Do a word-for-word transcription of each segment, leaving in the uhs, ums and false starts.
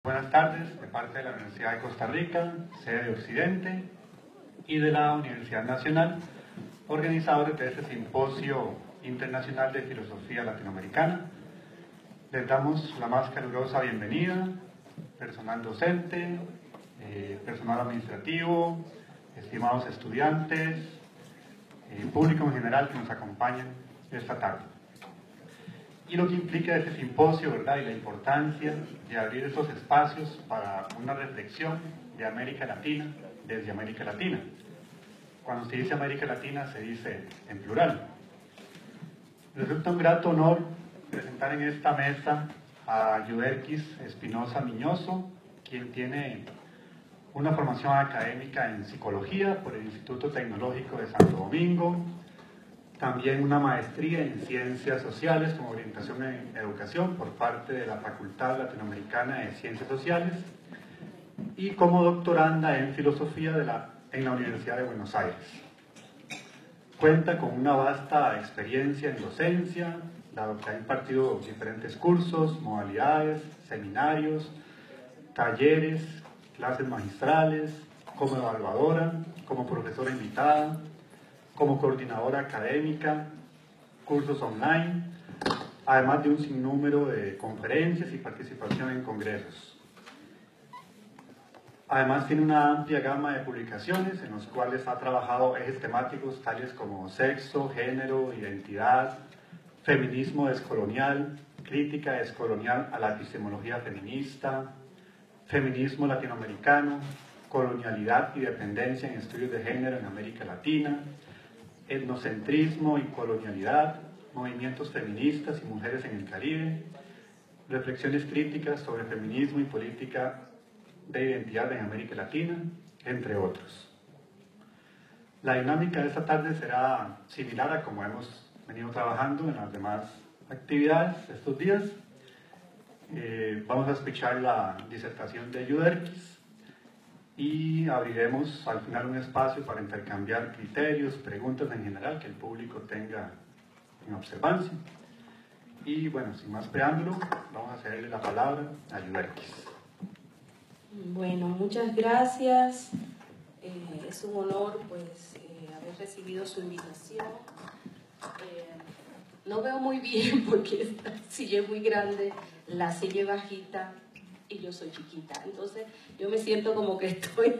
Buenas tardes, de parte de la Universidad de Costa Rica, sede de Occidente, y de la Universidad Nacional, organizadores de este Simposio Internacional de Filosofía Latinoamericana. Les damos la más calurosa bienvenida, personal docente, eh, personal administrativo, estimados estudiantes, eh, público en general que nos acompañan esta tarde. Y lo que implica este simposio, ¿verdad? Y la importancia de abrir estos espacios para una reflexión de América Latina desde América Latina. Cuando se dice América Latina se dice en plural. Resulta un grato honor presentar en esta mesa a Yuderquis Espinosa Miñoso, quien tiene una formación académica en psicología por el Instituto Tecnológico de Santo Domingo, también una maestría en Ciencias Sociales con orientación en Educación por parte de la Facultad Latinoamericana de Ciencias Sociales y como doctoranda en Filosofía de la, en la Universidad de Buenos Aires. Cuenta con una vasta experiencia en docencia, dado que ha impartido diferentes cursos, modalidades, seminarios, talleres, clases magistrales, como evaluadora, como profesora invitada, como coordinadora académica, cursos online, además de un sinnúmero de conferencias y participación en congresos. Además tiene una amplia gama de publicaciones en los cuales ha trabajado ejes temáticos tales como sexo, género, identidad, feminismo descolonial, crítica descolonial a la epistemología feminista, feminismo latinoamericano, colonialidad y dependencia en estudios de género en América Latina, etnocentrismo y colonialidad, movimientos feministas y mujeres en el Caribe, reflexiones críticas sobre feminismo y política de identidad en América Latina, entre otros. La dinámica de esta tarde será similar a como hemos venido trabajando en las demás actividades de estos días. Eh, vamos a escuchar la disertación de Yuderquis y abriremos al final un espacio para intercambiar criterios, preguntas en general que el público tenga en observancia. Y bueno, sin más preámbulo, vamos a cederle la palabra a Yuderquis. Bueno, muchas gracias. Eh, es un honor pues eh, haber recibido su invitación. Eh, no veo muy bien porque esta silla es muy grande, la silla es bajita y yo soy chiquita, entonces yo me siento como que estoy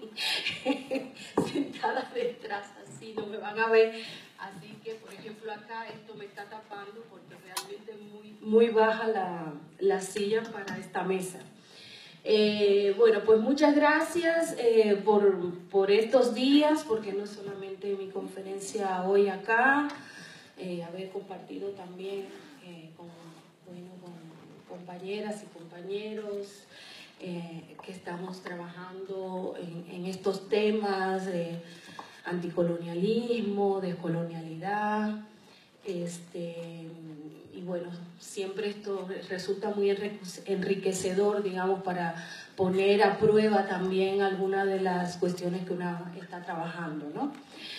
en, sentada detrás, así no me van a ver, así que por ejemplo acá esto me está tapando porque realmente es muy, muy baja la, la silla para esta mesa. Eh, bueno, pues muchas gracias eh, por, por estos días, porque no solamente mi conferencia hoy acá, eh, haber compartido también eh, con, bueno, con compañeras y compañeros eh, que estamos trabajando en, en estos temas de anticolonialismo, descolonialidad, este, y bueno, siempre esto resulta muy enriquecedor, digamos, para poner a prueba también algunas de las cuestiones que uno está trabajando, ¿no?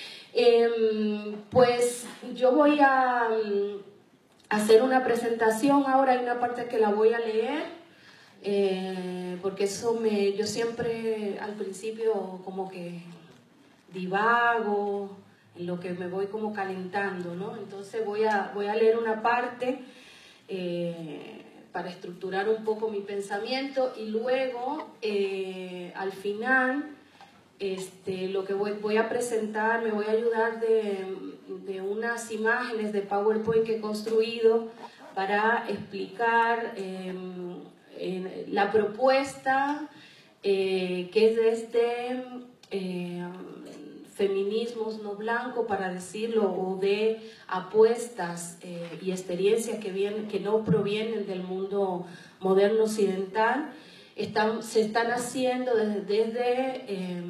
Eh, pues yo voy a hacer una presentación ahora, hay una parte que la voy a leer, eh, porque eso me, yo siempre al principio como que divago, en lo que me voy como calentando, ¿no? Entonces voy a, voy a leer una parte eh, para estructurar un poco mi pensamiento y luego eh, al final este, lo que voy, voy a presentar, me voy a ayudar de, de unas imágenes de PowerPoint que he construido para explicar eh, eh, la propuesta eh, que es de este eh, feminismos no blanco, para decirlo, o de apuestas eh, y experiencias que, vienen, que no provienen del mundo moderno occidental, están, se están haciendo desde, desde eh,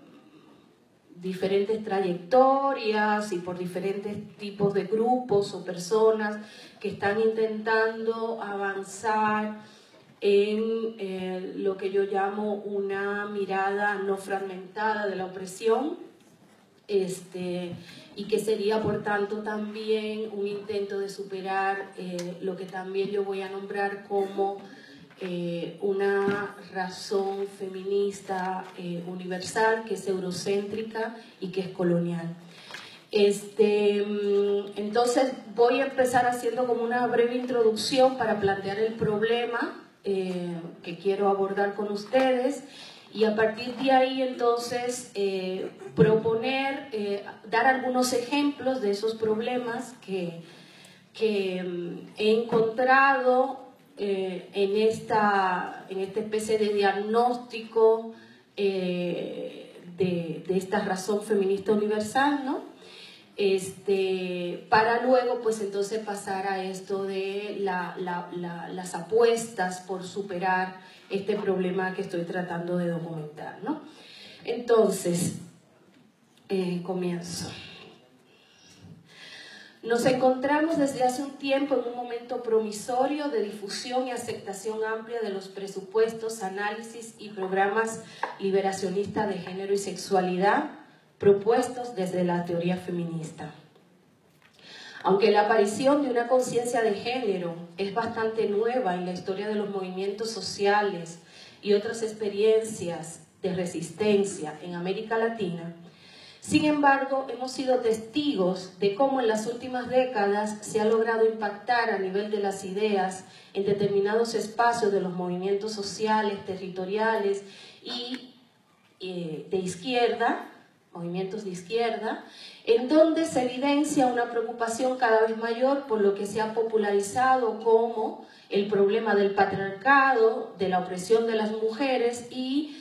diferentes trayectorias y por diferentes tipos de grupos o personas que están intentando avanzar en eh, lo que yo llamo una mirada no fragmentada de la opresión, este, y que sería por tanto también un intento de superar eh, lo que también yo voy a nombrar como eh, una razón feminista eh, universal, que es eurocéntrica y que es colonial. Este, entonces voy a empezar haciendo como una breve introducción para plantear el problema eh, que quiero abordar con ustedes, y a partir de ahí entonces eh, proponer, eh, dar algunos ejemplos de esos problemas que, que he encontrado eh, en, esta, en esta especie de diagnóstico eh, de, de esta razón feminista universal, ¿no? Este, para luego pues entonces pasar a esto de la, la, la, las apuestas por superar este problema que estoy tratando de documentar, ¿no? Entonces, eh, comienzo. Nos encontramos desde hace un tiempo en un momento promisorio de difusión y aceptación amplia de los presupuestos, análisis y programas liberacionistas de género y sexualidad propuestos desde la teoría feminista. Aunque la aparición de una conciencia de género es bastante nueva en la historia de los movimientos sociales y otras experiencias de resistencia en América Latina, sin embargo, hemos sido testigos de cómo en las últimas décadas se ha logrado impactar a nivel de las ideas en determinados espacios de los movimientos sociales, territoriales y eh, de izquierda, movimientos de izquierda, en donde se evidencia una preocupación cada vez mayor por lo que se ha popularizado como el problema del patriarcado, de la opresión de las mujeres y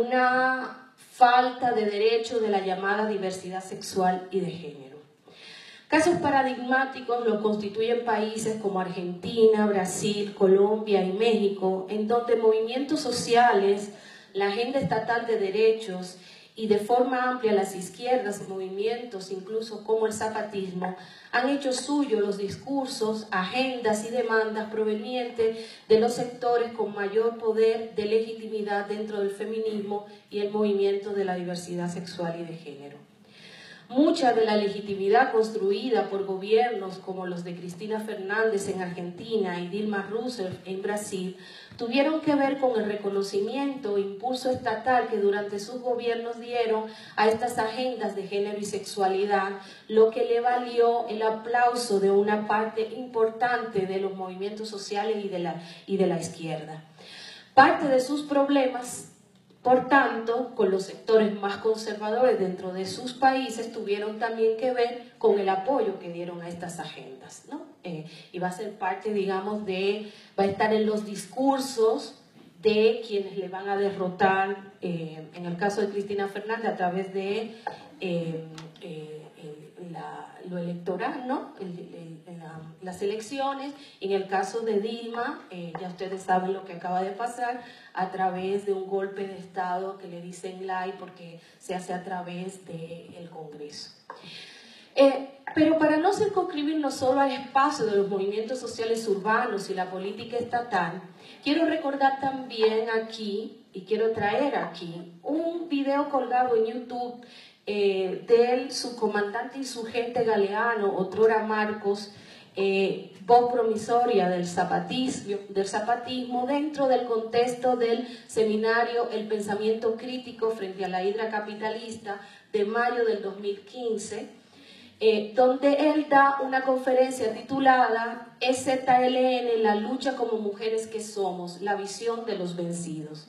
una falta de derecho de la llamada diversidad sexual y de género. Casos paradigmáticos lo constituyen países como Argentina, Brasil, Colombia y México, en donde movimientos sociales, la agenda estatal de derechos y de forma amplia las izquierdas y movimientos, incluso como el zapatismo, han hecho suyo los discursos, agendas y demandas provenientes de los sectores con mayor poder de legitimidad dentro del feminismo y el movimiento de la diversidad sexual y de género. Mucha de la legitimidad construida por gobiernos como los de Cristina Fernández en Argentina y Dilma Rousseff en Brasil tuvieron que ver con el reconocimiento e impulso estatal que durante sus gobiernos dieron a estas agendas de género y sexualidad, lo que le valió el aplauso de una parte importante de los movimientos sociales y de la, y de la izquierda. Parte de sus problemas, por tanto, con los sectores más conservadores dentro de sus países, tuvieron también que ver con el apoyo que dieron a estas agendas, ¿no? Eh, y va a ser parte, digamos, de, va a estar en los discursos de quienes le van a derrotar, eh, en el caso de Cristina Fernández, a través de eh, eh, la, lo electoral, ¿no? El, el, la, las elecciones. En el caso de Dilma, eh, ya ustedes saben lo que acaba de pasar, a través de un golpe de Estado que le dicen ley porque se hace a través del Congreso. Eh, pero para no circunscribirnos solo al espacio de los movimientos sociales urbanos y la política estatal, quiero recordar también aquí, y quiero traer aquí, un video colgado en YouTube eh, del subcomandante insurgente galeano, otrora Marcos, eh, voz promisoria del zapatismo, del zapatismo dentro del contexto del seminario El Pensamiento Crítico frente a la hidra capitalista de mayo del dos mil quince, eh, donde él da una conferencia titulada E Z L N, la lucha como mujeres que somos, la visión de los vencidos.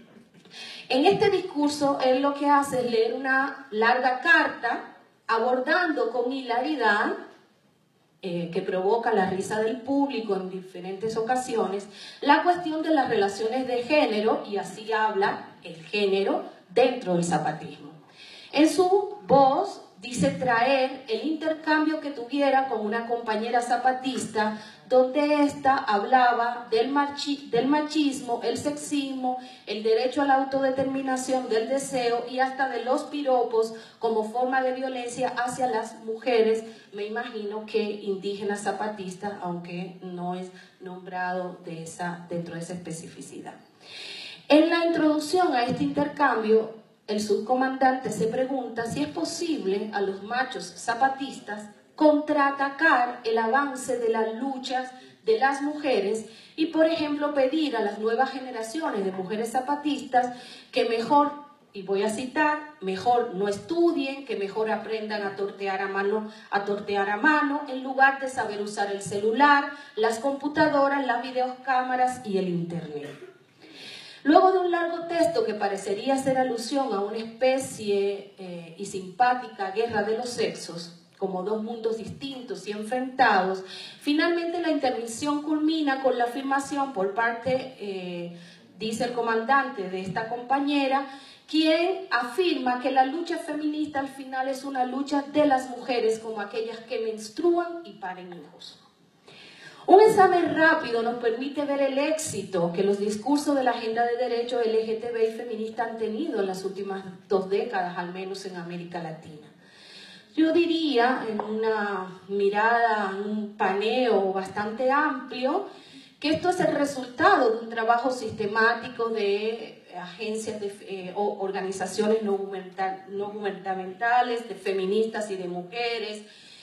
En este discurso, él lo que hace es leer una larga carta abordando con hilaridad, eh, que provoca la risa del público en diferentes ocasiones, la cuestión de las relaciones de género, y así habla el género dentro del zapatismo. En su voz dice traer el intercambio que tuviera con una compañera zapatista, donde ésta hablaba del, machi, del machismo, el sexismo, el derecho a la autodeterminación del deseo y hasta de los piropos como forma de violencia hacia las mujeres, me imagino que indígenas zapatistas, aunque no es nombrado de esa, dentro de esa especificidad. En la introducción a este intercambio, el subcomandante se pregunta si es posible a los machos zapatistas contraatacar el avance de las luchas de las mujeres y, por ejemplo, pedir a las nuevas generaciones de mujeres zapatistas que mejor, y voy a citar, mejor no estudien, que mejor aprendan a tortear a mano, a tortear a mano, en lugar de saber usar el celular, las computadoras, las videocámaras y el internet. Luego de un largo texto que parecería hacer alusión a una especie eh, y simpática guerra de los sexos, como dos mundos distintos y enfrentados, finalmente la intervención culmina con la afirmación por parte, eh, dice el comandante de esta compañera, quien afirma que la lucha feminista al final es una lucha de las mujeres como aquellas que menstruan y paren hijos. Un examen rápido nos permite ver el éxito que los discursos de la agenda de derechos L G T B I feminista han tenido en las últimas dos décadas, al menos en América Latina. Yo diría, en una mirada, un paneo bastante amplio, que esto es el resultado de un trabajo sistemático de agencias, de, eh, o organizaciones no, gubernamental, no gubernamentales, de feministas y de mujeres,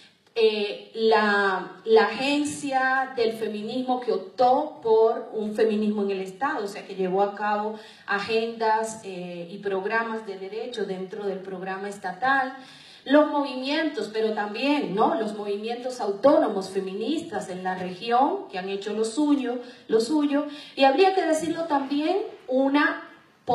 eh, la, la agencia del feminismo que optó por un feminismo en el Estado, o sea, que llevó a cabo agendas eh, y programas de derecho dentro del programa estatal, los movimientos, pero también, ¿no?, los movimientos autónomos feministas en la región que han hecho lo suyo, lo suyo, y habría que decirlo también, una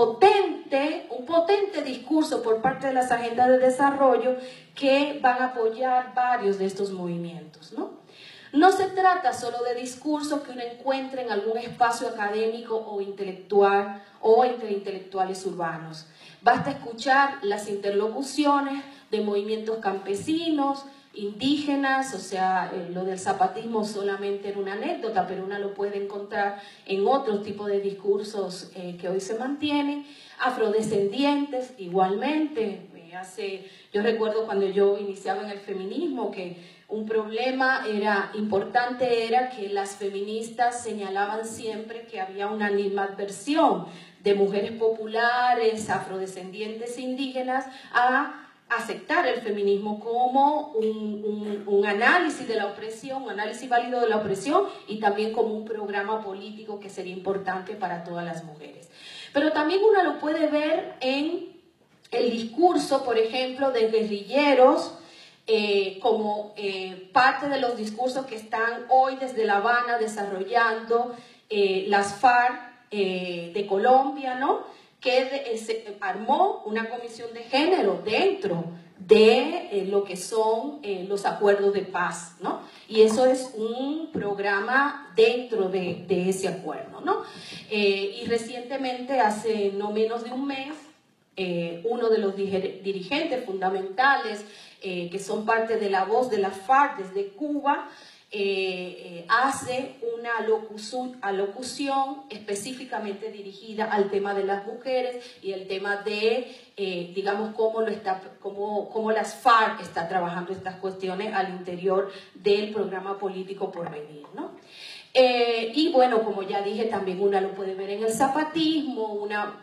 potente, un potente discurso por parte de las agendas de desarrollo que van a apoyar varios de estos movimientos, ¿no? No se trata solo de discursos que uno encuentre en algún espacio académico o intelectual o entre intelectuales urbanos. Basta escuchar las interlocuciones de movimientos campesinos, indígenas, o sea, eh, lo del zapatismo solamente era una anécdota, pero uno lo puede encontrar en otros tipos de discursos eh, que hoy se mantienen, afrodescendientes igualmente. Eh, hace, yo recuerdo cuando yo iniciaba en el feminismo que un problema era, importante era que las feministas señalaban siempre que había una animadversión de mujeres populares, afrodescendientes indígenas a aceptar el feminismo como un, un, un análisis de la opresión, un análisis válido de la opresión y también como un programa político que sería importante para todas las mujeres. Pero también uno lo puede ver en el discurso, por ejemplo, de guerrilleros, eh, como eh, parte de los discursos que están hoy desde La Habana desarrollando eh, las FARC eh, de Colombia, ¿no?, que de, se armó una comisión de género dentro de eh, lo que son eh, los acuerdos de paz, ¿no? Y eso es un programa dentro de, de ese acuerdo, ¿no? Eh, y recientemente, hace no menos de un mes, eh, uno de los dirigentes fundamentales eh, que son parte de la voz de la FARC desde Cuba, Eh, eh, hace una alocución, alocución específicamente dirigida al tema de las mujeres y el tema de, eh, digamos, cómo, lo está, cómo, cómo las FARC está trabajando estas cuestiones al interior del programa político Porvenir, ¿no? Eh, y bueno, como ya dije, también una lo puede ver en el zapatismo, una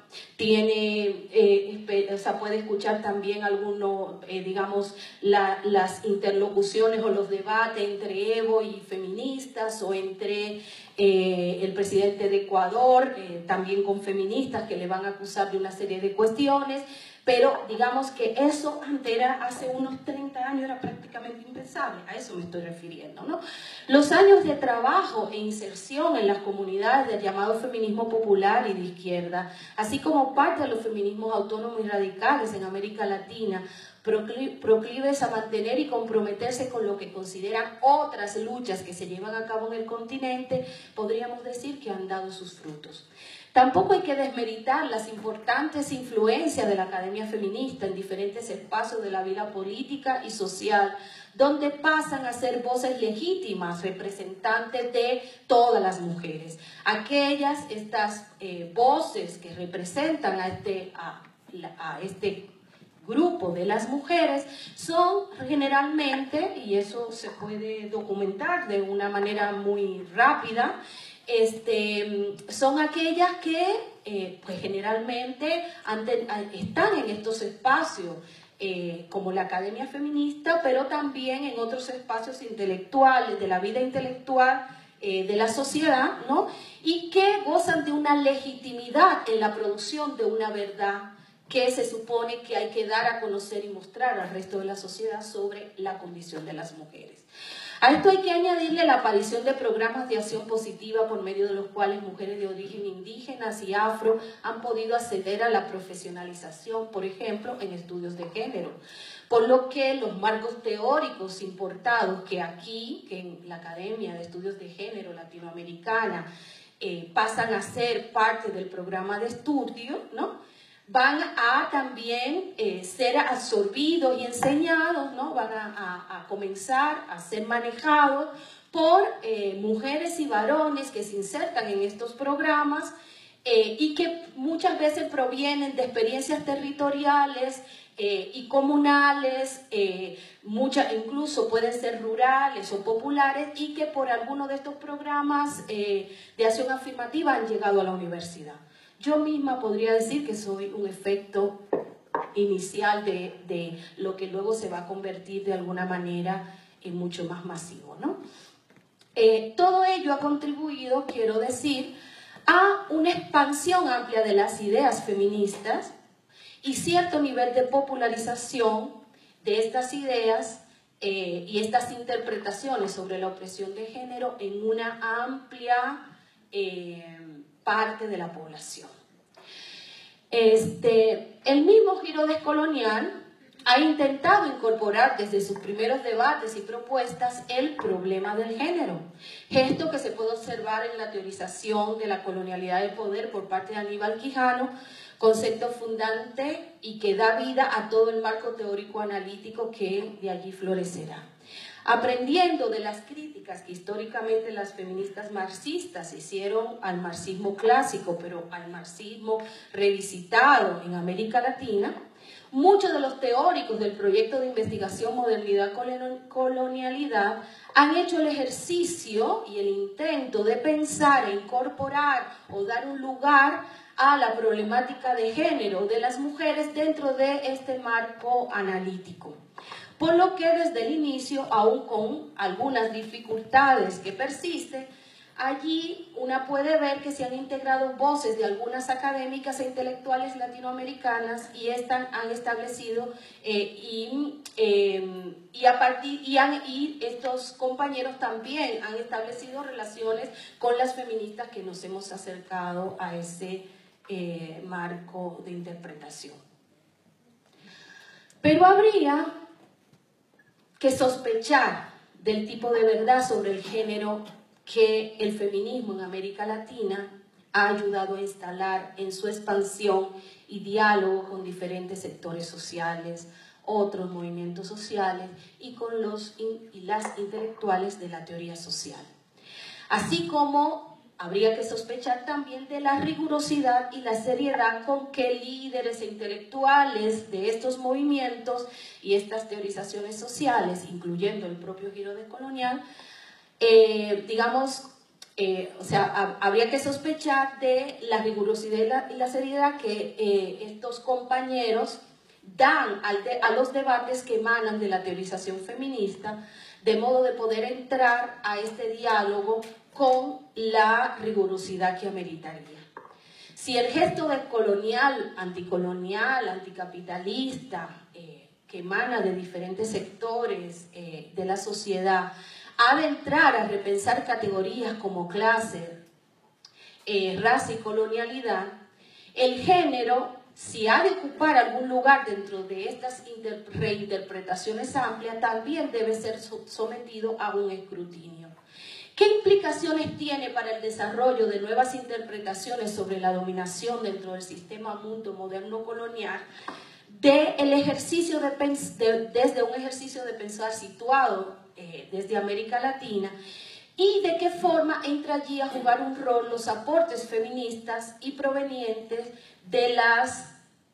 tiene, eh, o sea, puede escuchar también algunos, eh, digamos, la, las interlocuciones o los debates entre Evo y feministas o entre eh, el presidente de Ecuador, eh, también con feministas que le van a acusar de una serie de cuestiones. Pero digamos que eso antes era, hace unos treinta años era prácticamente impensable, a eso me estoy refiriendo, ¿no? Los años de trabajo e inserción en las comunidades del llamado feminismo popular y de izquierda, así como parte de los feminismos autónomos y radicales en América Latina, proclives a mantener y comprometerse con lo que consideran otras luchas que se llevan a cabo en el continente, podríamos decir que han dado sus frutos. Tampoco hay que desmeritar las importantes influencias de la academia feminista en diferentes espacios de la vida política y social, donde pasan a ser voces legítimas, representantes de todas las mujeres. Aquellas, estas eh, voces que representan a este, a, a este grupo de las mujeres son generalmente, y eso se puede documentar de una manera muy rápida, Este, son aquellas que eh, pues generalmente ante, están en estos espacios eh, como la academia feminista, pero también en otros espacios intelectuales, de la vida intelectual eh, de la sociedad, ¿no? Y que gozan de una legitimidad en la producción de una verdad que se supone que hay que dar a conocer y mostrar al resto de la sociedad sobre la condición de las mujeres. A esto hay que añadirle la aparición de programas de acción positiva por medio de los cuales mujeres de origen indígenas y afro han podido acceder a la profesionalización, por ejemplo, en estudios de género. Por lo que los marcos teóricos importados que aquí, que en la Academia de Estudios de Género Latinoamericana, eh, pasan a ser parte del programa de estudio, ¿no?, van a también eh, ser absorbidos y enseñados, ¿no? Van a, a, a comenzar a ser manejados por eh, mujeres y varones que se insertan en estos programas eh, y que muchas veces provienen de experiencias territoriales eh, y comunales, eh, muchas incluso pueden ser rurales o populares, y que por alguno de estos programas eh, de acción afirmativa han llegado a la universidad. Yo misma podría decir que soy un efecto inicial de, de lo que luego se va a convertir de alguna manera en mucho más masivo, ¿no? Eh, todo ello ha contribuido, quiero decir, a una expansión amplia de las ideas feministas y cierto nivel de popularización de estas ideas eh, y estas interpretaciones sobre la opresión de género en una amplia eh, parte de la población. Este, el mismo giro descolonial ha intentado incorporar desde sus primeros debates y propuestas el problema del género, gesto que se puede observar en la teorización de la colonialidad del poder por parte de Aníbal Quijano, concepto fundante y que da vida a todo el marco teórico analítico que de allí florecerá. Aprendiendo de las críticas que históricamente las feministas marxistas hicieron al marxismo clásico, pero al marxismo revisitado en América Latina, muchos de los teóricos del proyecto de investigación Modernidad-Colonialidad han hecho el ejercicio y el intento de pensar e incorporar o dar un lugar a la problemática de género de las mujeres dentro de este marco analítico. Por lo que desde el inicio, aún con algunas dificultades que persisten, allí una puede ver que se han integrado voces de algunas académicas e intelectuales latinoamericanas y están, han establecido eh, y, eh, y, a partir, y, han, y estos compañeros también han establecido relaciones con las feministas que nos hemos acercado a ese eh, marco de interpretación. Pero habría que sospechar del tipo de verdad sobre el género que el feminismo en América Latina ha ayudado a instalar en su expansión y diálogo con diferentes sectores sociales, otros movimientos sociales y con los y las intelectuales de la teoría social. Así como habría que sospechar también de la rigurosidad y la seriedad con que líderes e intelectuales de estos movimientos y estas teorizaciones sociales, incluyendo el propio giro descolonial, eh, digamos, eh, o sea, ha, habría que sospechar de la rigurosidad y la, y la seriedad que eh, estos compañeros dan al de, a los debates que emanan de la teorización feminista, de modo de poder entrar a este diálogo con la rigurosidad que ameritaría. Si el gesto descolonial, anticolonial, anticapitalista, eh, que emana de diferentes sectores eh, de la sociedad, ha de entrar a repensar categorías como clase, eh, raza y colonialidad, el género, si ha de ocupar algún lugar dentro de estas reinterpretaciones amplias, también debe ser sometido a un escrutinio. ¿Qué implicaciones tiene para el desarrollo de nuevas interpretaciones sobre la dominación dentro del sistema mundo moderno colonial de el ejercicio de, de, desde un ejercicio de pensar situado eh, desde América Latina, y de qué forma entra allí a jugar un rol los aportes feministas y provenientes de las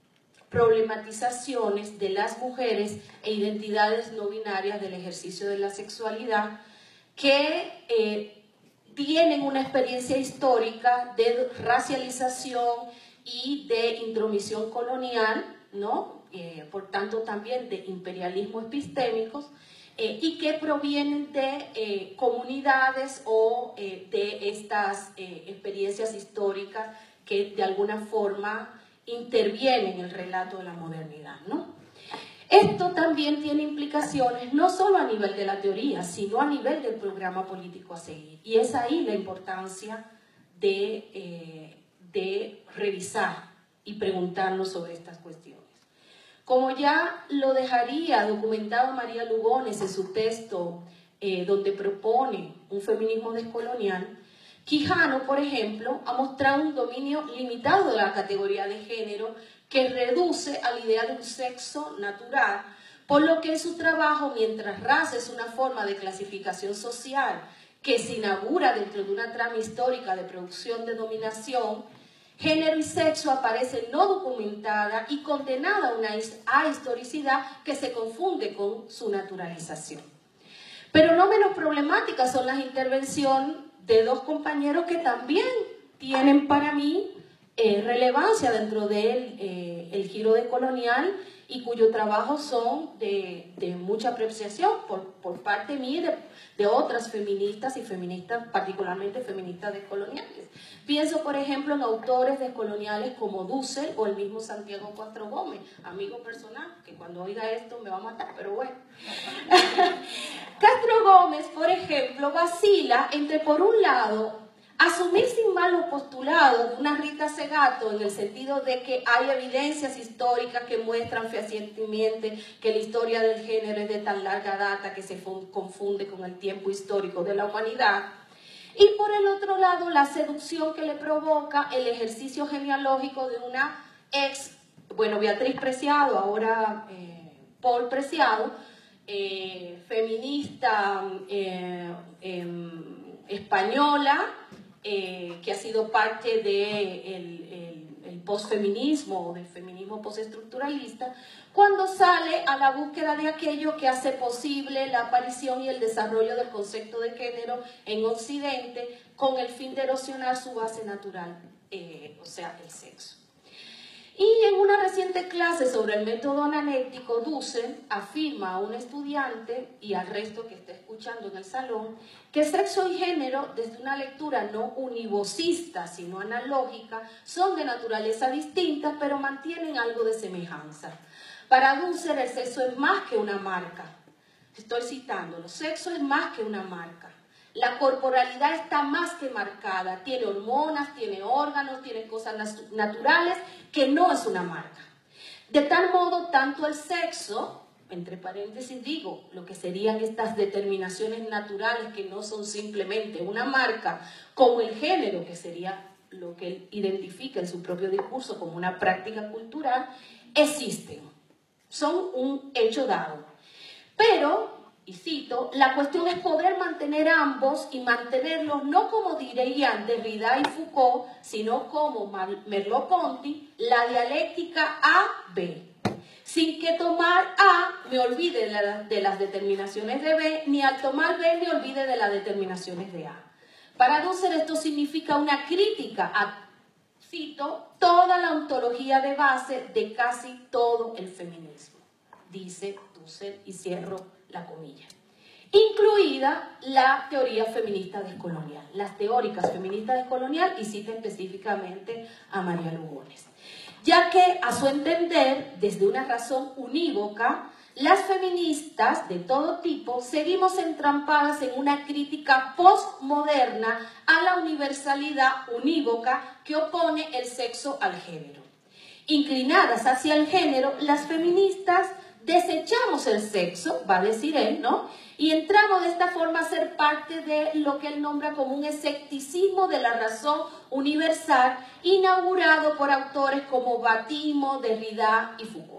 problematizaciones de las mujeres e identidades no binarias del ejercicio de la sexualidad, que eh, tienen una experiencia histórica de racialización y de intromisión colonial, ¿no? Eh, por tanto también de imperialismo epistémicos, eh, y que provienen de eh, comunidades o eh, de estas eh, experiencias históricas que de alguna forma intervienen en el relato de la modernidad, ¿no? Esto también tiene implicaciones no solo a nivel de la teoría, sino a nivel del programa político a seguir. Y es ahí la importancia de, eh, de revisar y preguntarnos sobre estas cuestiones. Como ya lo dejaría documentado María Lugones en su texto eh, donde propone un feminismo descolonial, Quijano, por ejemplo, ha mostrado un dominio limitado de la categoría de género que reduce a la idea de un sexo natural, por lo que en su trabajo, mientras raza es una forma de clasificación social que se inaugura dentro de una trama histórica de producción de dominación, género y sexo aparecen no documentada y condenada a una ahistoricidad que se confunde con su naturalización. Pero no menos problemáticas son las intervenciones de dos compañeros que también tienen para mí eh, relevancia dentro del eh, el giro decolonial y cuyo trabajo son de, de mucha apreciación por, por parte mía y de, de otras feministas y feministas, particularmente feministas descoloniales. Pienso, por ejemplo, en autores descoloniales como Dussel o el mismo Santiago Castro Gómez, amigo personal, que cuando oiga esto me va a matar, pero bueno. Castro Gómez, por ejemplo, vacila entre, por un lado, asumir sin mal los postulados de una Rita Segato en el sentido de que hay evidencias históricas que muestran fehacientemente que la historia del género es de tan larga data que se confunde con el tiempo histórico de la humanidad. Y por el otro lado, la seducción que le provoca el ejercicio genealógico de una ex, bueno, Beatriz Preciado, ahora eh, Paul Preciado, eh, feminista eh, eh, española, eh, que ha sido parte del de el, el posfeminismo o del feminismo postestructuralista, cuando sale a la búsqueda de aquello que hace posible la aparición y el desarrollo del concepto de género en Occidente con el fin de erosionar su base natural, eh, o sea, el sexo. Y en una reciente clase sobre el método analéctico, Dussel afirma a un estudiante y al resto que está escuchando en el salón que sexo y género, desde una lectura no univocista, sino analógica, son de naturaleza distinta, pero mantienen algo de semejanza. Para Dussel, el sexo es más que una marca. Estoy citándolo. Sexo es más que una marca. La corporalidad está más que marcada. Tiene hormonas, tiene órganos, tiene cosas naturales que no es una marca. De tal modo, tanto el sexo, entre paréntesis digo, lo que serían estas determinaciones naturales que no son simplemente una marca, como el género, que sería lo que él identifica en su propio discurso como una práctica cultural, existen. Son un hecho dado. Pero, y cito, la cuestión es poder mantener ambos y mantenerlos no como dirían Derrida y Foucault, sino como Merleau-Ponty, la dialéctica A B. Sin que tomar A me olvide de, la, de las determinaciones de B, ni al tomar B me olvide de las determinaciones de A. Para Dussel esto significa una crítica a, cito, toda la ontología de base de casi todo el feminismo, dice Dussel, y cierro la comilla, incluida la teoría feminista descolonial, las teóricas feministas descolonial, y cita específicamente a María Lugones, ya que a su entender, desde una razón unívoca, las feministas de todo tipo seguimos entrampadas en una crítica postmoderna a la universalidad unívoca que opone el sexo al género. Inclinadas hacia el género, las feministas desechamos el sexo, va a decir él, ¿no? Y entramos de esta forma a ser parte de lo que él nombra como un escepticismo de la razón universal, inaugurado por autores como Batimo, Derrida y Foucault.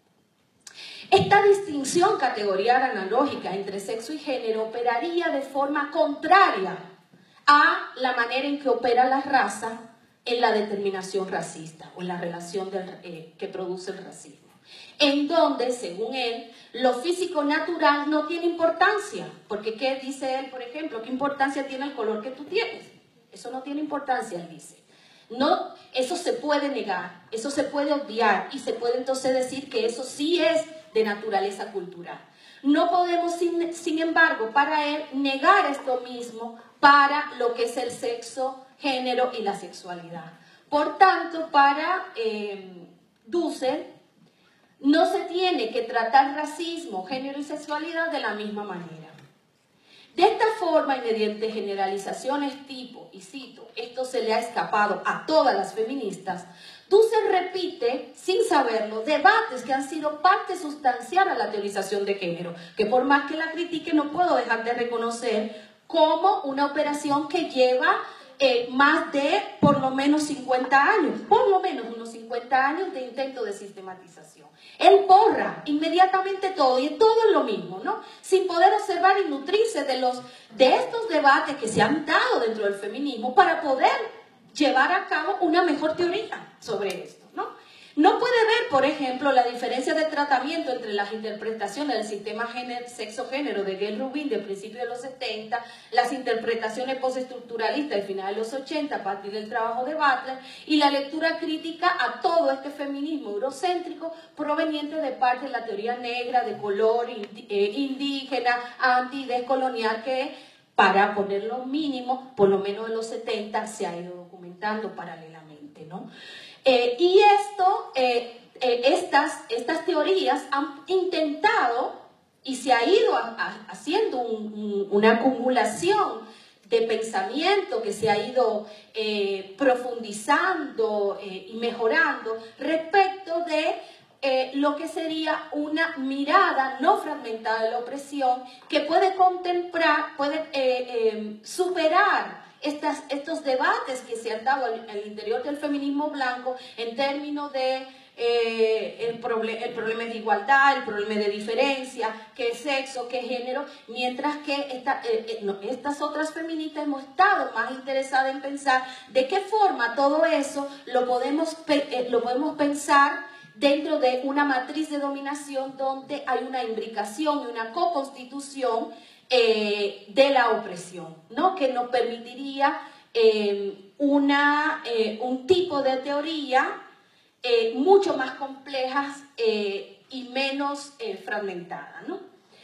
Esta distinción categorial analógica entre sexo y género operaría de forma contraria a la manera en que opera la raza en la determinación racista o en la relación del, eh, que produce el racismo, en donde, según él, lo físico natural no tiene importancia, porque ¿qué dice él, por ejemplo? ¿Qué importancia tiene el color que tú tienes? Eso no tiene importancia, él dice. No, eso se puede negar, eso se puede obviar y se puede entonces decir que eso sí es de naturaleza cultural. No podemos, sin, sin embargo, para él, negar esto mismo para lo que es el sexo, género y la sexualidad. Por tanto, para eh, Dussel, no se tiene que tratar racismo, género y sexualidad de la misma manera. De esta forma y mediante generalizaciones tipo, y cito, esto se le ha escapado a todas las feministas, Dussel repite, sin saberlo, debates que han sido parte sustancial a la teorización de género, que por más que la critique no puedo dejar de reconocer como una operación que lleva eh, más de por lo menos cincuenta años, por lo menos unos cincuenta años de intento de sistematización. Él borra inmediatamente todo y todo es lo mismo, ¿no? Sin poder observar y nutrirse de, los, de estos debates que se han dado dentro del feminismo para poder llevar a cabo una mejor teoría sobre esto, ¿no? No puede ver, por ejemplo, la diferencia de tratamiento entre las interpretaciones del sistema sexo-género de Gayle Rubin de principios de los setenta, las interpretaciones postestructuralistas del final de los ochenta a partir del trabajo de Butler y la lectura crítica a todo este feminismo eurocéntrico proveniente de parte de la teoría negra, de color, indígena, anti-descolonial que, para poner lo mínimo, por lo menos en los setenta, se ha ido documentando paralelamente, ¿no? Eh, y esto, eh, eh, estas, estas teorías han intentado y se ha ido a, a, haciendo un, un, una acumulación de pensamiento que se ha ido eh, profundizando eh, y mejorando respecto de eh, lo que sería una mirada no fragmentada de la opresión que puede contemplar, puede eh, eh, superar Estas, estos debates que se han dado al, al interior del feminismo blanco en términos de eh, el, proble el problema de igualdad, el problema de diferencia, qué es sexo, qué es género, mientras que esta, eh, eh, no, estas otras feministas hemos estado más interesadas en pensar de qué forma todo eso lo podemos, eh, lo podemos pensar dentro de una matriz de dominación donde hay una imbricación y una co-constitución Eh, de la opresión, ¿no? Que nos permitiría eh, una, eh, un tipo de teoría eh, mucho más complejas eh, y menos eh, fragmentada, ¿no?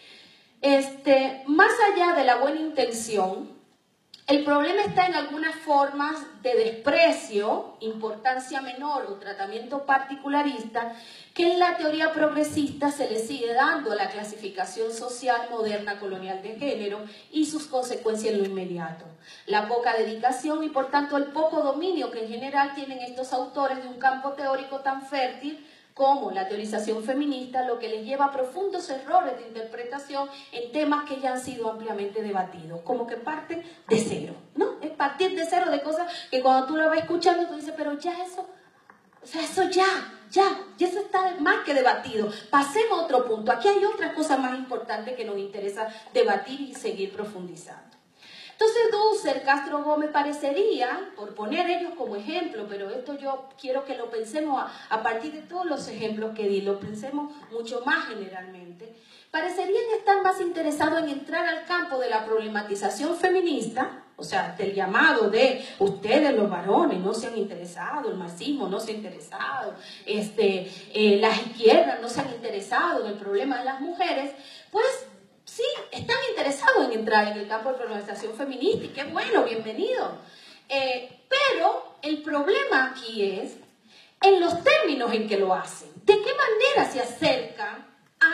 Este, más allá de la buena intención, el problema está en algunas formas de desprecio, importancia menor o tratamiento particularista que en la teoría progresista se le sigue dando a la clasificación social moderna colonial de género y sus consecuencias en lo inmediato. La poca dedicación y por tanto el poco dominio que en general tienen estos autores de un campo teórico tan fértil como la teorización feminista, lo que les lleva a profundos errores de interpretación en temas que ya han sido ampliamente debatidos, como que parten de cero, ¿no? Es partir de cero de cosas que cuando tú lo vas escuchando tú dices, pero ya eso, o sea, eso ya, ya, ya eso está más que debatido. Pasemos a otro punto, aquí hay otras cosas más importantes que nos interesa debatir y seguir profundizando. Entonces Dussel, Castro Gómez parecería, por poner ellos como ejemplo, pero esto yo quiero que lo pensemos a, a partir de todos los ejemplos que di, lo pensemos mucho más generalmente, parecerían estar más interesados en entrar al campo de la problematización feminista, o sea, del llamado de ustedes los varones no se han interesado, el marxismo no se ha interesado, este, eh, las izquierdas no se han interesado en el problema de las mujeres, pues sí, están interesados en entrar en el campo de problematización feminista y qué bueno, bienvenido. Eh, pero el problema aquí es en los términos en que lo hacen. ¿De qué manera se acercan a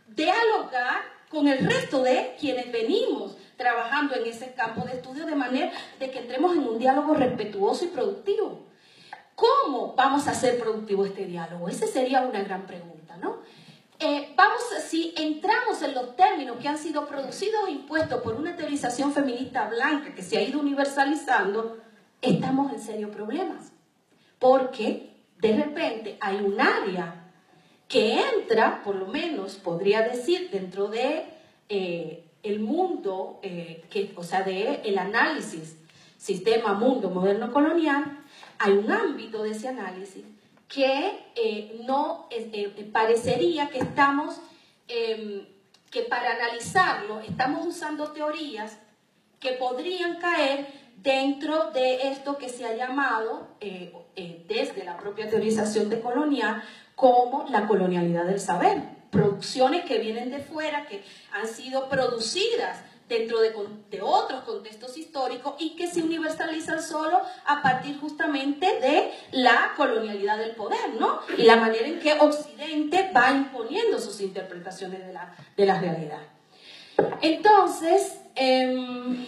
dialogar con el resto de quienes venimos trabajando en ese campo de estudio de manera de que entremos en un diálogo respetuoso y productivo? ¿Cómo vamos a hacer productivo este diálogo? Esa sería una gran pregunta, ¿no? Eh, vamos, si entramos en los términos que han sido producidos e impuestos por una teorización feminista blanca que se ha ido universalizando, estamos en serios problemas. Porque de repente hay un área que entra, por lo menos podría decir, dentro de eh, el mundo, eh, que, o sea, de el análisis sistema mundo moderno colonial, hay un ámbito de ese análisis que eh, no eh, parecería que estamos, eh, que para analizarlo estamos usando teorías que podrían caer dentro de esto que se ha llamado, eh, eh, desde la propia teorización de colonial, como la colonialidad del saber. producciones que vienen de fuera, que han sido producidas dentro de, de otros contextos históricos y que se universalizan solo a partir justamente de la colonialidad del poder, ¿no? Y la manera en que Occidente va imponiendo sus interpretaciones de la, de la realidad. Entonces, eh,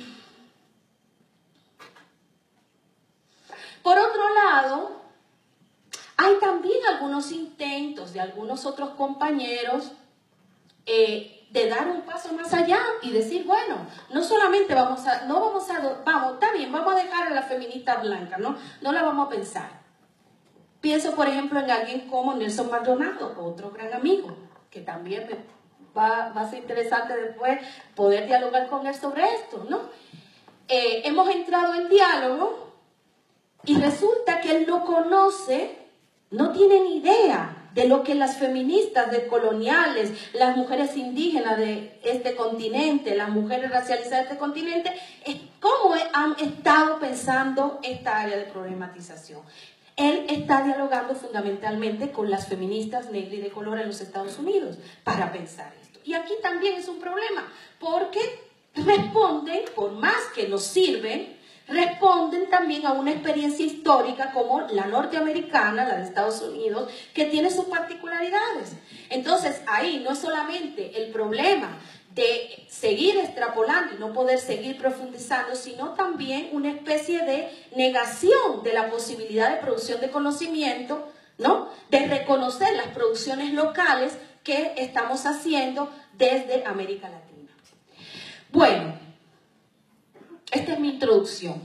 por otro lado, hay también algunos intentos de algunos otros compañeros eh, de dar un paso más allá y decir, bueno, no solamente vamos a, no vamos a, vamos, está bien, vamos a dejar a la feminista blanca, ¿no? No la vamos a pensar. Pienso, por ejemplo, en alguien como Nelson Maldonado, otro gran amigo, que también me va, va a ser interesante después poder dialogar con él sobre esto, ¿no? Eh, hemos entrado en diálogo y resulta que él no conoce, no tiene ni idea de lo que las feministas decoloniales, las mujeres indígenas de este continente, las mujeres racializadas de este continente, cómo han estado pensando esta área de problematización. Él está dialogando fundamentalmente con las feministas negras y de color en los Estados Unidos para pensar esto. Y aquí también es un problema, porque responden, por más que nos sirven, responden también a una experiencia histórica como la norteamericana, la de Estados Unidos, que tiene sus particularidades. Entonces, ahí no es solamente el problema de seguir extrapolando y no poder seguir profundizando, sino también una especie de negación de la posibilidad de producción de conocimiento, ¿no? De reconocer las producciones locales que estamos haciendo desde América Latina. Bueno, esta es mi introducción.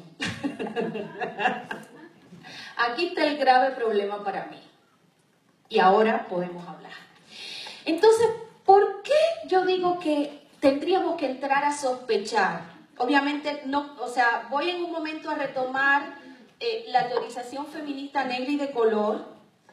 Aquí está el grave problema para mí. Y ahora podemos hablar. Entonces, ¿por qué yo digo que tendríamos que entrar a sospechar? Obviamente, no, o sea, voy en un momento a retomar eh, la teorización feminista negra y de color,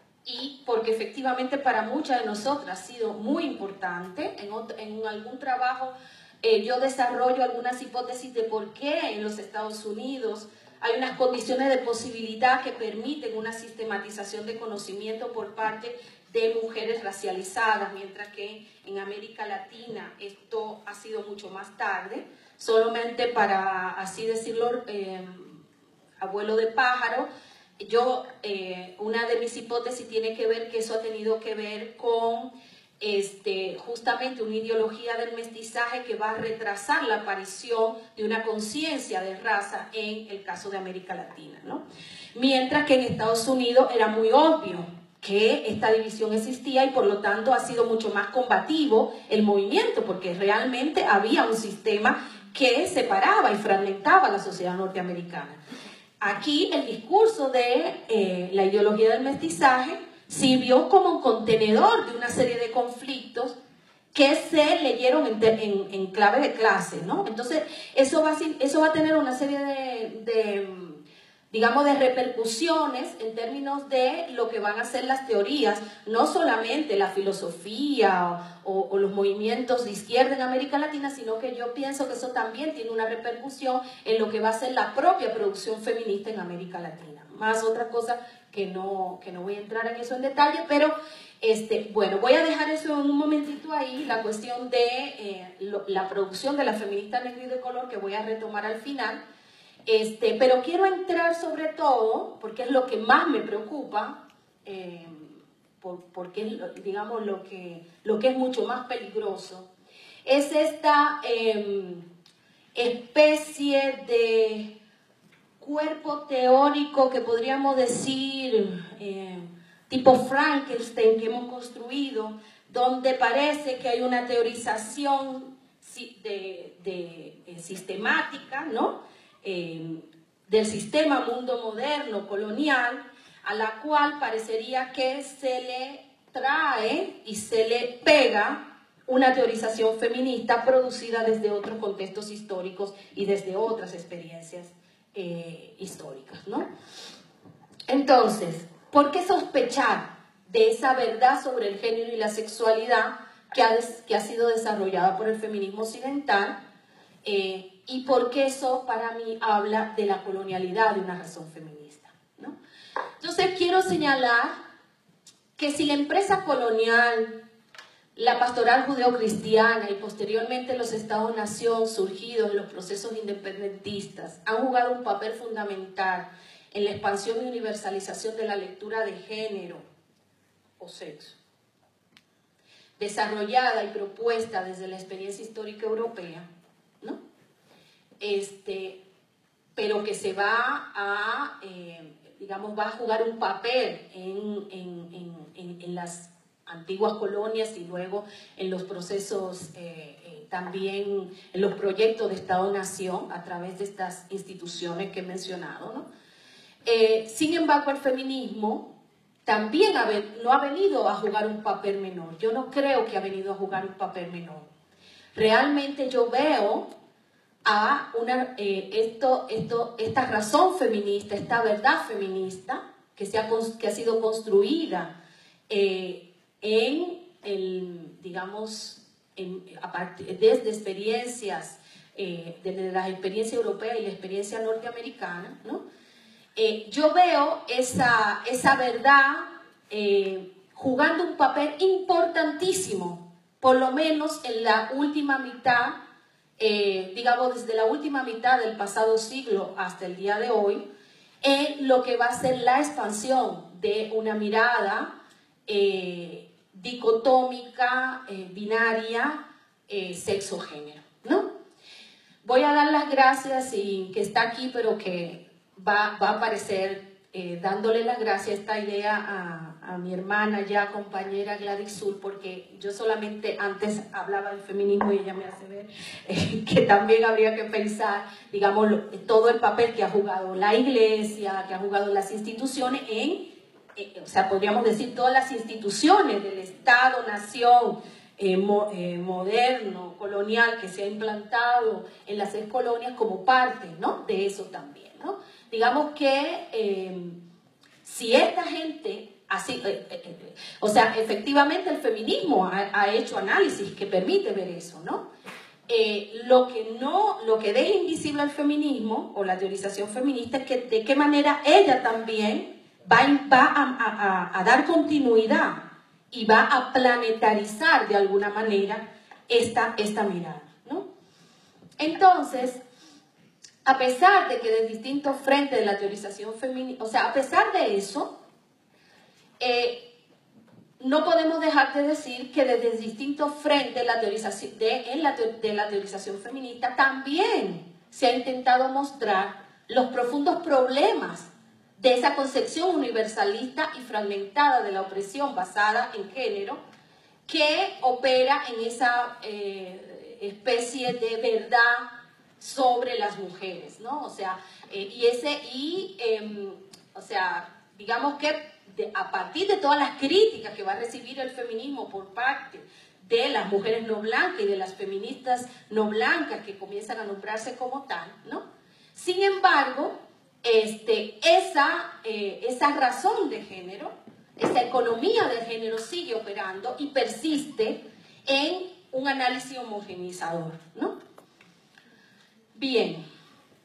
y porque efectivamente para muchas de nosotras ha sido muy importante. En, otro, en algún trabajo eh, yo desarrollo algunas hipótesis de por qué en los Estados Unidos hay unas condiciones de posibilidad que permiten una sistematización de conocimiento por parte de mujeres racializadas, mientras que en América Latina esto ha sido mucho más tarde. Solamente para, así decirlo, eh, abuelo de pájaro, yo, eh, una de mis hipótesis tiene que ver que eso ha tenido que ver con este, justamente una ideología del mestizaje que va a retrasar la aparición de una conciencia de raza en el caso de América Latina, ¿no? Mientras que en Estados Unidos era muy obvio que esta división existía y por lo tanto ha sido mucho más combativo el movimiento, porque realmente había un sistema que separaba y fragmentaba la sociedad norteamericana. Aquí el discurso de eh, la ideología del mestizaje sirvió como un contenedor de una serie de conflictos que se leyeron en, en, en clave de clase, ¿no? Entonces, eso va, eso va a tener una serie de, de, digamos, de repercusiones en términos de lo que van a ser las teorías, no solamente la filosofía o, o los movimientos de izquierda en América Latina, sino que yo pienso que eso también tiene una repercusión en lo que va a ser la propia producción feminista en América Latina. Más otra cosa que no, que no voy a entrar en eso en detalle, pero este, bueno, voy a dejar eso en un momentito ahí, la cuestión de eh, lo, la producción de la feminista negra y de color, que voy a retomar al final. Este, pero quiero entrar sobre todo, porque es lo que más me preocupa, eh, por, porque es, digamos, lo que, lo que es mucho más peligroso, es esta eh, especie de cuerpo teórico que podríamos decir eh, tipo Frankenstein que hemos construido, donde parece que hay una teorización de, de, de, sistemática, ¿no? Eh, del sistema mundo moderno colonial, a la cual parecería que se le trae y se le pega una teorización feminista producida desde otros contextos históricos y desde otras experiencias eh, históricas, ¿no? Entonces, ¿por qué sospechar de esa verdad sobre el género y la sexualidad que ha, que ha sido desarrollada por el feminismo occidental? Eh, y porque eso para mí habla de la colonialidad de una razón feminista, ¿no? Entonces quiero señalar que si la empresa colonial la pastoral judeocristiana y posteriormente los estados-nación surgidos en los procesos independentistas han jugado un papel fundamental en la expansión y universalización de la lectura de género o sexo, desarrollada y propuesta desde la experiencia histórica europea, ¿no? Este, pero que se va a, eh, digamos, va a jugar un papel en, en, en, en, en las antiguas colonias y luego en los procesos, eh, eh, también en los proyectos de Estado-Nación a través de estas instituciones que he mencionado, ¿no? Eh, sin embargo, el feminismo también ha, no ha venido a jugar un papel menor. Yo no creo que ha venido a jugar un papel menor. Realmente yo veo a una, eh, esto, esto, esta razón feminista, esta verdad feminista que, se ha, que ha sido construida eh, en el, digamos, en, a partir, desde experiencias, eh, desde la experiencia europea y la experiencia norteamericana, ¿no? Eh, yo veo esa, esa verdad eh, jugando un papel importantísimo, por lo menos en la última mitad, eh, digamos desde la última mitad del pasado siglo hasta el día de hoy, en lo que va a ser la expansión de una mirada eh, dicotómica, eh, binaria, eh, sexo-género, ¿no? Voy a dar las gracias y que está aquí, pero que Va, va a aparecer eh, dándole las gracias esta idea a, a mi hermana ya compañera Gladys Sul, porque yo solamente antes hablaba del feminismo y ella me hace ver eh, que también habría que pensar, digamos, lo, todo el papel que ha jugado la iglesia, que ha jugado las instituciones en, eh, o sea, podríamos decir todas las instituciones del Estado, nación, eh, mo, eh, moderno, colonial, que se ha implantado en las ex colonias como parte, ¿no?, de eso también, ¿no? Digamos que eh, si esta gente, así, eh, eh, o sea, efectivamente el feminismo ha, ha hecho análisis que permite ver eso, ¿no? Eh, lo que no, lo que deja invisible al feminismo o la teorización feminista es que de qué manera ella también va, va a, a, a dar continuidad y va a planetarizar de alguna manera esta, esta mirada, ¿no? Entonces, a pesar de que de distintos frentes de la teorización feminista, o sea, a pesar de eso, eh, no podemos dejar de decir que desde distintos frentes de la teorización, de, en la, de la teorización feminista también se ha intentado mostrar los profundos problemas de esa concepción universalista y fragmentada de la opresión basada en género que opera en esa eh, especie de verdad sobre las mujeres, ¿no? O sea, eh, y ese, y, eh, o sea, digamos que de, a partir de todas las críticas que va a recibir el feminismo por parte de las mujeres no blancas y de las feministas no blancas que comienzan a nombrarse como tal, ¿no? Sin embargo, este, esa, eh, esa razón de género, esa economía de género sigue operando y persiste en un análisis homogeneizador, ¿no? Bien,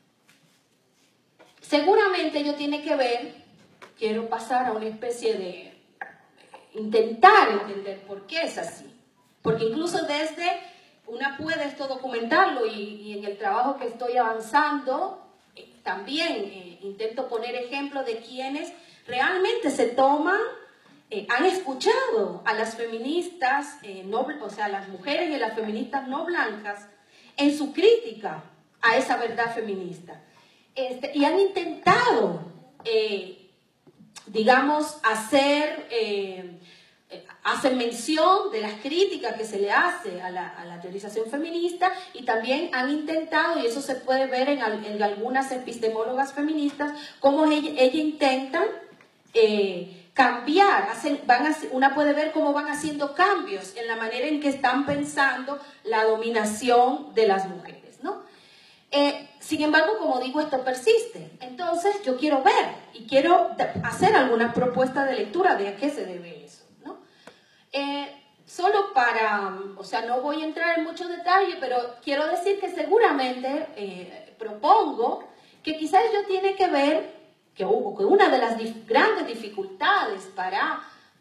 seguramente ello tiene que ver, quiero pasar a una especie de intentar entender por qué es así, porque incluso desde, una puede esto documentarlo y, y en el trabajo que estoy avanzando, eh, también eh, intento poner ejemplos de quienes realmente se toman, eh, han escuchado a las feministas, eh, no, o sea, a las mujeres y las feministas no blancas en su crítica a esa verdad feminista. Este, y han intentado, eh, digamos, hacer, eh, hacer mención de las críticas que se le hace a la, a la teorización feminista y también han intentado, y eso se puede ver en, en algunas epistemólogas feministas, cómo ellas ella intentan eh, cambiar, hacen, van a, una puede ver cómo van haciendo cambios en la manera en que están pensando la dominación de las mujeres, ¿no? Eh, sin embargo, como digo, esto persiste. Entonces, yo quiero ver y quiero hacer algunas propuestas de lectura de a qué se debe eso, ¿no? Eh, solo para, o sea, no voy a entrar en muchos detalles, pero quiero decir que seguramente eh, propongo que quizás ello tiene que ver, que hubo, que una de las dif- grandes dificultades para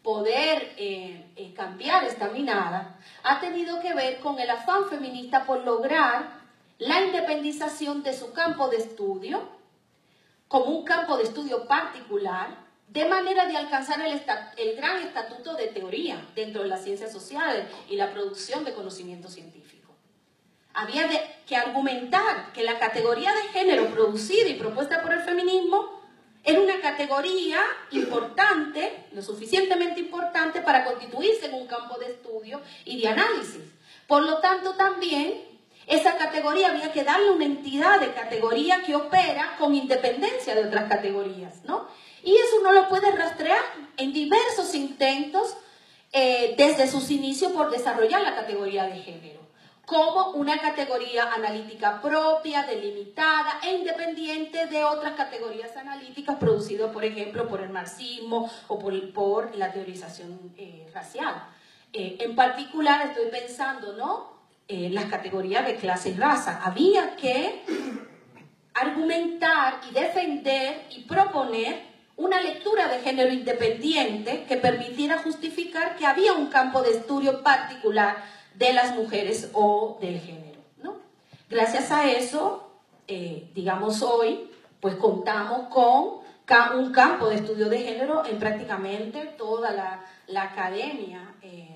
poder eh, eh, cambiar esta mirada ha tenido que ver con el afán feminista por lograr la independización de su campo de estudio como un campo de estudio particular, de manera de alcanzar el, el gran estatuto de teoría dentro de las ciencias sociales y la producción de conocimiento científico. Había de, que argumentar que la categoría de género producida y propuesta por el feminismo era una categoría importante, lo suficientemente importante para constituirse en un campo de estudio y de análisis. Por lo tanto, también esa categoría había que darle una entidad de categoría que opera con independencia de otras categorías, ¿no? Y eso uno lo puede rastrear en diversos intentos eh, desde sus inicios por desarrollar la categoría de género, como una categoría analítica propia, delimitada e independiente de otras categorías analíticas producidas, por ejemplo, por el marxismo o por, por la teorización eh, racial. Eh, en particular estoy pensando, ¿no?, Eh, las categorías de clase y raza. Había que argumentar y defender y proponer una lectura de género independiente que permitiera justificar que había un campo de estudio particular de las mujeres o del género, ¿no? Gracias a eso, eh, digamos hoy, pues contamos con un campo de estudio de género en prácticamente toda la, la academia eh,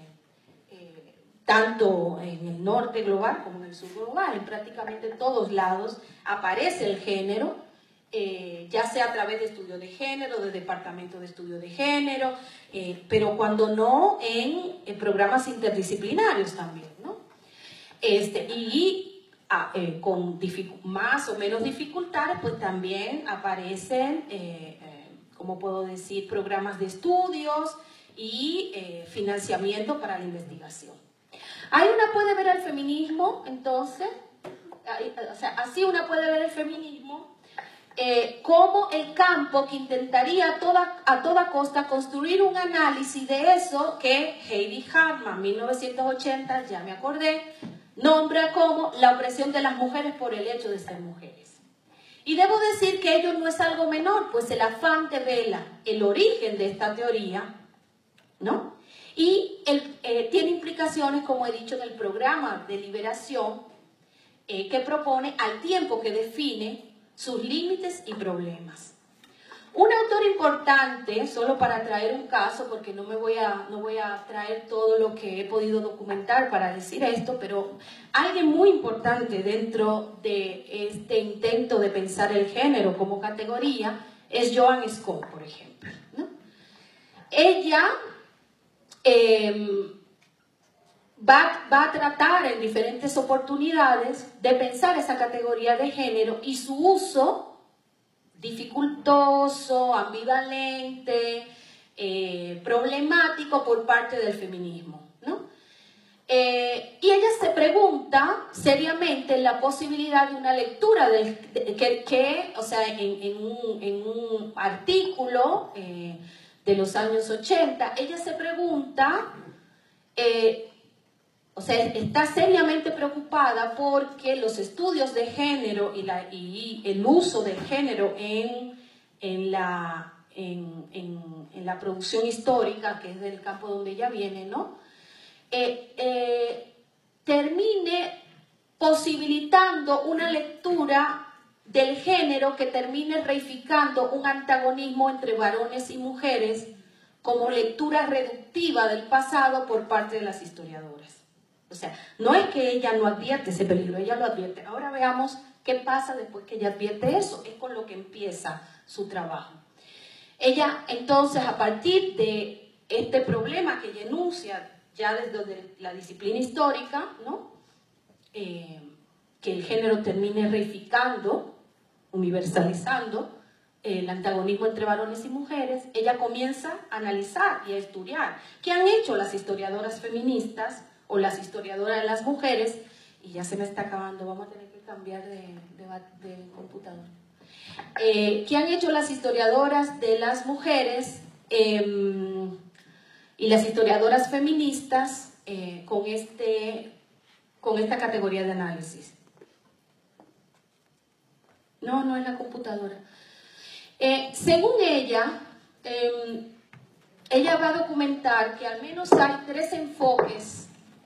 tanto en el norte global como en el sur global, en prácticamente todos lados aparece el género, eh, ya sea a través de estudio de género, de departamento de estudio de género, eh, pero cuando no en, en programas interdisciplinarios también, ¿no? Este, y ah, eh, con más o menos dificultades, pues también aparecen, eh, eh, ¿cómo puedo decir?, programas de estudios y eh, financiamiento para la investigación. Ahí una puede ver el feminismo, entonces, o sea, así una puede ver el feminismo eh, como el campo que intentaría a toda, a toda costa construir un análisis de eso que Heidi Hartman, mil novecientos ochenta, ya me acordé, nombra como la opresión de las mujeres por el hecho de ser mujeres. Y debo decir que ello no es algo menor, pues el afán devela el origen de esta teoría, ¿no? Y el, eh, tiene implicaciones, como he dicho, en el programa de liberación eh, que propone al tiempo que define sus límites y problemas. Un autor importante, solo para traer un caso, porque no, me voy a, no voy a traer todo lo que he podido documentar para decir esto, pero alguien muy importante dentro de este intento de pensar el género como categoría es Joan Scott, por ejemplo, ¿no? Ella Eh, va, va a tratar en diferentes oportunidades de pensar esa categoría de género y su uso dificultoso, ambivalente, eh, problemático por parte del feminismo, ¿no? Eh, y ella se pregunta seriamente la posibilidad de una lectura de, de, que, que, o sea, en, en, un, en un artículo eh, de los años ochenta, ella se pregunta, eh, o sea, está seriamente preocupada porque los estudios de género y, la, y el uso del género en, en, la, en, en, en la producción histórica, que es del campo donde ella viene, ¿no? Eh, eh, termine posibilitando una lectura del género que termine reificando un antagonismo entre varones y mujeres como lectura reductiva del pasado por parte de las historiadoras. O sea, no es que ella no advierte ese peligro, ella lo advierte. Ahora veamos qué pasa después que ella advierte eso, es con lo que empieza su trabajo. Ella, entonces, a partir de este problema que ella enuncia ya desde la disciplina histórica, ¿no? Eh, que el género termine reificando, universalizando el antagonismo entre varones y mujeres, ella comienza a analizar y a estudiar qué han hecho las historiadoras feministas o las historiadoras de las mujeres, y ya se me está acabando, vamos a tener que cambiar de, de, de computador. Eh, ¿Qué han hecho las historiadoras de las mujeres eh, y las historiadoras feministas eh, con, este, con esta categoría de análisis? No, no es la computadora. Eh, según ella, eh, ella va a documentar que al menos hay tres enfoques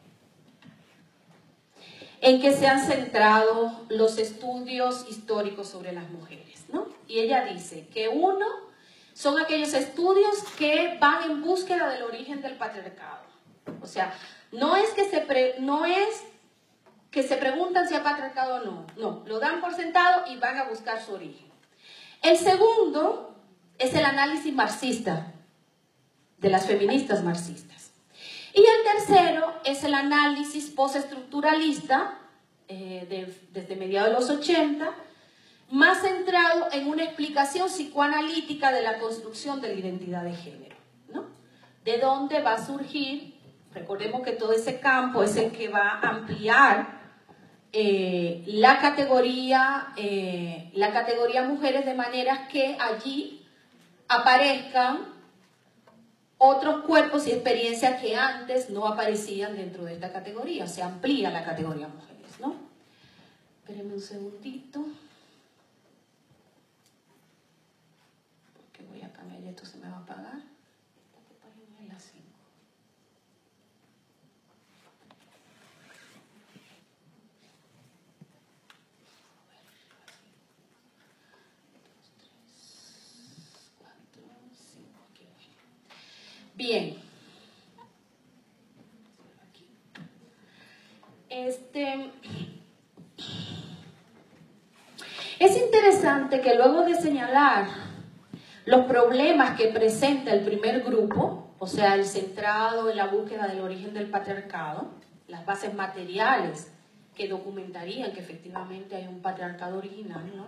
en que se han centrado los estudios históricos sobre las mujeres, ¿no? Y ella dice que uno son aquellos estudios que van en búsqueda del origen del patriarcado. O sea, no es que se, pre, no es que se preguntan si hay patriarcado o no, no, lo dan por sentado y van a buscar su origen. El segundo es el análisis marxista, de las feministas marxistas. Y el tercero es el análisis postestructuralista, eh, de, desde mediados de los ochenta, más centrado en una explicación psicoanalítica de la construcción de la identidad de género, ¿no? De dónde va a surgir, recordemos que todo ese campo es el que va a ampliar eh, la categoría, eh, la categoría mujeres, de manera que allí aparezcan otros cuerpos y experiencias que antes no aparecían dentro de esta categoría. Se amplía la categoría mujeres, ¿no? Espérenme un segundito. Porque voy a cambiar y esto se me va a apagar. Esta página es la cinco. Bien. Este, es interesante que luego de señalar los problemas que presenta el primer grupo, o sea, el centrado en la búsqueda del origen del patriarcado, las bases materiales que documentarían que efectivamente hay un patriarcado original, ¿no?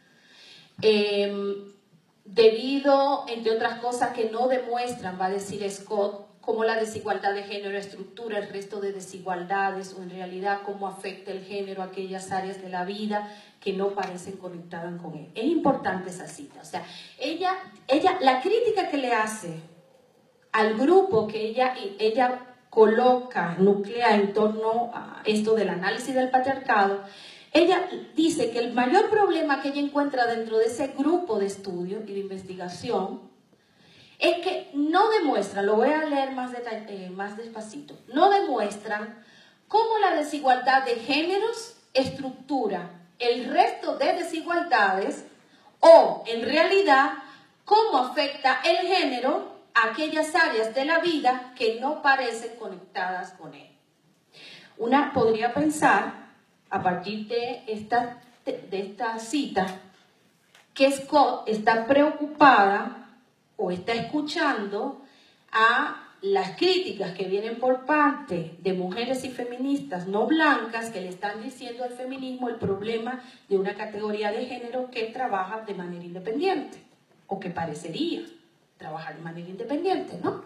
Eh, debido, entre otras cosas, que no demuestran, va a decir Scott, cómo la desigualdad de género estructura el resto de desigualdades, o en realidad cómo afecta el género a aquellas áreas de la vida que no parecen conectadas con él. Es importante esa cita. O sea, ella, ella, la crítica que le hace al grupo que ella, ella coloca, nuclea en torno a esto del análisis del patriarcado, ella dice que el mayor problema que ella encuentra dentro de ese grupo de estudio y de investigación es que no demuestran, lo voy a leer más, eh, más despacito, no demuestran cómo la desigualdad de géneros estructura el resto de desigualdades, o en realidad cómo afecta el género a aquellas áreas de la vida que no parecen conectadas con él. Una podría pensar, a partir de esta, de esta cita, que Scott está preocupada o está escuchando a las críticas que vienen por parte de mujeres y feministas no blancas que le están diciendo al feminismo el problema de una categoría de género que trabaja de manera independiente, o que parecería trabajar de manera independiente, ¿no?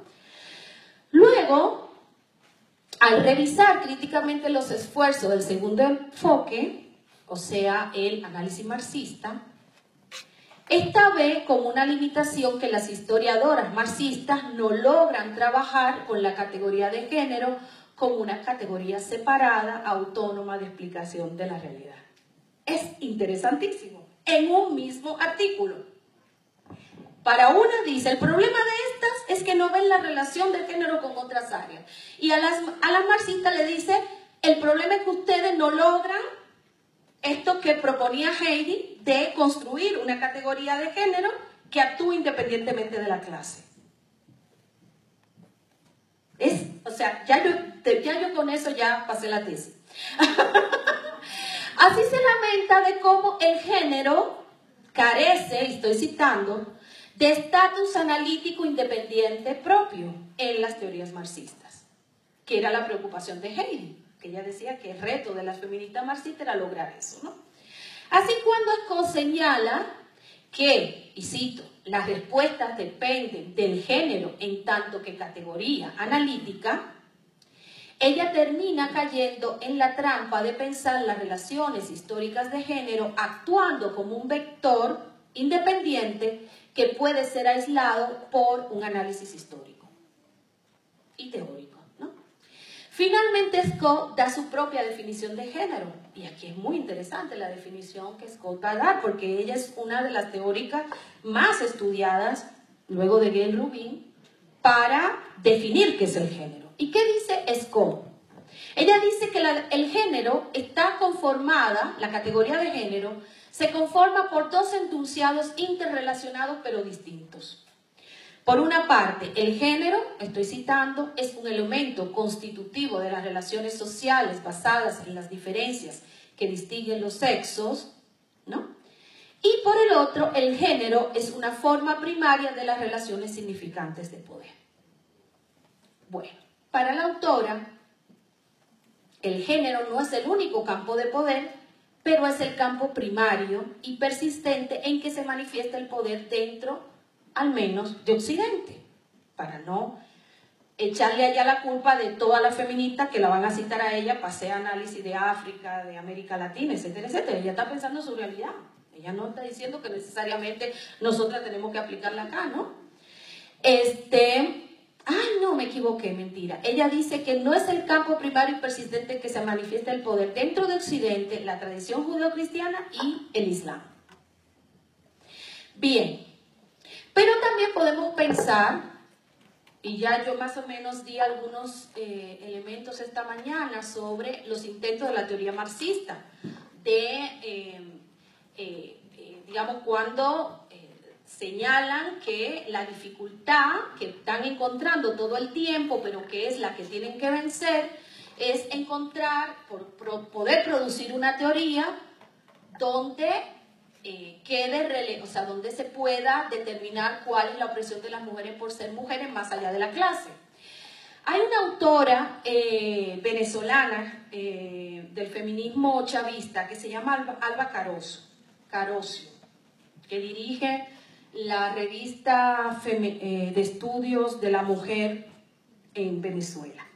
Luego, al revisar críticamente los esfuerzos del segundo enfoque, o sea, el análisis marxista, esta ve como una limitación que las historiadoras marxistas no logran trabajar con la categoría de género como una categoría separada, autónoma de explicación de la realidad. Es interesantísimo, en un mismo artículo. Para una dice, el problema de estas es que no ven la relación del género con otras áreas. Y a las, a las marxistas le dice, el problema es que ustedes no logran esto que proponía Heidi, de construir una categoría de género que actúe independientemente de la clase. Es, o sea, ya yo, ya yo con eso ya pasé la tesis. Así se lamenta de cómo el género carece, estoy citando, de estatus analítico independiente propio en las teorías marxistas, que era la preocupación de Heidi, que ella decía que el reto de las feministas marxistas era lograr eso, ¿no? Así, cuando Scott señala que, y cito, las respuestas dependen del género en tanto que categoría analítica, ella termina cayendo en la trampa de pensar las relaciones históricas de género actuando como un vector independiente que puede ser aislado por un análisis histórico y teórico, ¿no? Finalmente, Scott da su propia definición de género, y aquí es muy interesante la definición que Scott va a dar, porque ella es una de las teóricas más estudiadas, luego de Gayle Rubin, para definir qué es el género. ¿Y qué dice Escon? Ella dice que la, el género está conformada, la categoría de género, se conforma por dos enunciados interrelacionados pero distintos. Por una parte, el género, estoy citando, es un elemento constitutivo de las relaciones sociales basadas en las diferencias que distinguen los sexos, ¿no? Y por el otro, el género es una forma primaria de las relaciones significantes de poder. Bueno, para la autora, el género no es el único campo de poder, pero es el campo primario y persistente en que se manifiesta el poder dentro, al menos, de Occidente, para no echarle allá la culpa de todas las feministas que la van a citar a ella para hacer análisis de África, de América Latina, etcétera, etcétera. Ella está pensando en su realidad. Ella no está diciendo que necesariamente nosotras tenemos que aplicarla acá, ¿no? Este, ay, no, me equivoqué, mentira. Ella dice que no es el campo primario y persistente que se manifiesta el poder dentro de Occidente, la tradición judeocristiana y el Islam. Bien. Pero también podemos pensar, y ya yo más o menos di algunos eh, elementos esta mañana sobre los intentos de la teoría marxista, de, eh, eh, eh, digamos, cuando eh, señalan que la dificultad que están encontrando todo el tiempo, pero que es la que tienen que vencer, es encontrar, por, por poder producir una teoría donde Eh, quede rele o sea, donde se pueda determinar cuál es la opresión de las mujeres por ser mujeres más allá de la clase. Hay una autora eh, venezolana eh, del feminismo chavista que se llama Alba, Alba Caroso, Carosio, que dirige la revista Femi eh, de estudios de la mujer en Venezuela.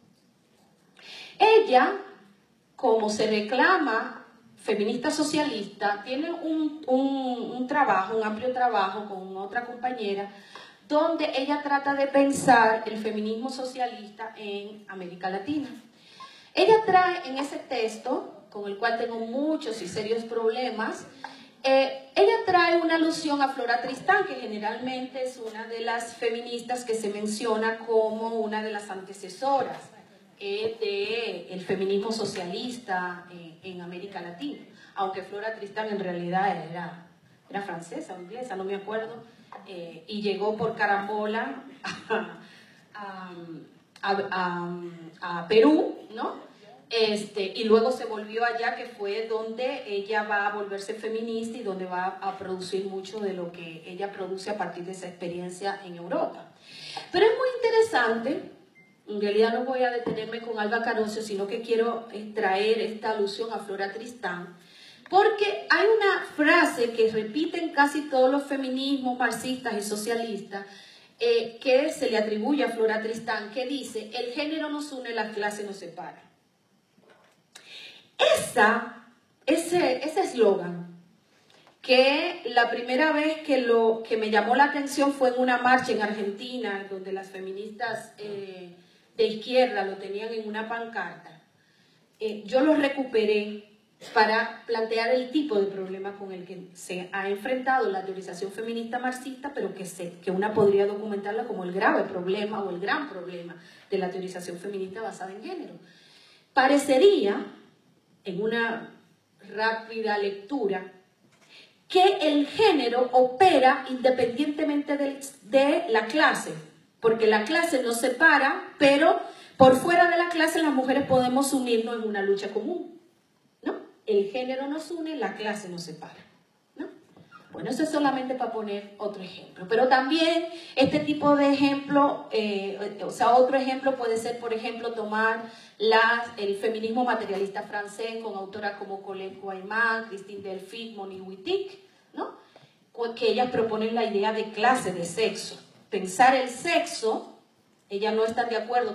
Ella, como se reclama feminista socialista, tiene un, un, un trabajo, un amplio trabajo con otra compañera, donde ella trata de pensar el feminismo socialista en América Latina. Ella trae en ese texto, con el cual tengo muchos y serios problemas, eh, ella trae una alusión a Flora Tristán, que generalmente es una de las feministas que se menciona como una de las antecesoras del feminismo socialista eh, en América Latina, aunque Flora Tristán en realidad era, era francesa o inglesa, no me acuerdo, eh, y llegó por carambola a, a, a, a, a Perú, ¿no? Este, y luego se volvió allá, que fue donde ella va a volverse feminista y donde va a producir mucho de lo que ella produce a partir de esa experiencia en Europa. Pero es muy interesante. En realidad no voy a detenerme con Alba Caroso, sino que quiero traer esta alusión a Flora Tristán, porque hay una frase que repiten casi todos los feminismos marxistas y socialistas, eh, que se le atribuye a Flora Tristán, que dice: el género nos une, la clase nos separa. Esa, ese eslogan, que la primera vez que, lo, que me llamó la atención fue en una marcha en Argentina, donde las feministas eh, de izquierda lo tenían en una pancarta, eh, yo lo recuperé para plantear el tipo de problema con el que se ha enfrentado la teorización feminista marxista, pero que, se, que una podría documentarla como el grave problema o el gran problema de la teorización feminista basada en género. Parecería, en una rápida lectura, que el género opera independientemente de, de la clase, porque la clase nos separa, pero por fuera de la clase las mujeres podemos unirnos en una lucha común, ¿no? El género nos une, la clase nos separa, ¿no? Bueno, eso es solamente para poner otro ejemplo, pero también este tipo de ejemplo, eh, o sea, otro ejemplo puede ser, por ejemplo, tomar la, el feminismo materialista francés con autoras como Colette Guaimard, Christine Delphi, Monique Wittig, ¿no? Que ellas proponen la idea de clase, de sexo. Pensar el sexo, ellas no están de acuerdo con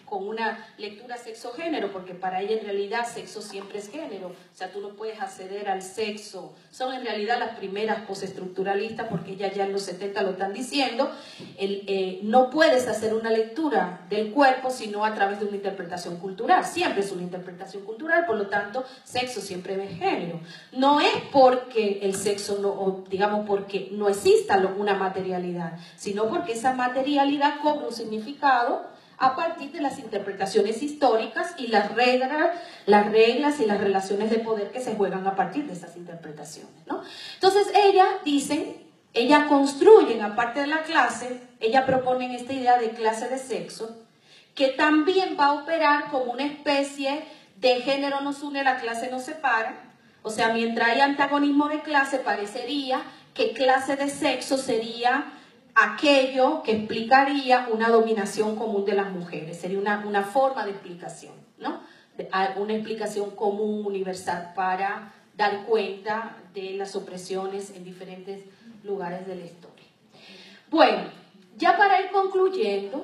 con una lectura sexo-género, porque para ella en realidad sexo siempre es género, o sea, tú no puedes acceder al sexo. Son en realidad las primeras postestructuralistas, porque ellas ya en los setenta lo están diciendo, el, eh, no puedes hacer una lectura del cuerpo sino a través de una interpretación cultural, siempre es una interpretación cultural, por lo tanto, sexo siempre es género. No es porque el sexo, no, o digamos, porque no exista una materialidad, sino porque esa materialidad cobra un significado a partir de las interpretaciones históricas y las reglas, las reglas y las relaciones de poder que se juegan a partir de esas interpretaciones, ¿no? Entonces, ella dice, ella construye, aparte de la clase, ella propone esta idea de clase de sexo, que también va a operar como una especie de género nos une, la clase nos separa. O sea, mientras hay antagonismo de clase, parecería que clase de sexo sería aquello que explicaría una dominación común de las mujeres, sería una, una forma de explicación, ¿no? De, una explicación común, universal, para dar cuenta de las opresiones en diferentes lugares de la historia. Bueno, ya para ir concluyendo,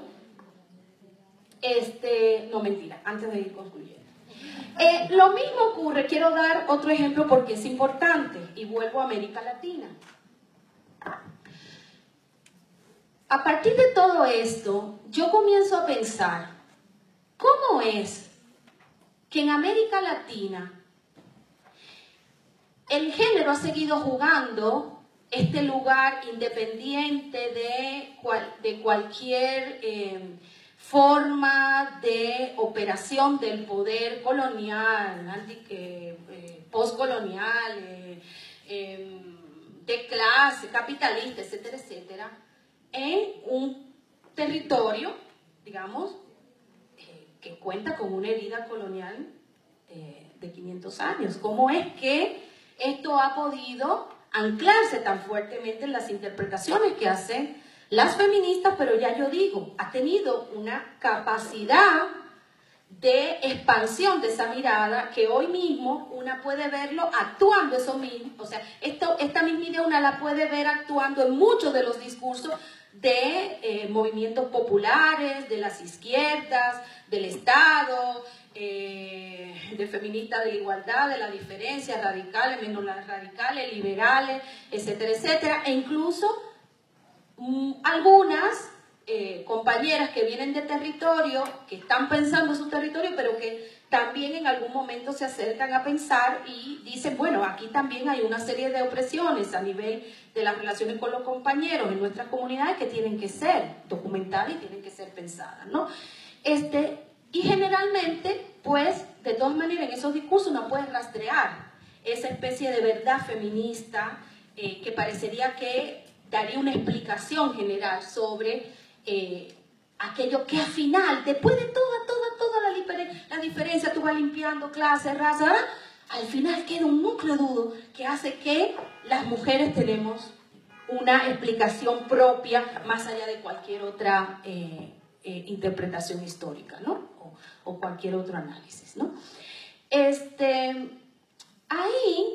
este, no mentira, antes de ir concluyendo. Eh, lo mismo ocurre, quiero dar otro ejemplo porque es importante, y vuelvo a América Latina. A partir de todo esto, yo comienzo a pensar, ¿cómo es que en América Latina el género ha seguido jugando este lugar independiente de, cual, de cualquier eh, forma de operación del poder colonial, anti, eh, eh, postcolonial, eh, eh, de clase, capitalista, etcétera, etcétera, en un territorio, digamos, eh, que cuenta con una herida colonial eh, de quinientos años? ¿Cómo es que esto ha podido anclarse tan fuertemente en las interpretaciones que hacen las feministas? Pero ya yo digo, ha tenido una capacidad de expansión de esa mirada que hoy mismo una puede verlo actuando eso mismo. O sea, esto, esta misma idea una la puede ver actuando en muchos de los discursos de eh, movimientos populares, de las izquierdas, del Estado, eh, de feministas de la igualdad, de la diferencia, radicales, menos las radicales, liberales, etcétera, etcétera, e incluso mmm, algunas eh, compañeras que vienen de territorio, que están pensando en su territorio, pero que también en algún momento se acercan a pensar y dicen, bueno, aquí también hay una serie de opresiones a nivel de las relaciones con los compañeros en nuestras comunidades que tienen que ser documentadas y tienen que ser pensadas, ¿no? Este, y generalmente, pues, de todas maneras, en esos discursos uno puede rastrear esa especie de verdad feminista eh, que parecería que daría una explicación general sobre eh, aquello que al final, después de toda, toda, toda la, diferen la diferencia, tú vas limpiando clase, raza, ¿verdad? Al final queda un núcleo duro que hace que las mujeres tenemos una explicación propia más allá de cualquier otra eh, eh, interpretación histórica, ¿no? O, o cualquier otro análisis, ¿no? Este, ahí,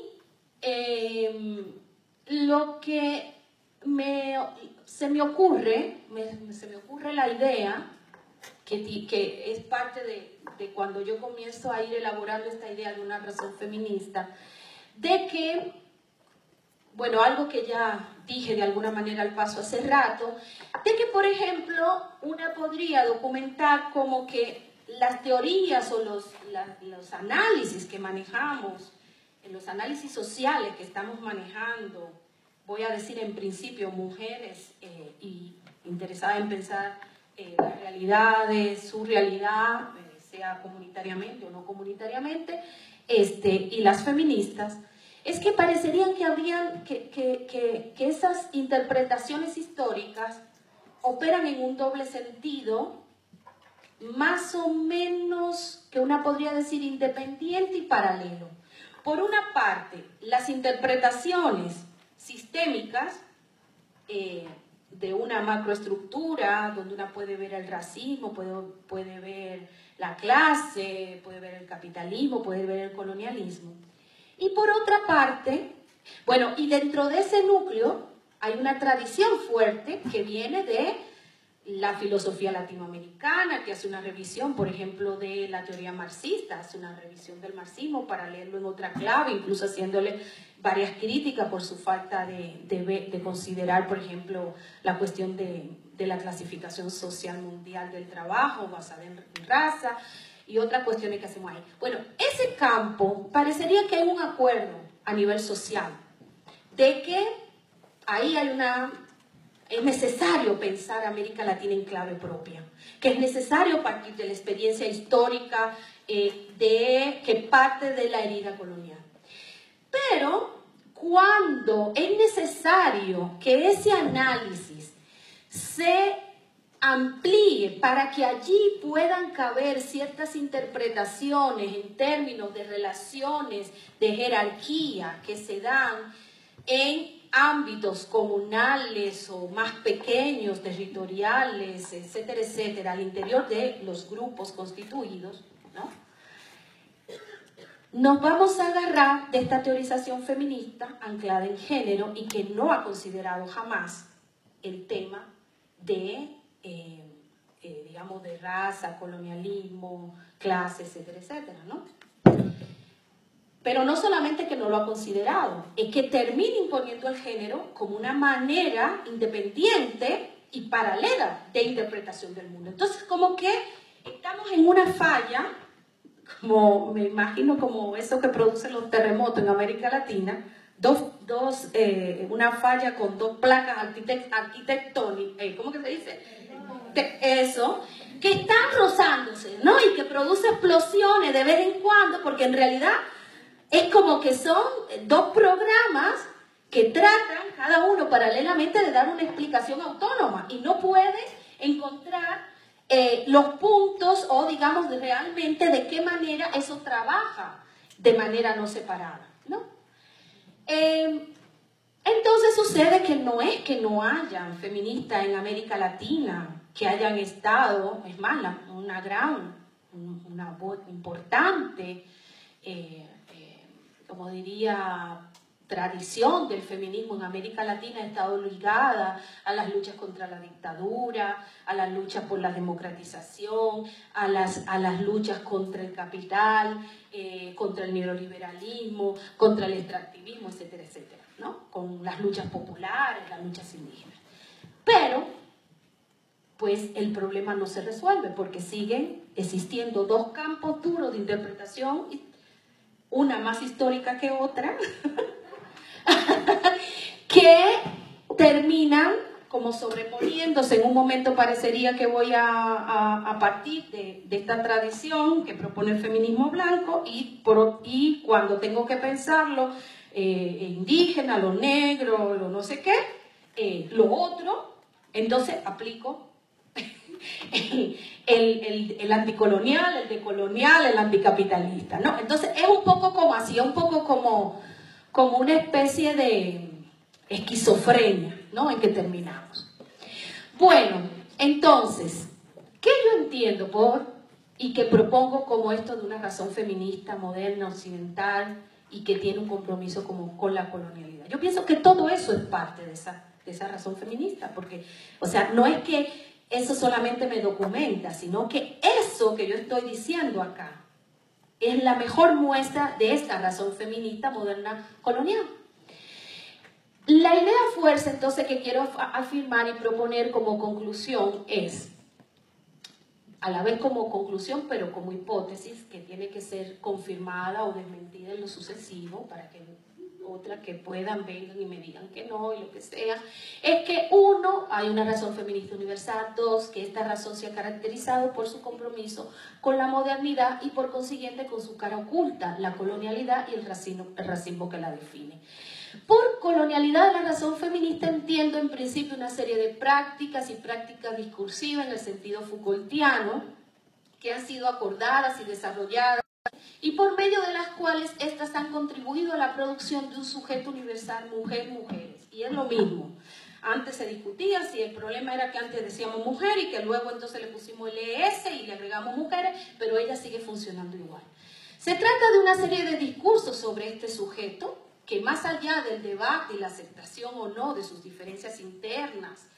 eh, lo que me, se me ocurre, me, se me ocurre la idea, que, que es parte de, de cuando yo comienzo a ir elaborando esta idea de una razón feminista, de que, bueno, algo que ya dije de alguna manera al paso hace rato, de que, por ejemplo, una podría documentar como que las teorías o los, la, los análisis que manejamos, en los análisis sociales que estamos manejando, voy a decir en principio mujeres eh, y interesadas en pensar eh, las realidades, su realidad, eh, sea comunitariamente o no comunitariamente, este, y las feministas, es que parecerían que, habrían, que, que, que, que esas interpretaciones históricas operan en un doble sentido, más o menos que una podría decir independiente y paralelo. Por una parte, las interpretaciones sistémicas eh, de una macroestructura, donde una puede ver el racismo, puede, puede ver la clase, puede ver el capitalismo, puede ver el colonialismo. Y por otra parte, bueno, y dentro de ese núcleo hay una tradición fuerte que viene de la filosofía latinoamericana, que hace una revisión, por ejemplo, de la teoría marxista, hace una revisión del marxismo para leerlo en otra clave, incluso haciéndole varias críticas por su falta de, de, de considerar, por ejemplo, la cuestión de, de la clasificación social mundial del trabajo basada en raza y otras cuestiones que hacemos ahí. Bueno, ese campo parecería que hay un acuerdo a nivel social de que ahí hay una... Es necesario pensar América Latina en clave propia, que es necesario partir de la experiencia histórica eh, de, que parte de la herida colonial. Pero cuando es necesario que ese análisis se amplíe para que allí puedan caber ciertas interpretaciones en términos de relaciones de jerarquía que se dan en ámbitos comunales o más pequeños, territoriales, etcétera, etcétera, al interior de los grupos constituidos, ¿no? Nos vamos a agarrar de esta teorización feminista anclada en género y que no ha considerado jamás el tema de, eh, eh, digamos, de raza, colonialismo, clase, etcétera, etcétera, ¿no? Pero no solamente que no lo ha considerado, es que termina imponiendo el género como una manera independiente y paralela de interpretación del mundo. Entonces, como que estamos en una falla, como me imagino como eso que producen los terremotos en América Latina, dos, dos, eh, una falla con dos placas arquitectónicas, eh, ¿cómo que se dice? Eso, que están rozándose, ¿no? Y que produce explosiones de vez en cuando, porque en realidad es como que son dos programas que tratan, cada uno paralelamente, de dar una explicación autónoma y no puede encontrar eh, los puntos o, digamos, de realmente de qué manera eso trabaja de manera no separada, ¿no? Eh, entonces sucede que no es que no hayan feministas en América Latina que hayan estado, es más, la, una gran, una voz importante, eh, como diría, tradición del feminismo en América Latina ha estado ligada a las luchas contra la dictadura, a las luchas por la democratización, a las, a las luchas contra el capital, eh, contra el neoliberalismo, contra el extractivismo, etcétera, etcétera, ¿no? Con las luchas populares, las luchas indígenas. Pero, pues el problema no se resuelve porque siguen existiendo dos campos duros de interpretación, una más histórica que otra, que terminan como sobreponiéndose. En un momento parecería que voy a, a, a partir de, de esta tradición que propone el feminismo blanco y, por, y cuando tengo que pensarlo, eh, indígena, lo negro, lo no sé qué, eh, lo otro, entonces aplico El, el, el anticolonial, el decolonial, el anticapitalista, ¿no? Entonces es un poco como así, un poco como, como una especie de esquizofrenia, ¿no? En que terminamos. Bueno, entonces, ¿qué yo entiendo por y que propongo como esto de una razón feminista, moderna, occidental y que tiene un compromiso como con la colonialidad? Yo pienso que todo eso es parte de esa, de esa razón feminista, porque, o sea, no es que eso solamente me documenta, sino que eso que yo estoy diciendo acá es la mejor muestra de esta razón feminista moderna colonial. La idea fuerza, entonces, que quiero afirmar y proponer como conclusión es, a la vez como conclusión, pero como hipótesis, que tiene que ser confirmada o desmentida en lo sucesivo, para que otras que puedan ver y me digan que no y lo que sea, es que uno, hay una razón feminista universal, dos, que esta razón se ha caracterizado por su compromiso con la modernidad y por consiguiente con su cara oculta, la colonialidad y el racismo, el racismo que la define. Por colonialidad de la razón feminista entiendo en principio una serie de prácticas y prácticas discursivas en el sentido Foucaultiano que han sido acordadas y desarrolladas y por medio de las cuales éstas han contribuido a la producción de un sujeto universal mujer-mujeres. Y es lo mismo. Antes se discutía si el problema era que antes decíamos mujer y que luego entonces le pusimos el E S y le agregamos mujeres, pero ella sigue funcionando igual. Se trata de una serie de discursos sobre este sujeto que más allá del debate y la aceptación o no de sus diferencias internas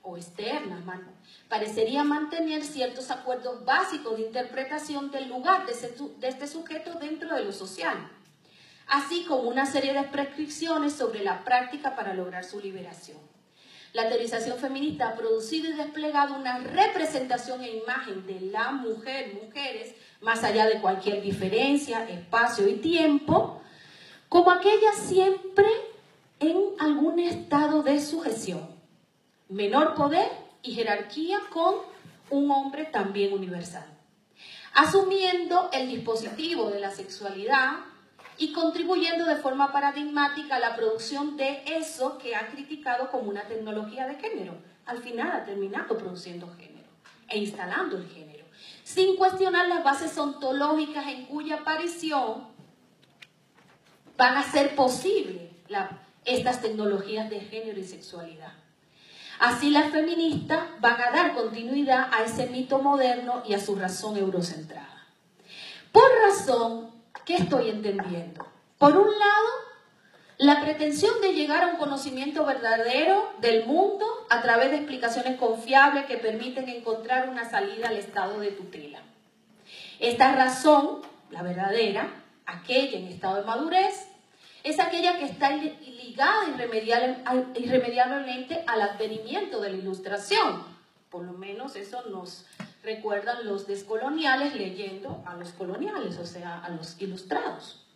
o externas, parecería mantener ciertos acuerdos básicos de interpretación del lugar de, ese, de este sujeto dentro de lo social, así como una serie de prescripciones sobre la práctica para lograr su liberación. La teorización feminista ha producido y desplegado una representación e imagen de la mujer, mujeres, más allá de cualquier diferencia, espacio y tiempo, como aquella siempre en algún estado de sujeción, menor poder y jerarquía con un hombre también universal, asumiendo el dispositivo de la sexualidad y contribuyendo de forma paradigmática a la producción de eso que ha criticado como una tecnología de género. Al final ha terminado produciendo género e instalando el género, sin cuestionar las bases ontológicas en cuya aparición van a ser posibles la, estas tecnologías de género y sexualidad. Así las feministas van a dar continuidad a ese mito moderno y a su razón eurocentrada. Por razón, ¿qué estoy entendiendo? Por un lado, la pretensión de llegar a un conocimiento verdadero del mundo a través de explicaciones confiables que permiten encontrar una salida al estado de tutela. Esta razón, la verdadera, aquella en estado de madurez, es aquella que está ligada irremediablemente al advenimiento de la Ilustración. Por lo menos eso nos recuerdan los descoloniales leyendo a los coloniales, o sea, a los ilustrados.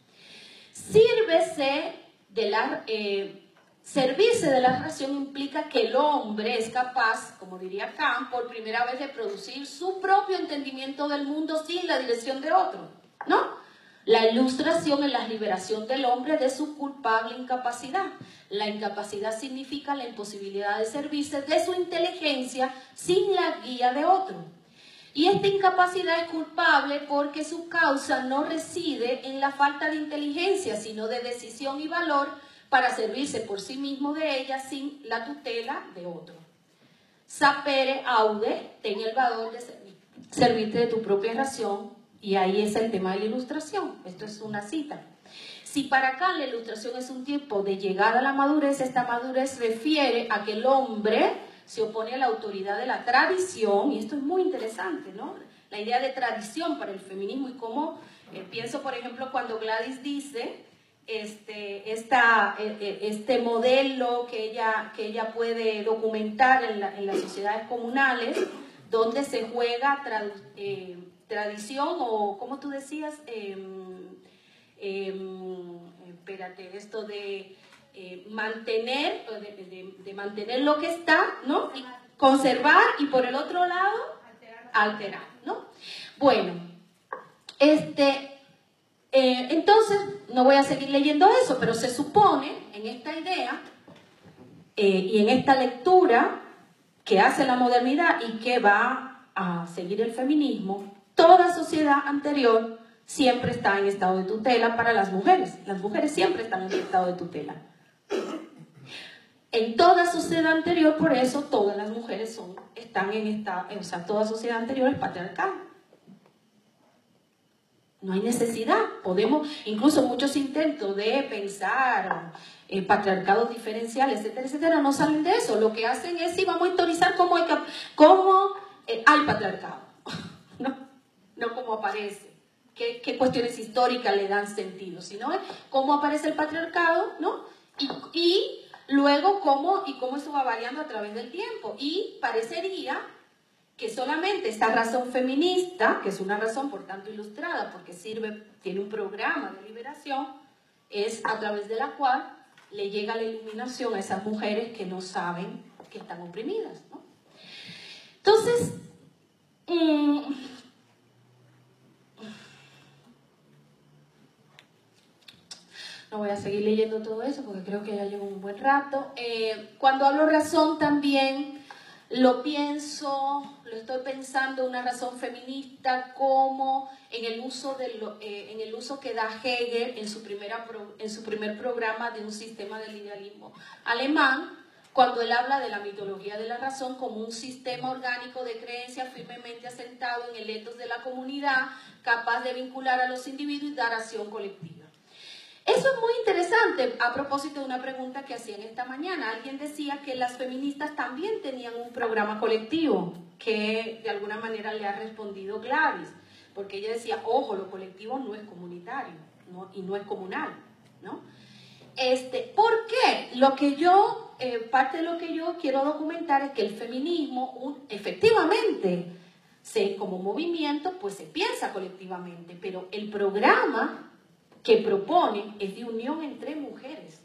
Sírvese de la, eh, servirse de la razón implica que el hombre es capaz, como diría Kant, por primera vez de producir su propio entendimiento del mundo sin la dirección de otro, ¿no? La Ilustración es la liberación del hombre de su culpable incapacidad. La incapacidad significa la imposibilidad de servirse de su inteligencia sin la guía de otro. Y esta incapacidad es culpable porque su causa no reside en la falta de inteligencia, sino de decisión y valor para servirse por sí mismo de ella sin la tutela de otro. Sapere aude, ten el valor de servirte de tu propia razón. Y ahí es el tema de la Ilustración. Esto es una cita. Si para Kant la Ilustración es un tiempo de llegada a la madurez, esta madurez refiere a que el hombre se opone a la autoridad de la tradición, y esto es muy interesante, ¿no? La idea de tradición para el feminismo y cómo, eh, pienso por ejemplo cuando Gladys dice este, esta, eh, este modelo que ella, que ella puede documentar en, la, en las sociedades comunales, donde se juega tradu eh, tradición o, como tú decías, eh, eh, espérate, esto de eh, mantener, de, de, de mantener lo que está, ¿no? Y conservar y por el otro lado, alterar, ¿no? Bueno, este, eh, entonces, no voy a seguir leyendo eso, pero se supone en esta idea eh, y en esta lectura que hace la modernidad y que va a seguir el feminismo, toda sociedad anterior siempre está en estado de tutela para las mujeres. Las mujeres siempre están en estado de tutela. En toda sociedad anterior, por eso todas las mujeres son, están en esta, o sea, toda sociedad anterior es patriarcal. No hay necesidad. Podemos, incluso muchos intentos de pensar eh, patriarcados diferenciales, etcétera, etcétera, no salen de eso. Lo que hacen es, sí, vamos a historizar cómo hay, cómo, eh, hay patriarcado. ¿No? No cómo aparece, qué, qué cuestiones históricas le dan sentido, sino cómo aparece el patriarcado, ¿no? Y, y luego cómo, y cómo eso va variando a través del tiempo. Y parecería que solamente esta razón feminista, que es una razón por tanto ilustrada, porque sirve, tiene un programa de liberación, es a través de la cual le llega la iluminación a esas mujeres que no saben que están oprimidas, ¿no? Entonces, mmm, no voy a seguir leyendo todo eso porque creo que ya llevo un buen rato. Eh, cuando hablo razón también lo pienso, lo estoy pensando una razón feminista como en el uso, de lo, eh, en el uso que da Hegel en su, primera pro, en su primer programa de un sistema del idealismo alemán, cuando él habla de la mitología de la razón como un sistema orgánico de creencias firmemente asentado en el etos de la comunidad, capaz de vincular a los individuos y dar acción colectiva. Eso es muy interesante a propósito de una pregunta que hacían esta mañana. Alguien decía que las feministas también tenían un programa colectivo, que de alguna manera le ha respondido Gladys, porque ella decía, ojo, lo colectivo no es comunitario, ¿no? Y no es comunal, ¿no? Este, ¿por qué? Lo que yo, eh, parte de lo que yo quiero documentar es que el feminismo, un, efectivamente, se, como movimiento, pues se piensa colectivamente, pero el programa que propone es de unión entre mujeres,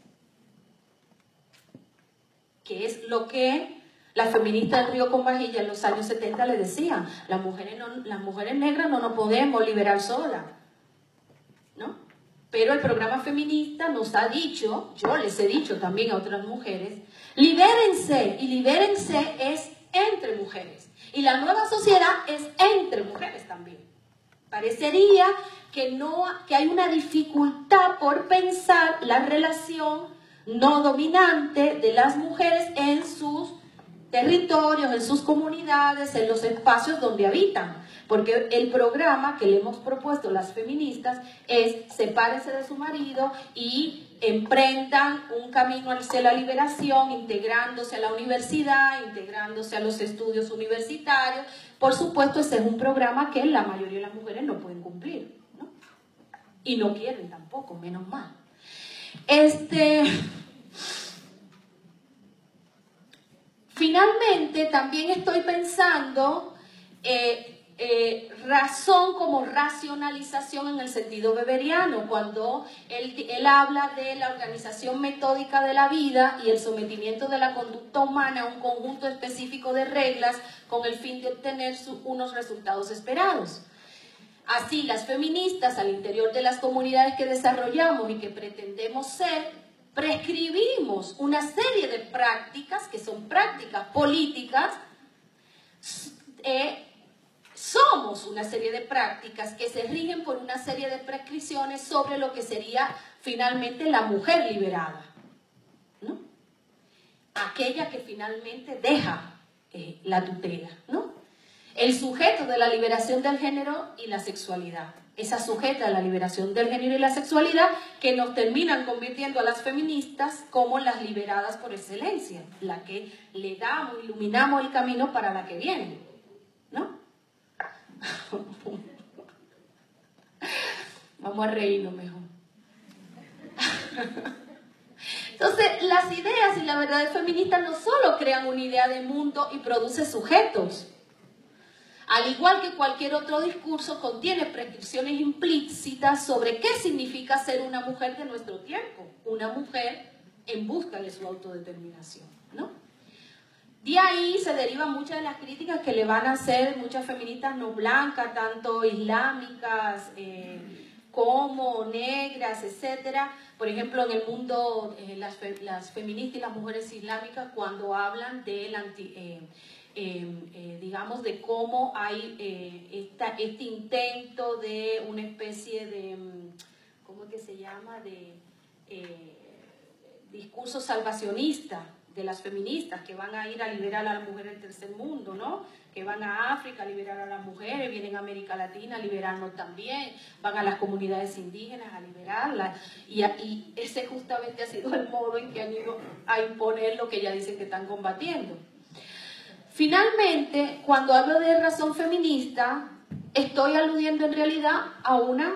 que es lo que la feminista del Río Convajilla en los años setenta le decían, las mujeres, no, las mujeres negras no nos podemos liberar solas, ¿no? Pero el programa feminista nos ha dicho, yo les he dicho también a otras mujeres, libérense, y libérense es entre mujeres, y la nueva sociedad es entre mujeres también. Parecería que, no, que hay una dificultad por pensar la relación no dominante de las mujeres en sus territorios, en sus comunidades, en los espacios donde habitan. Porque el programa que le hemos propuesto las feministas es sepárense de su marido y emprendan un camino hacia la liberación, integrándose a la universidad, integrándose a los estudios universitarios. Por supuesto, ese es un programa que la mayoría de las mujeres no pueden cumplir, ¿no? Y no quieren tampoco, menos mal. Este... Finalmente, también estoy pensando eh, eh, razón como racionalización en el sentido weberiano, cuando él, él habla de la organización metódica de la vida y el sometimiento de la conducta humana a un conjunto específico de reglas con el fin de obtener su, unos resultados esperados. Así, las feministas al interior de las comunidades que desarrollamos y que pretendemos ser, prescribimos una serie de prácticas que son prácticas políticas, eh, somos una serie de prácticas que se rigen por una serie de prescripciones sobre lo que sería finalmente la mujer liberada, ¿no? Aquella que finalmente deja eh, la tutela, ¿no? El sujeto de la liberación del género y la sexualidad. Esa sujeta a la liberación del género y la sexualidad que nos terminan convirtiendo a las feministas como las liberadas por excelencia, la que le damos, iluminamos el camino para la que viene, ¿no? Vamos a reírnos mejor. Entonces, las ideas y la verdad feminista no solo crean una idea de mundo y produce sujetos. Al igual que cualquier otro discurso, contiene prescripciones implícitas sobre qué significa ser una mujer de nuestro tiempo, una mujer en busca de su autodeterminación, ¿no? De ahí se derivan muchas de las críticas que le van a hacer muchas feministas no blancas, tanto islámicas eh, como negras, etcétera. Por ejemplo, en el mundo, eh, las, fe, las feministas y las mujeres islámicas, cuando hablan del anti... Eh, Eh, eh, digamos, de cómo hay eh, esta, este intento de una especie de, ¿cómo es que se llama?, de eh, discurso salvacionista de las feministas, que van a ir a liberar a la mujer del tercer mundo, ¿no? Que van a África a liberar a las mujeres, vienen a América Latina a liberarnos también, van a las comunidades indígenas a liberarlas, y, y ese justamente ha sido el modo en que han ido a imponer lo que ya dicen que están combatiendo. Finalmente, cuando hablo de razón feminista, estoy aludiendo en realidad a una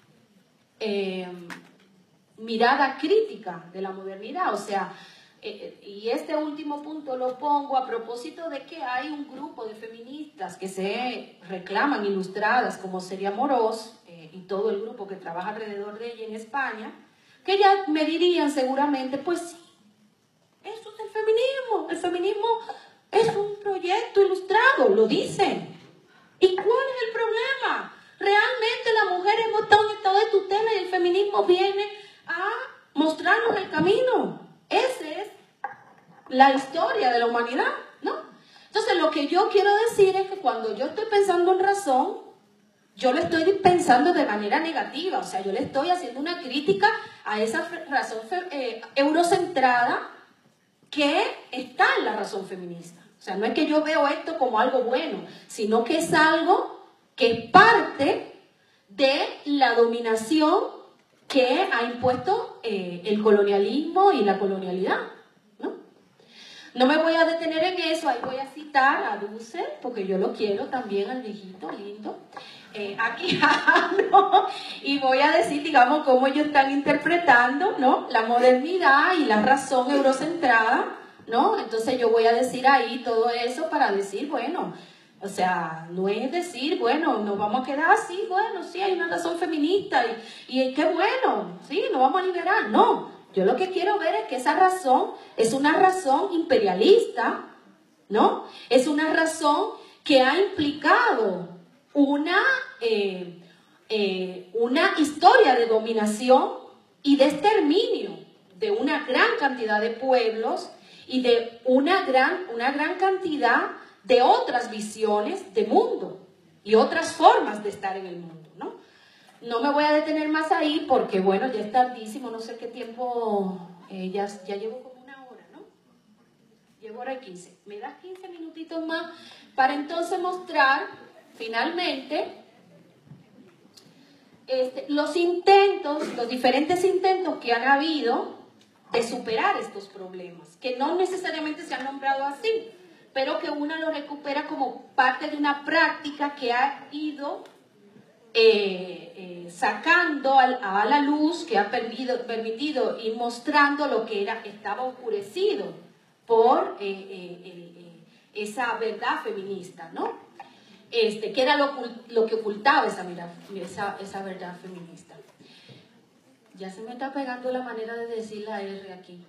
eh, mirada crítica de la modernidad. O sea, eh, y este último punto lo pongo a propósito de que hay un grupo de feministas que se reclaman ilustradas, como Seria Morós eh, y todo el grupo que trabaja alrededor de ella en España, que ya me dirían seguramente, pues sí, eso es el feminismo, el feminismo es un proyecto ilustrado, lo dicen. ¿Y cuál es el problema? Realmente las mujeres hemos estado en estado de tutela y el feminismo viene a mostrarnos el camino. Esa es la historia de la humanidad, ¿no? Entonces, lo que yo quiero decir es que cuando yo estoy pensando en razón, yo lo estoy pensando de manera negativa. O sea, yo le estoy haciendo una crítica a esa razón eh, eurocentrada que está en la razón feminista. O sea, no es que yo veo esto como algo bueno, sino que es algo que es parte de la dominación que ha impuesto eh, el colonialismo y la colonialidad, ¿no? No me voy a detener en eso, ahí voy a citar a Dussel, porque yo lo quiero también, al viejito lindo, eh, aquí, ¿no? Y voy a decir, digamos, cómo ellos están interpretando, ¿no?, la modernidad y la razón eurocentrada, ¿no? Entonces yo voy a decir ahí todo eso para decir, bueno, o sea, no es decir, bueno, nos vamos a quedar así, bueno, sí, hay una razón feminista y, y qué bueno, sí, nos vamos a liberar. No, yo lo que quiero ver es que esa razón es una razón imperialista, ¿no? Es una razón que ha implicado una, eh, eh, una historia de dominación y de exterminio de una gran cantidad de pueblos y de una gran, una gran cantidad de otras visiones de mundo y otras formas de estar en el mundo, ¿no? No me voy a detener más ahí porque, bueno, ya es tardísimo, no sé qué tiempo, eh, ya, ya llevo como una hora, ¿no? Llevo hora y quince. ¿Me das quince minutitos más para entonces mostrar, finalmente, este, los intentos, los diferentes intentos que han habido de superar estos problemas, que no necesariamente se han nombrado así, pero que uno lo recupera como parte de una práctica que ha ido eh, eh, sacando a, a la luz, que ha permitido, permitido ir mostrando lo que era, estaba oscurecido por eh, eh, eh, esa verdad feminista, ¿no? Este, que era lo, lo que ocultaba esa, esa, esa verdad feminista. Ya se me está pegando la manera de decir la R aquí.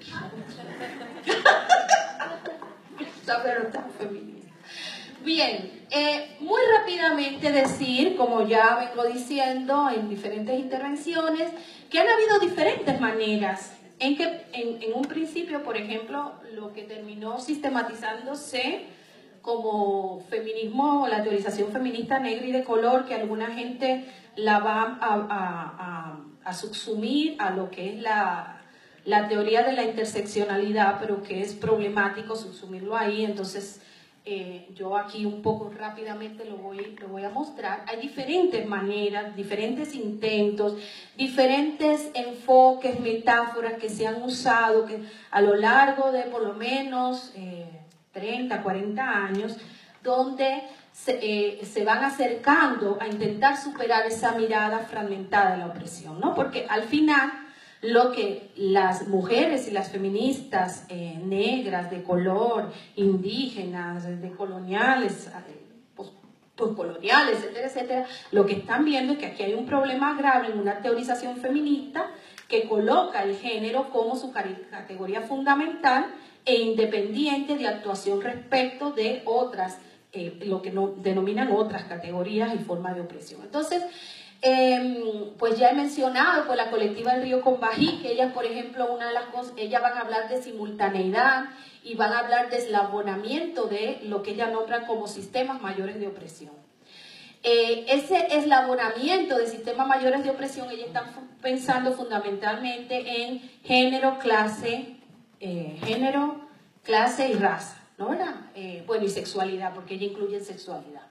Esa verdad feminista. Bien, eh, muy rápidamente decir, como ya vengo diciendo en diferentes intervenciones, que han habido diferentes maneras en que en, en un principio, por ejemplo, lo que terminó sistematizándose como feminismo, la teorización feminista negra y de color, que alguna gente la va a, a, a, a subsumir a lo que es la, la teoría de la interseccionalidad, pero que es problemático subsumirlo ahí. Entonces eh, yo aquí un poco rápidamente lo voy, lo voy a mostrar. Hay diferentes maneras, diferentes intentos, diferentes enfoques, metáforas que se han usado que a lo largo de por lo menos eh, treinta, cuarenta años, donde se, eh, se van acercando a intentar superar esa mirada fragmentada de la opresión, ¿no? Porque al final lo que las mujeres y las feministas eh, negras, de color, indígenas, decoloniales, pues, pues coloniales, etcétera, etcétera, lo que están viendo es que aquí hay un problema grave en una teorización feminista que coloca el género como su categoría fundamental e independiente de actuación respecto de otras, eh, lo que no, denominan otras categorías y formas de opresión. Entonces, eh, pues ya he mencionado pues, la colectiva del Río Combají, que ellas, por ejemplo, una de las cosas, ellas van a hablar de simultaneidad y van a hablar de eslabonamiento de lo que ellas nombran como sistemas mayores de opresión. Eh, ese eslabonamiento de sistemas mayores de opresión, ellas están pensando fundamentalmente en género, clase, eh, género, clase y raza, ¿no? ¿Verdad? Eh, bueno, y sexualidad, porque ellas incluyen sexualidad.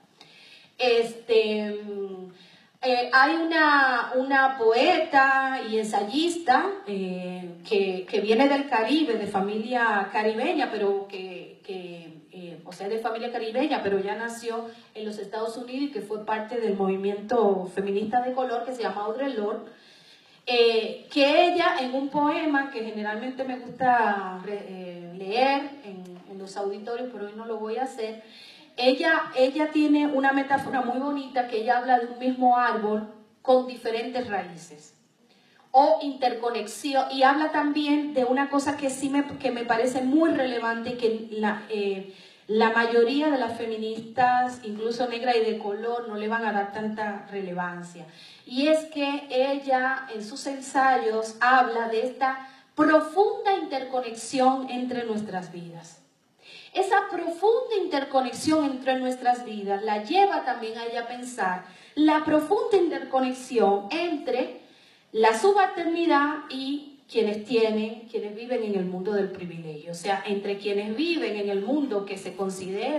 Este, eh, hay una, una poeta y ensayista eh, que, que viene del Caribe, de familia caribeña, pero que, que eh, o sea, de familia caribeña, pero ya nació en los Estados Unidos y que fue parte del movimiento feminista de color que se llama Audre Lorde. Eh, que ella en un poema que generalmente me gusta eh, leer en, en los auditorios, pero hoy no lo voy a hacer, ella, ella tiene una metáfora muy bonita que ella habla de un mismo árbol con diferentes raíces o interconexión, y habla también de una cosa que sí me, que me parece muy relevante, que la, eh, la mayoría de las feministas, incluso negras y de color, no le van a dar tanta relevancia. Y es que ella en sus ensayos habla de esta profunda interconexión entre nuestras vidas. Esa profunda interconexión entre nuestras vidas la lleva también a ella a pensar la profunda interconexión entre la subalternidad y quienes tienen, quienes viven en el mundo del privilegio. O sea, entre quienes viven en el mundo que se considera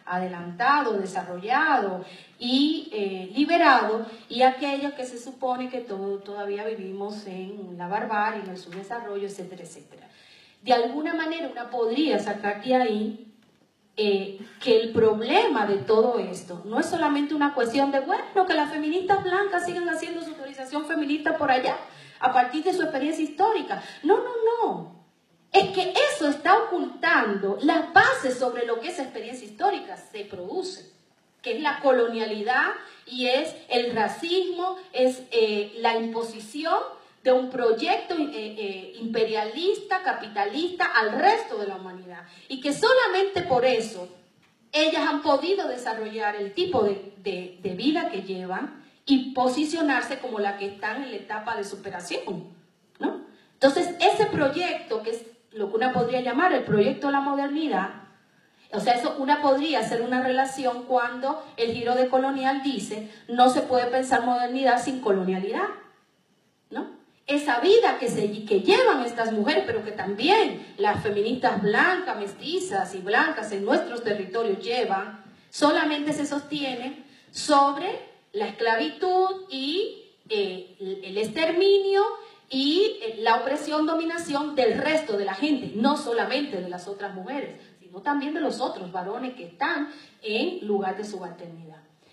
adelantado, desarrollado y eh, liberado, y aquellos que se supone que todo, todavía vivimos en la barbarie, en el subdesarrollo, etcétera, etcétera. De alguna manera una podría sacar de ahí eh, que el problema de todo esto no es solamente una cuestión de, bueno, que las feministas blancas sigan haciendo su autorización feminista por allá, a partir de su experiencia histórica. No, no, no. Es que eso está ocultando las bases sobre lo que esa experiencia histórica se produce, que es la colonialidad y es el racismo, es eh, la imposición de un proyecto eh, eh, imperialista, capitalista al resto de la humanidad. Y que solamente por eso ellas han podido desarrollar el tipo de, de, de vida que llevan y posicionarse como la que están en la etapa de superación, ¿no? Entonces, ese proyecto, que es lo que una podría llamar el proyecto de la modernidad, o sea, eso una podría hacer una relación cuando el giro de colonial dice no se puede pensar modernidad sin colonialidad, ¿no? Esa vida que, se, que llevan estas mujeres, pero que también las feministas blancas, mestizas y blancas en nuestros territorios llevan, solamente se sostiene sobre la esclavitud y eh, el exterminio y la opresión, dominación del resto de la gente, no solamente de las otras mujeres, sino también de los otros varones que están en lugar de subalternidad.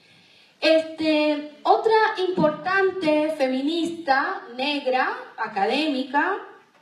Este, otra importante feminista negra, académica,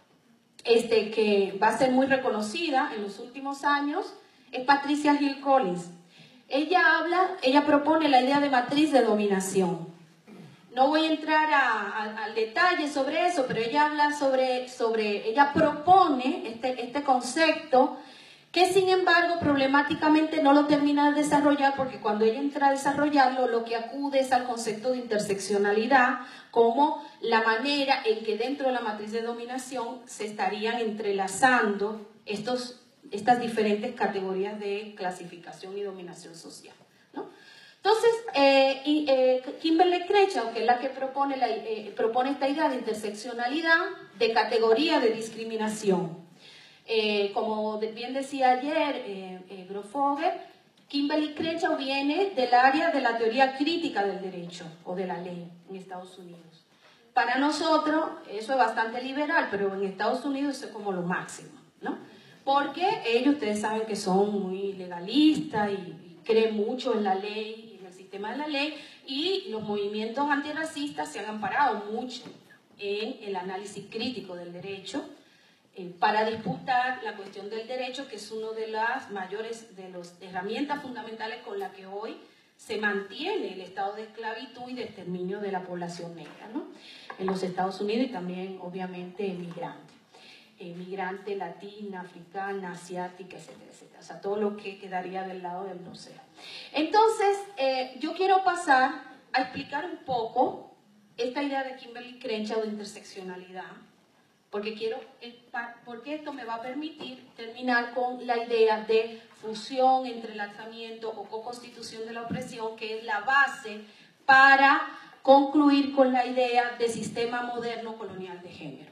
este, que va a ser muy reconocida en los últimos años, es Patricia Hill Collins. Ella habla, ella propone la idea de matriz de dominación. No voy a entrar a, a, al detalle sobre eso, pero ella habla sobre, sobre ella propone este, este concepto que sin embargo problemáticamente no lo termina de desarrollar, porque cuando ella entra a desarrollarlo lo que acude es al concepto de interseccionalidad como la manera en que dentro de la matriz de dominación se estarían entrelazando estos, estas diferentes categorías de clasificación y dominación social, ¿no? Entonces, eh, y, eh, Kimberlé Crenshaw, que es la que propone, la, eh, propone esta idea de interseccionalidad, de categoría de discriminación. Eh, como bien decía ayer eh, eh, Grofogel, Kimberlé Crenshaw viene del área de la teoría crítica del derecho o de la ley en Estados Unidos. Para nosotros eso es bastante liberal, pero en Estados Unidos eso es como lo máximo, ¿no? Porque ellos, ustedes saben que son muy legalistas y, y creen mucho en la ley, en el sistema de la ley, y los movimientos antirracistas se han amparado mucho en el análisis crítico del derecho, Eh, para disputar la cuestión del derecho, que es una de las mayores de las herramientas fundamentales con la que hoy se mantiene el estado de esclavitud y de exterminio de la población negra, ¿no? En los Estados Unidos y también, obviamente, migrante. Eh, migrante latina, africana, asiática, etcétera, etcétera. O sea, todo lo que quedaría del lado del no sea. Entonces, eh, yo quiero pasar a explicar un poco esta idea de Kimberlé Crenshaw de interseccionalidad, porque quiero, porque esto me va a permitir terminar con la idea de fusión, entrelazamiento o co-constitución de la opresión, que es la base para concluir con la idea de sistema moderno colonial de género.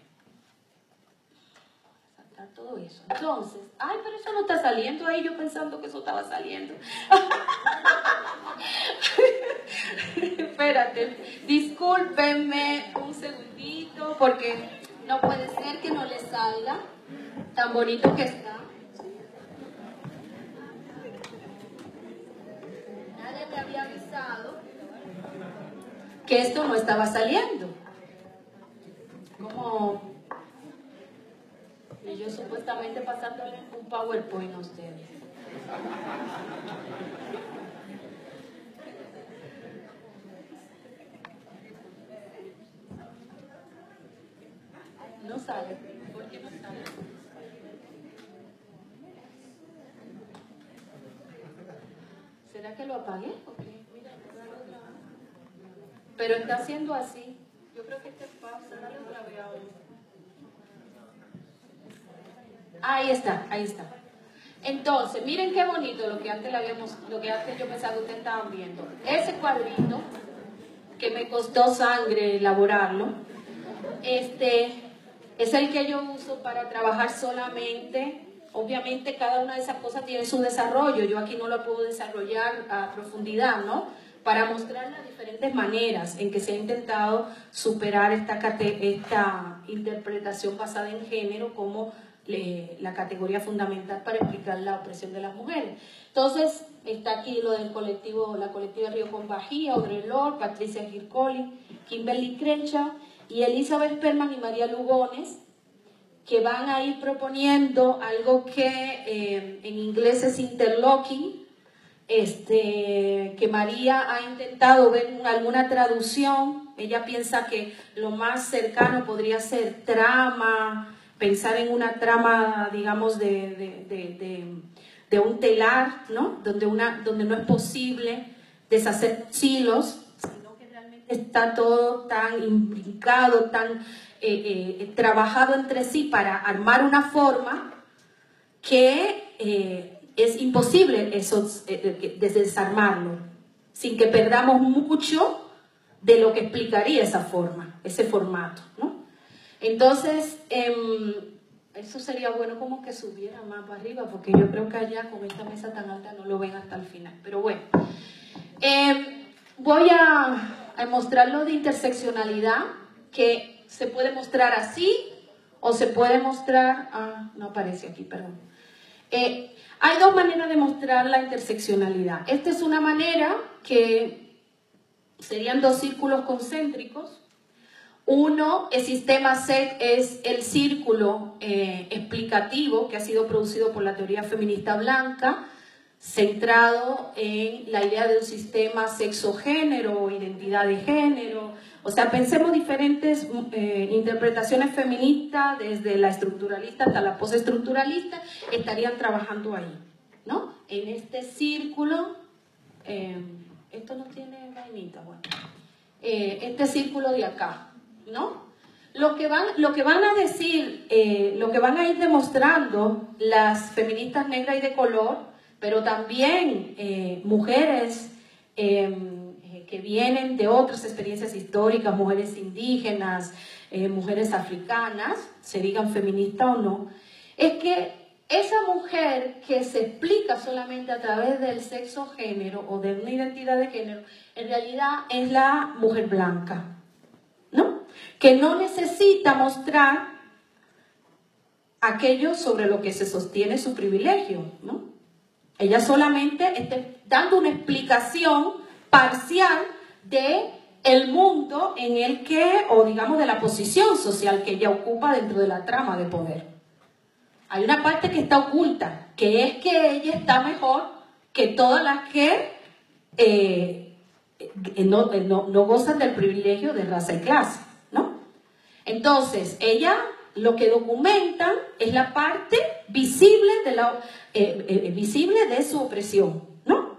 Saltar todo eso. Entonces, ay, pero eso no está saliendo ahí, yo pensando que eso estaba saliendo. Espérate, discúlpenme un segundito, porque no puede ser que no le salga tan bonito que está. Nadie me había avisado que esto no estaba saliendo. Como y yo supuestamente pasándole un PowerPoint a ustedes. No sale. ¿Por qué no sale? ¿Será que lo apagué? Okay. Pero está haciendo así. Yo creo que este pasa. Dale otra vez ahora. Ahí está, ahí está. Entonces, miren qué bonito lo que antes, le habíamos, lo que antes yo pensaba que ustedes estaban viendo. Ese cuadrito, que me costó sangre elaborarlo, este... es el que yo uso para trabajar solamente obviamente cada una de esas cosas tiene su desarrollo, yo aquí no lo puedo desarrollar a profundidad, ¿no? Para mostrar las diferentes maneras en que se ha intentado superar esta, esta interpretación basada en género como le, la categoría fundamental para explicar la opresión de las mujeres. Entonces, está aquí lo del colectivo, la colectiva Río con Bají, Audre Lorde, Patricia Gircoli, Kimberly Crenshaw y Elizabeth Perlman y María Lugones, que van a ir proponiendo algo que eh, en inglés es interlocking, este, que María ha intentado ver alguna traducción. Ella piensa que lo más cercano podría ser trama, pensar en una trama, digamos, de, de, de, de, de un telar, ¿no? Donde, una, donde no es posible deshacer hilos, sino que realmente está todo tan imbricado, tan eh, eh, trabajado entre sí para armar una forma que eh, es imposible eso, eh, desarmarlo, sin que perdamos mucho de lo que explicaría esa forma, ese formato, ¿no? Entonces, eh, eso sería bueno como que subiera más para arriba, porque yo creo que allá con esta mesa tan alta no lo ven hasta el final. Pero bueno, eh, voy a, a mostrar lo de interseccionalidad, que se puede mostrar así o se puede mostrar... Ah, no aparece aquí, perdón. Eh, hay dos maneras de mostrar la interseccionalidad. Esta es una manera que serían dos círculos concéntricos. Uno, el sistema S E C es el círculo eh, explicativo que ha sido producido por la teoría feminista blanca, centrado en la idea de un sistema sexo-género, identidad de género. O sea, pensemos diferentes eh, interpretaciones feministas, desde la estructuralista hasta la postestructuralista, estarían trabajando ahí, ¿no? En este círculo, eh, esto no tiene vainita, bueno, eh, este círculo de acá, ¿no? Lo que van, lo que van a decir, eh, lo que van a ir demostrando las feministas negras y de color, pero también eh, mujeres eh, que vienen de otras experiencias históricas, mujeres indígenas, eh, mujeres africanas, se digan feministas o no, es que esa mujer que se explica solamente a través del sexo-género o de una identidad de género, en realidad es la mujer blanca, ¿no? Que no necesita mostrar aquello sobre lo que se sostiene su privilegio, ¿no? Ella solamente está dando una explicación parcial de el mundo en el que, o digamos de la posición social que ella ocupa dentro de la trama de poder. Hay una parte que está oculta, que es que ella está mejor que todas las que eh, no, no, no gozan del privilegio de raza y clase, ¿no? Entonces, ella lo que documenta es la parte visible de, la, eh, eh, visible de su opresión, ¿no?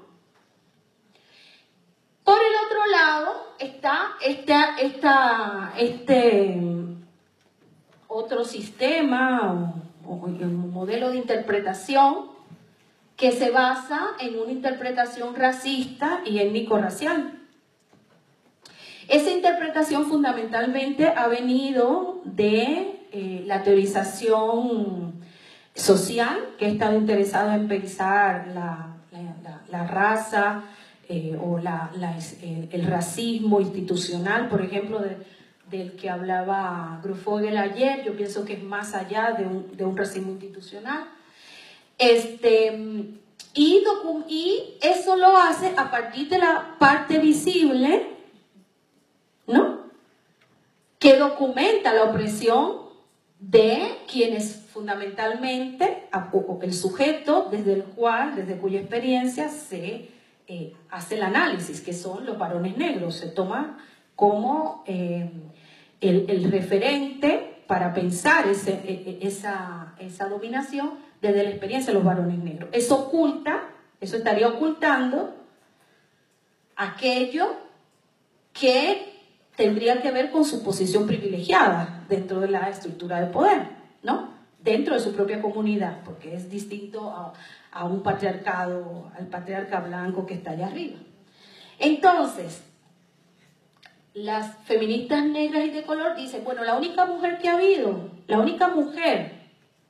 Por el otro lado está esta, esta, este otro sistema o, o un modelo de interpretación que se basa en una interpretación racista y étnico-racial. Esa interpretación fundamentalmente ha venido de eh, la teorización social, que ha estado interesado en pensar la, la, la, la raza eh, o la, la, el, el racismo institucional, por ejemplo, de, del que hablaba Gruffuegel ayer. Yo pienso que es más allá de un, de un racismo institucional. Este, y, y eso lo hace a partir de la parte visible, ¿no? Que documenta la opresión de quienes fundamentalmente, el sujeto desde el cual, desde cuya experiencia se eh, hace el análisis, que son los varones negros. Se toma como eh, el, el referente para pensar ese, esa, esa dominación desde la experiencia de los varones negros. Eso oculta, eso estaría ocultando aquello que tendría que ver con su posición privilegiada dentro de la estructura de poder, ¿no? Dentro de su propia comunidad, porque es distinto a, a un patriarcado, al patriarca blanco que está allá arriba. Entonces, las feministas negras y de color dicen, bueno, la única mujer que ha habido, la única mujer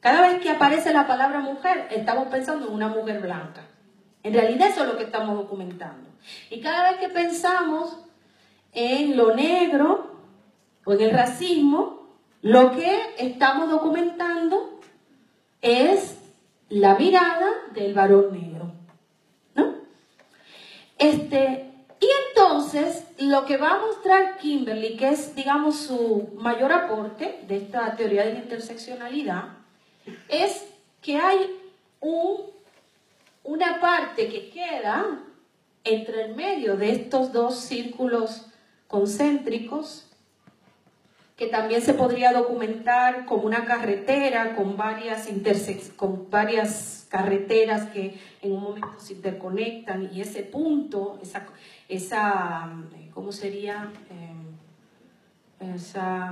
Cada vez que aparece la palabra mujer, estamos pensando en una mujer blanca. En realidad eso es lo que estamos documentando. Y cada vez que pensamos en lo negro o en el racismo, lo que estamos documentando es la mirada del varón negro, ¿no? Este, y entonces, lo que va a mostrar Kimberly, que es, digamos, su mayor aporte de esta teoría de la interseccionalidad, es que hay un, una parte que queda entre el medio de estos dos círculos concéntricos, que también se podría documentar como una carretera con varias, con varias carreteras que en un momento se interconectan, y ese punto, esa, esa ¿cómo sería? Eh, esa,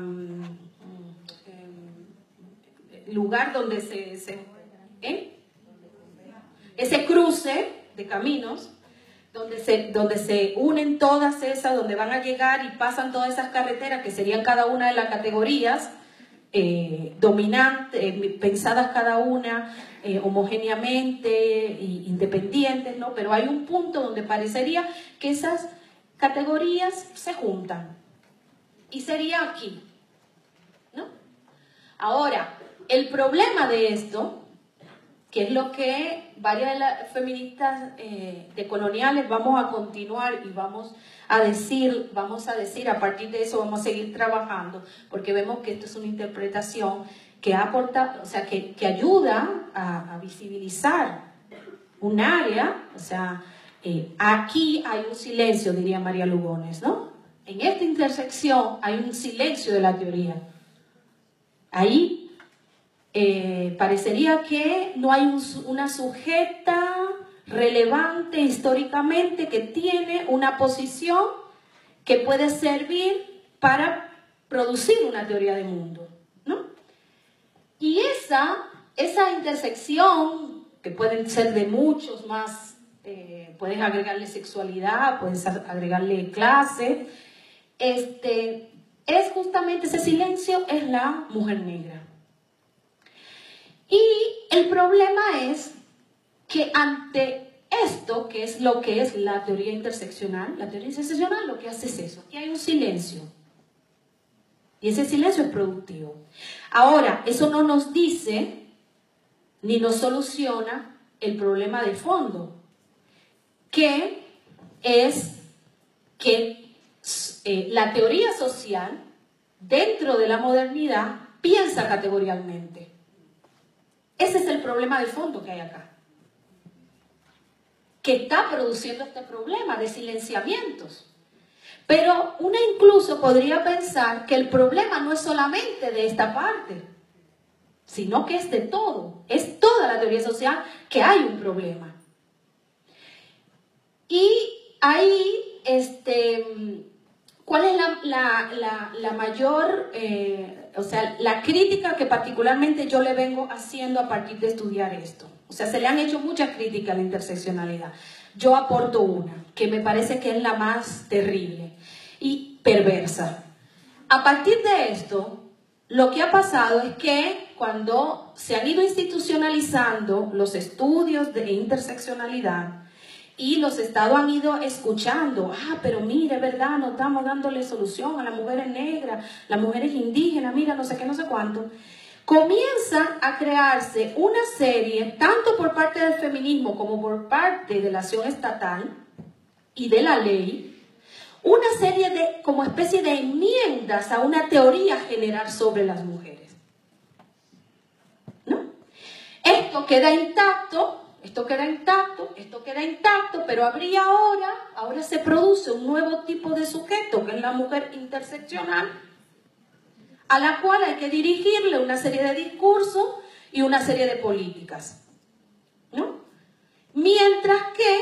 eh, lugar donde se, se ¿eh? ese cruce de caminos, Donde se, donde se unen todas esas, donde van a llegar y pasan todas esas carreteras, que serían cada una de las categorías eh, dominantes, eh, pensadas cada una eh, homogéneamente e independientes, ¿no? Pero hay un punto donde parecería que esas categorías se juntan. Y sería aquí, ¿no? Ahora, el problema de esto, que es lo que varias de las feministas eh, decoloniales vamos a continuar y vamos a decir, vamos a decir, a partir de eso vamos a seguir trabajando, porque vemos que esto es una interpretación que aporta, o sea, que, que ayuda a, a visibilizar un área, o sea, eh, aquí hay un silencio, diría María Lugones, ¿no? En esta intersección hay un silencio de la teoría. Ahí Eh, parecería que no hay un, una sujeta relevante históricamente que tiene una posición que puede servir para producir una teoría de mundo, ¿no? Y esa, esa intersección, que pueden ser de muchos más, eh, puedes agregarle sexualidad, puedes agregarle clase, este, es justamente ese silencio, es la mujer negra. Y el problema es que ante esto, que es lo que es la teoría interseccional, la teoría interseccional lo que hace es eso, que hay un silencio. Y ese silencio es productivo. Ahora, eso no nos dice ni nos soluciona el problema de fondo, que es que eh, la teoría social, dentro de la modernidad, piensa categorialmente. Ese es el problema de fondo que hay acá, que está produciendo este problema de silenciamientos. Pero una incluso podría pensar que el problema no es solamente de esta parte, sino que es de todo. Es toda la teoría social que hay un problema. Y ahí, este, ¿cuál es la, la, la, la mayor... Eh, o sea, la crítica que particularmente yo le vengo haciendo a partir de estudiar esto? O sea, se le han hecho muchas críticas a la interseccionalidad. Yo aporto una, que me parece que es la más terrible y perversa. A partir de esto, lo que ha pasado es que cuando se han ido institucionalizando los estudios de interseccionalidad, y los estados han ido escuchando, ah, pero mire, ¿verdad? No estamos dándole solución a las mujeres negras, las mujeres indígenas, mira, no sé qué, no sé cuánto. Comienzan a crearse una serie, tanto por parte del feminismo como por parte de la acción estatal y de la ley, una serie de, como especie de enmiendas a una teoría general sobre las mujeres, ¿no? Esto queda intacto. Esto queda intacto, esto queda intacto, pero habría ahora, ahora se produce un nuevo tipo de sujeto, que es la mujer interseccional, a la cual hay que dirigirle una serie de discursos y una serie de políticas, ¿no? Mientras que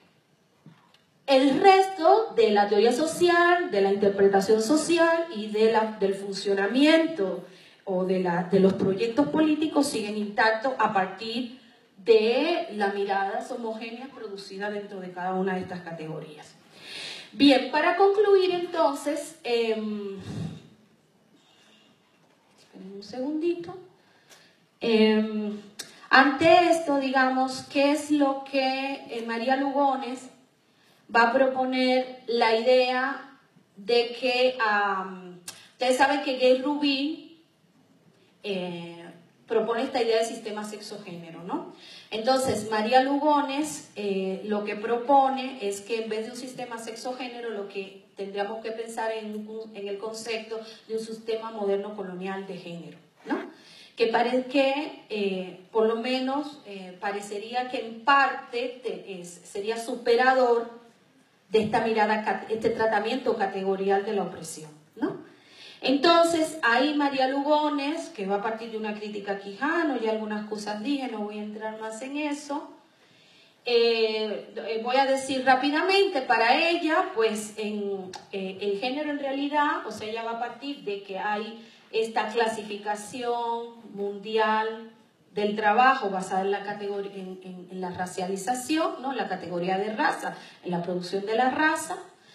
el resto de la teoría social, de la interpretación social y de la, del funcionamiento o de, la, de los proyectos políticos siguen intactos a partir de las miradas homogéneas producidas dentro de cada una de estas categorías. Bien, para concluir entonces, eh, esperen un segundito, Eh, ante esto, digamos, ¿qué es lo que eh, María Lugones va a proponer? La idea de que, um, ustedes saben que Gay Rubin eh, propone esta idea de sistema sexo-género, ¿no? Entonces, María Lugones eh, lo que propone es que en vez de un sistema sexo-género, lo que tendríamos que pensar en, un, en el concepto de un sistema moderno colonial de género, ¿no? Que, pare, que eh, por lo menos eh, parecería que en parte te, es, sería superador de esta mirada, este tratamiento categorial de la opresión, ¿no? Entonces, ahí María Lugones, que va a partir de una crítica a Quijano, ya algunas cosas dije, no voy a entrar más en eso. Eh, voy a decir rápidamente, para ella, pues en, eh, el género en realidad, o sea, ella va a partir de que hay esta clasificación mundial del trabajo basada en la, categoría, en, en, en la racialización, ¿no? La categoría de raza, en la producción de la raza,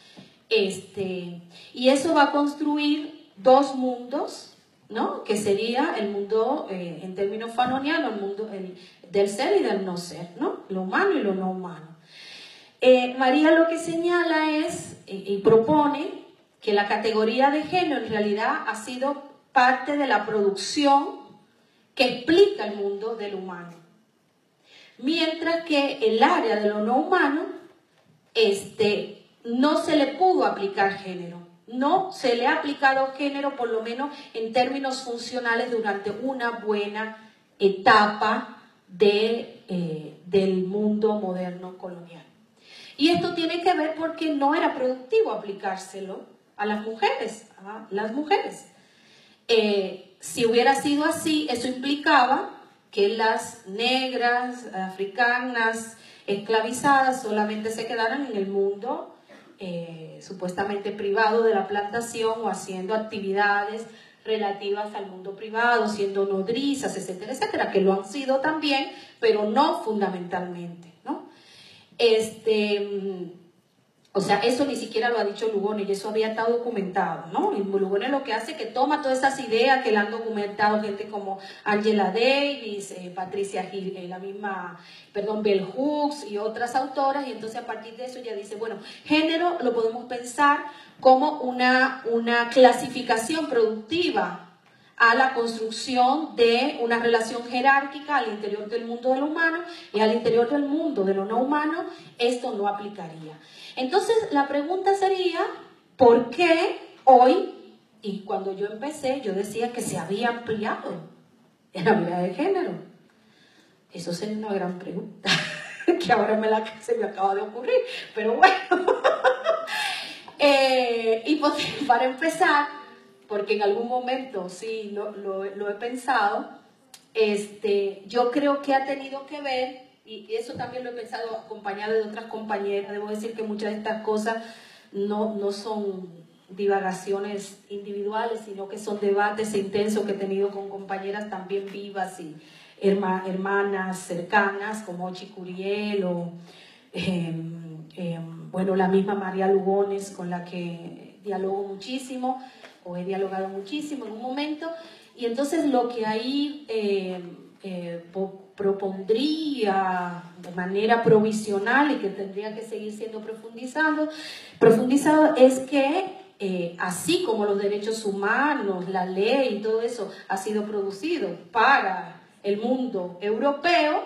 este, y eso va a construir dos mundos, ¿no? Que sería el mundo, eh, en términos fanonianos, el mundo el, del ser y del no ser, ¿no? Lo humano y lo no humano. Eh, María lo que señala es, eh, y propone, que la categoría de género en realidad ha sido parte de la producción que explica el mundo del humano. Mientras que el área de lo no humano, este, no se le pudo aplicar género. No se le ha aplicado género, por lo menos en términos funcionales, durante una buena etapa de, eh, del mundo moderno colonial. Y esto tiene que ver porque no era productivo aplicárselo a las mujeres, a las mujeres. Eh, si hubiera sido así, eso implicaba que las negras, africanas, esclavizadas solamente se quedaran en el mundo Eh, supuestamente privado de la plantación o haciendo actividades relativas al mundo privado, siendo nodrizas, etcétera, etcétera, que lo han sido también, pero no fundamentalmente, ¿no? Este, o sea, eso ni siquiera lo ha dicho Lugones, y eso había estado documentado, ¿no? Y Lugones lo que hace es que toma todas esas ideas que le han documentado gente como Angela Davis, eh, Patricia Hill, eh, la misma, perdón, Bell Hooks y otras autoras, y entonces a partir de eso ya dice, bueno, género lo podemos pensar como una, una clasificación productiva a la construcción de una relación jerárquica al interior del mundo de lo humano, y al interior del mundo de lo no humano esto no aplicaría. Entonces la pregunta sería, ¿por qué hoy? Y cuando yo empecé yo decía que se había ampliado en la mirada de género. Eso sería una gran pregunta que ahora me la, se me acaba de ocurrir, pero bueno. eh, y pues, para empezar, porque en algún momento sí lo, lo, lo he pensado, este, yo creo que ha tenido que ver, y eso también lo he pensado acompañado de otras compañeras, debo decir que muchas de estas cosas no, no son divagaciones individuales, sino que son debates intensos que he tenido con compañeras también vivas y herma, hermanas cercanas, como Ochi Curiel o eh, eh, bueno, la misma María Lugones, con la que dialogo muchísimo, o he dialogado muchísimo en un momento, y entonces lo que ahí eh, eh, propondría de manera provisional y que tendría que seguir siendo profundizado, profundizado es que eh, así como los derechos humanos, la ley y todo eso ha sido producido para el mundo europeo,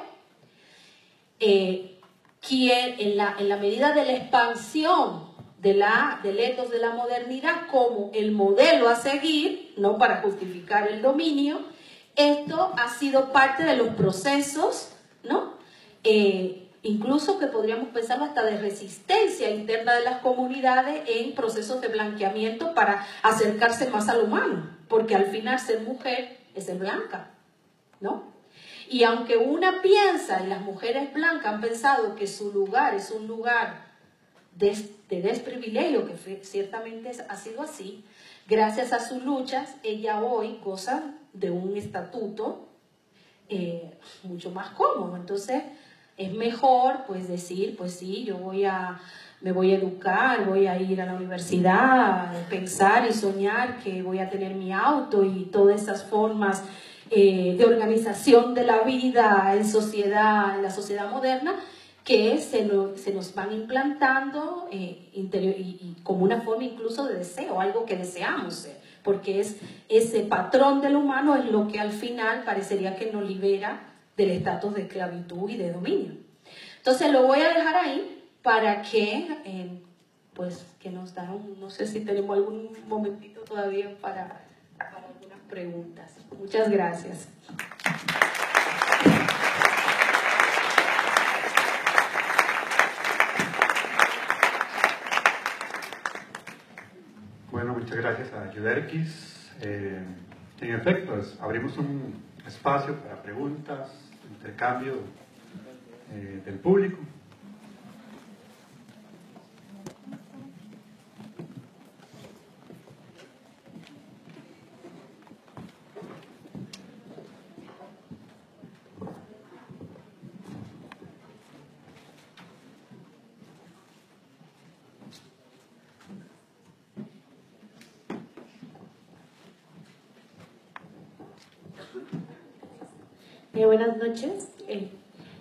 eh, quien en la, en la medida de la expansión de la, del etos de la modernidad como el modelo a seguir, no para justificar el dominio, esto ha sido parte de los procesos, ¿no? Eh, incluso que podríamos pensar hasta de resistencia interna de las comunidades en procesos de blanqueamiento para acercarse más al humano, porque al final ser mujer es ser blanca, ¿no? Y aunque una piensa, y las mujeres blancas han pensado que su lugar es un lugar de, de desprivilegio, que fue, ciertamente ha sido así, gracias a sus luchas, ella hoy goza de un estatuto eh, mucho más cómodo. Entonces, es mejor pues decir, pues sí, yo voy a, me voy a educar, voy a ir a la universidad, pensar y soñar que voy a tener mi auto y todas esas formas eh, de organización de la vida en sociedad, en la sociedad moderna, que se, no, se nos van implantando eh, interior, y, y como una forma incluso de deseo, algo que deseamos ser, porque es ese patrón del humano es lo que al final parecería que nos libera del estatus de esclavitud y de dominio. Entonces lo voy a dejar ahí para que, eh, pues, que nos dan, no sé si tenemos algún momentito todavía para, para algunas preguntas. Muchas gracias. Bueno, muchas gracias a Yuderquis. Eh, en efecto, es, abrimos un espacio para preguntas, intercambio eh, del público. Eh, buenas noches. Eh,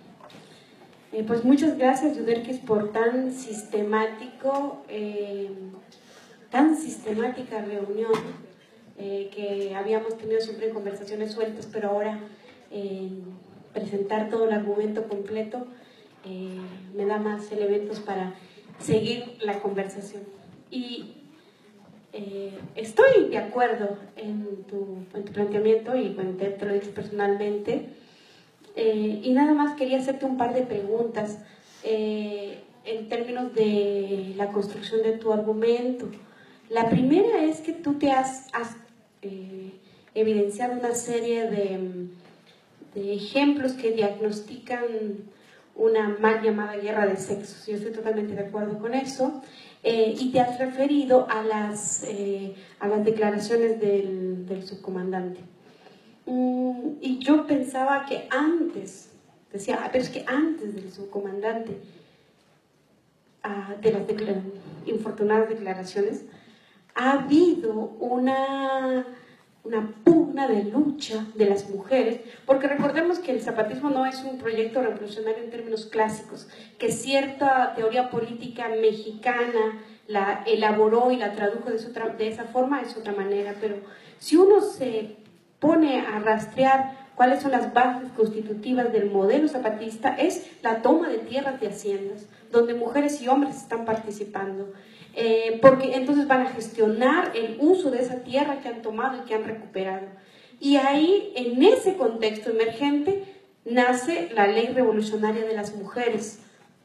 eh, pues muchas gracias, Yuderquis, por tan sistemático, eh, tan sistemática reunión eh, que habíamos tenido siempre en conversaciones sueltas, pero ahora eh, presentar todo el argumento completo eh, me da más elementos para seguir la conversación. Y Eh, estoy de acuerdo en tu, en tu planteamiento y bueno, te, te lo he dicho personalmente eh, y nada más quería hacerte un par de preguntas eh, en términos de la construcción de tu argumento. La primera es que tú te has, has eh, evidenciado una serie de, de ejemplos que diagnostican una mal llamada guerra de sexos. Yo estoy totalmente de acuerdo con eso. Eh, y te has referido a las, eh, a las declaraciones del, del subcomandante. Mm, y yo pensaba que antes, decía, pero es que antes del subcomandante, ah, de las declar infortunadas declaraciones, ha habido una, una pugna de lucha de las mujeres, porque recordemos que el zapatismo no es un proyecto revolucionario en términos clásicos, que cierta teoría política mexicana la elaboró y la tradujo de, su tra de esa forma, es otra manera, pero si uno se pone a rastrear cuáles son las bases constitutivas del modelo zapatista, es la toma de tierras de haciendas, donde mujeres y hombres están participando. Eh, porque entonces van a gestionar el uso de esa tierra que han tomado y que han recuperado. Y ahí, en ese contexto emergente, nace la ley revolucionaria de las mujeres,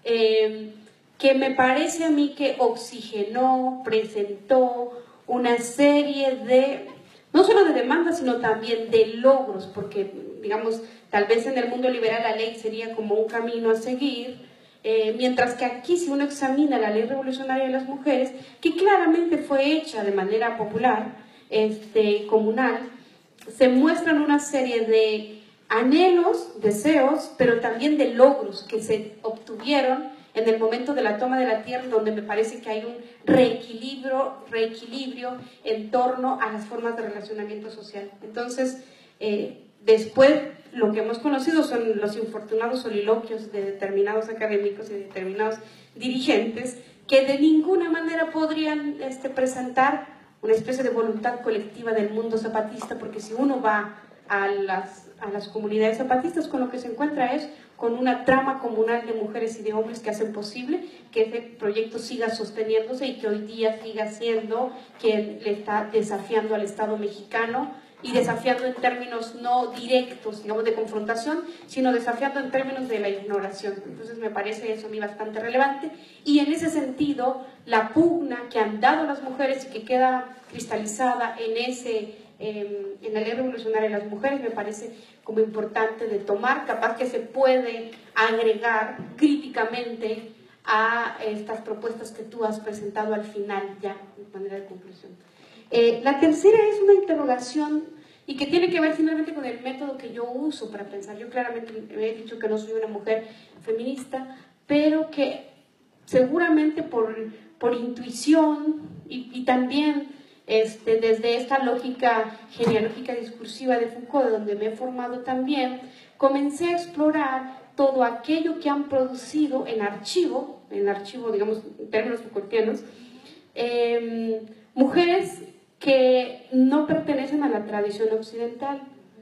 eh, que me parece a mí que oxigenó, presentó una serie de, no solo de demandas, sino también de logros, porque, digamos, tal vez en el mundo liberal la ley sería como un camino a seguir, Eh, mientras que aquí, si uno examina la ley revolucionaria de las mujeres, que claramente fue hecha de manera popular, este, comunal, se muestran una serie de anhelos, deseos, pero también de logros que se obtuvieron en el momento de la toma de la tierra, donde me parece que hay un reequilibrio, reequilibrio en torno a las formas de relacionamiento social. Entonces, eh, después, lo que hemos conocido son los infortunados soliloquios de determinados académicos y de determinados dirigentes que de ninguna manera podrían este, presentar una especie de voluntad colectiva del mundo zapatista, porque si uno va a las, a las comunidades zapatistas, con lo que se encuentra es con una trama comunal de mujeres y de hombres que hacen posible que ese proyecto siga sosteniéndose y que hoy día siga siendo quien le está desafiando al Estado mexicano, y desafiando en términos no directos, digamos, de confrontación, sino desafiando en términos de la ignoración. Entonces me parece eso a mí bastante relevante, y en ese sentido la pugna que han dado las mujeres y que queda cristalizada en, ese, eh, en la ley revolucionaria de las mujeres me parece como importante de tomar, capaz que se puede agregar críticamente a estas propuestas que tú has presentado al final, ya de manera de conclusión. Eh, la tercera es una interrogación y que tiene que ver finalmente con el método que yo uso para pensar. Yo claramente he dicho que no soy una mujer feminista, pero que seguramente por, por intuición y, y también este, desde esta lógica genealógica discursiva de Foucault, de donde me he formado también, comencé a explorar todo aquello que han producido en archivo, en archivo, digamos, en términos Foucaultianos, eh, mujeres que no pertenecen a la tradición occidental.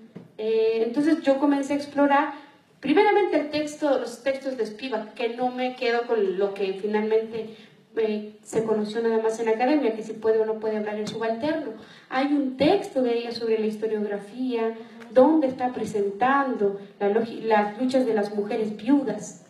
Eh, entonces yo comencé a explorar, primeramente el texto, los textos de Spivak, que no me quedo con lo que finalmente eh, se conoció nada más en la academia, que si puede o no puede hablar el subalterno. Hay un texto de ella sobre la historiografía, donde está presentando la las luchas de las mujeres viudas.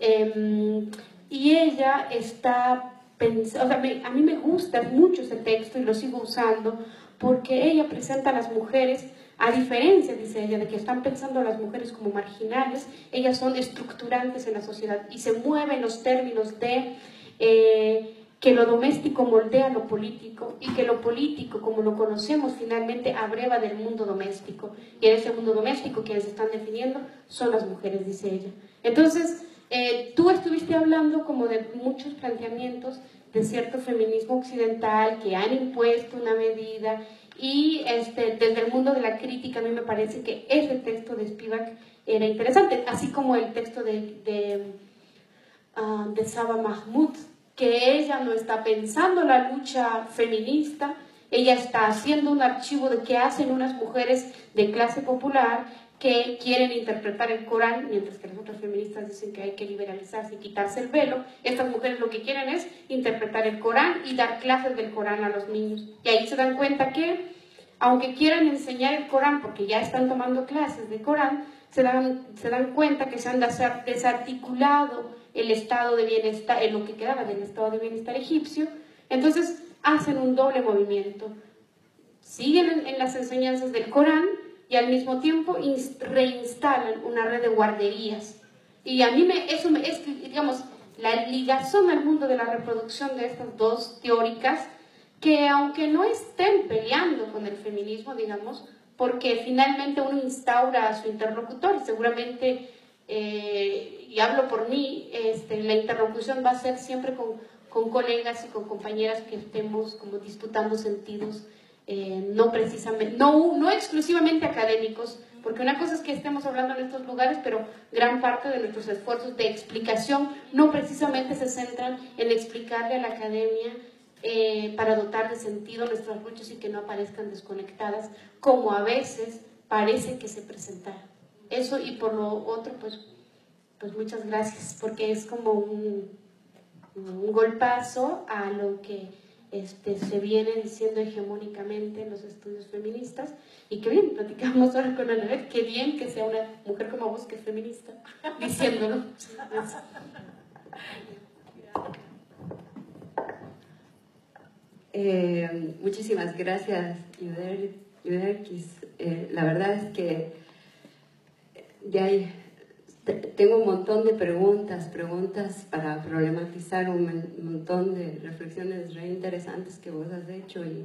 Eh, y ella está pensando, o sea, me, a mí me gusta mucho ese texto y lo sigo usando, porque ella presenta a las mujeres, a diferencia, dice ella, de que están pensando a las mujeres como marginales, ellas son estructurantes en la sociedad y se mueven los términos de eh, que lo doméstico moldea lo político y que lo político, como lo conocemos finalmente, abreva del mundo doméstico. Y en ese mundo doméstico quienes están definiendo son las mujeres, dice ella. Entonces, eh, tú estuviste hablando como de muchos planteamientos de cierto feminismo occidental que han impuesto una medida y este, desde el mundo de la crítica a mí me parece que ese texto de Spivak era interesante, así como el texto de, de, uh, de Saba Mahmoud, que ella no está pensando la lucha feminista, ella está haciendo un archivo de qué hacen unas mujeres de clase popular que quieren interpretar el Corán, mientras que las otras feministas dicen que hay que liberalizarse y quitarse el velo. Estas mujeres lo que quieren es interpretar el Corán y dar clases del Corán a los niños. Y ahí se dan cuenta que, aunque quieran enseñar el Corán, porque ya están tomando clases de Corán, se dan, se dan cuenta que se han desarticulado el estado de bienestar, en lo que quedaba del estado de bienestar egipcio. Entonces hacen un doble movimiento. Siguen en, en las enseñanzas del Corán, y al mismo tiempo reinstalan una red de guarderías. Y a mí me, eso me, es, digamos, la ligación al mundo de la reproducción de estas dos teóricas, que aunque no estén peleando con el feminismo, digamos, porque finalmente uno instaura a su interlocutor, y seguramente, eh, y hablo por mí, este, la interlocución va a ser siempre con, con colegas y con compañeras que estemos como disputando sentidos, Eh, no precisamente, no, no exclusivamente académicos, porque una cosa es que estemos hablando en estos lugares, pero gran parte de nuestros esfuerzos de explicación no precisamente se centran en explicarle a la academia eh, para dotar de sentido nuestras luchas y que no aparezcan desconectadas, como a veces parece que se presentaron. Eso, y por lo otro, pues, pues muchas gracias, porque es como un, un golpazo a lo que Este, se viene diciendo hegemónicamente en los estudios feministas, y qué bien, platicamos ahora con Ana, qué bien que sea una mujer como vos que es feminista, diciéndolo. Eh, muchísimas gracias, Yuderquis. Eh, la verdad es que ya hay, tengo un montón de preguntas, preguntas para problematizar un montón de reflexiones re interesantes que vos has hecho, y,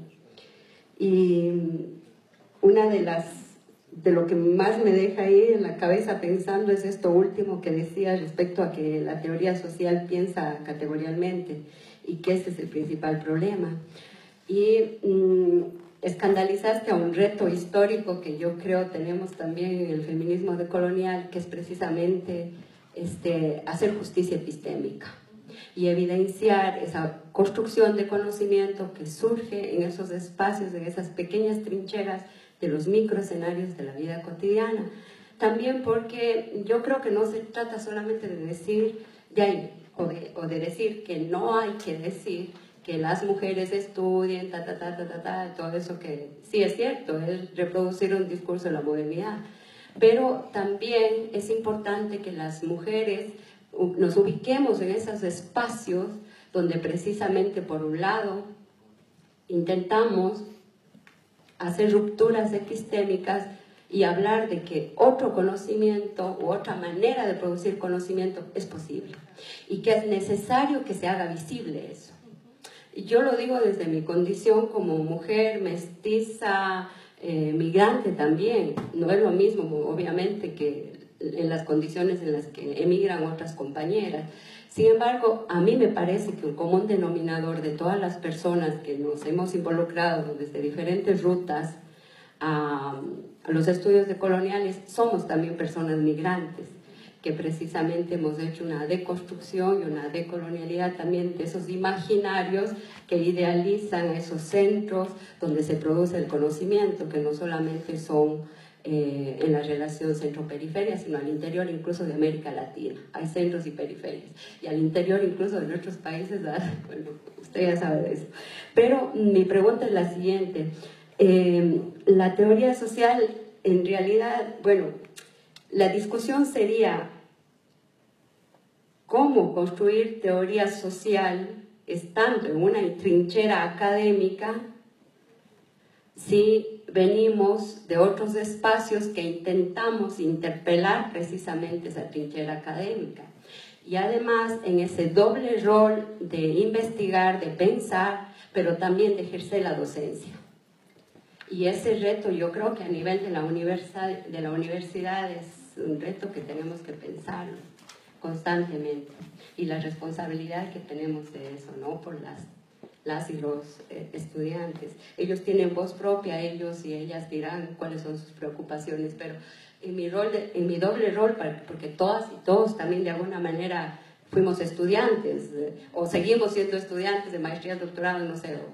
y una de las, de lo que más me deja ahí en la cabeza pensando es esto último que decías respecto a que la teoría social piensa categorialmente y que ese es el principal problema. Y mmm, escandalizaste a un reto histórico que yo creo tenemos también en el feminismo decolonial, que es precisamente este, hacer justicia epistémica y evidenciar esa construcción de conocimiento que surge en esos espacios, en esas pequeñas trincheras de los microescenarios de la vida cotidiana. También porque yo creo que no se trata solamente de decir, de ahí, o, de, o de decir que no hay que decir que las mujeres estudien, ta, ta, ta, ta, ta, ta, todo eso que sí es cierto, es reproducir un discurso de la modernidad. Pero también es importante que las mujeres nos ubiquemos en esos espacios donde precisamente, por un lado, intentamos hacer rupturas epistémicas y hablar de que otro conocimiento u otra manera de producir conocimiento es posible y que es necesario que se haga visible eso. Y yo lo digo desde mi condición como mujer mestiza, eh, migrante también. No es lo mismo, obviamente, que en las condiciones en las que emigran otras compañeras. Sin embargo, a mí me parece que un común denominador de todas las personas que nos hemos involucrado desde diferentes rutas a, a los estudios decoloniales somos también personas migrantes, que precisamente hemos hecho una deconstrucción y una decolonialidad también de esos imaginarios que idealizan esos centros donde se produce el conocimiento, que no solamente son eh, en la relación centro-periferia, sino al interior incluso de América Latina. Hay centros y periferias. Y al interior incluso de nuestros países, ¿verdad? Bueno, usted ya sabe de eso. Pero mi pregunta es la siguiente. Eh, la teoría social, en realidad, bueno, la discusión sería cómo construir teoría social estando en una trinchera académica si venimos de otros espacios que intentamos interpelar precisamente esa trinchera académica. Y además en ese doble rol de investigar, de pensar, pero también de ejercer la docencia. Y ese reto yo creo que a nivel de la universidad, de la universidad es un reto que tenemos que pensar constantemente, y la responsabilidad que tenemos de eso, ¿no? Por las, las y los eh, estudiantes. Ellos tienen voz propia, ellos y ellas dirán cuáles son sus preocupaciones, pero en mi, rol de, en mi doble rol, porque todas y todos también de alguna manera fuimos estudiantes, eh, o seguimos siendo estudiantes de maestría, doctorado, no sé.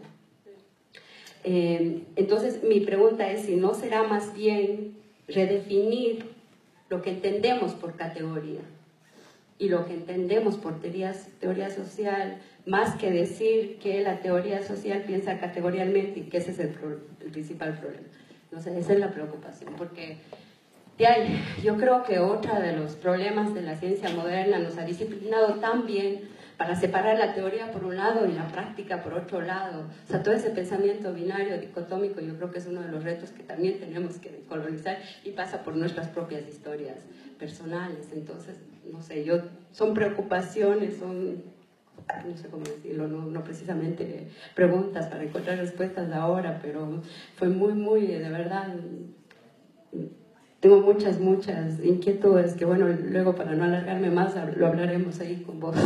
Eh, entonces mi pregunta es si no será más bien redefinir lo que entendemos por categoría y lo que entendemos por teorías, teoría social, más que decir que la teoría social piensa categorialmente y que ese es el, pro, el principal problema. No sé, esa es la preocupación, porque de ahí, yo creo que otro de los problemas de la ciencia moderna nos ha disciplinado tan bien para separar la teoría por un lado y la práctica por otro lado. O sea, todo ese pensamiento binario, dicotómico, yo creo que es uno de los retos que también tenemos que colonizar y pasa por nuestras propias historias personales. Entonces, no sé, yo, son preocupaciones, son, no sé cómo decirlo, no, no precisamente preguntas para encontrar respuestas ahora, pero fue muy, muy, de verdad, tengo muchas, muchas inquietudes que, bueno, luego para no alargarme más, lo hablaremos ahí con vos.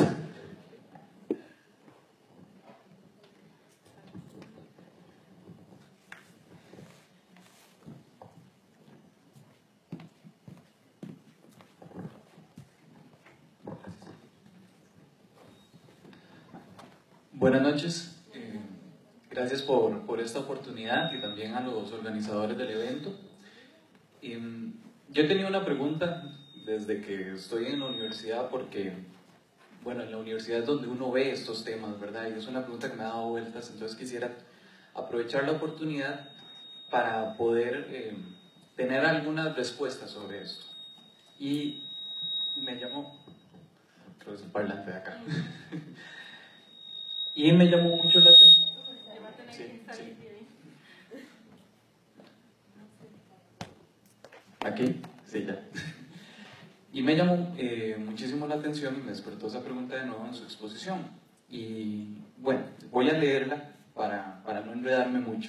Buenas noches, eh, gracias por, por esta oportunidad y también a los organizadores del evento. Eh, yo he tenido una pregunta desde que estoy en la universidad porque, bueno, en la universidad es donde uno ve estos temas, ¿verdad? Y es una pregunta que me ha dado vueltas, entonces quisiera aprovechar la oportunidad para poder eh, tener algunas respuestas sobre esto. Y me llamó, creo que es el parlante de acá. Y me llamó mucho la atención. Sí, sí. ¿Aquí? Sí, ya. Y me llamó eh, muchísimo la atención y me despertó esa pregunta de nuevo en su exposición. Y bueno, voy a leerla para, para no enredarme mucho.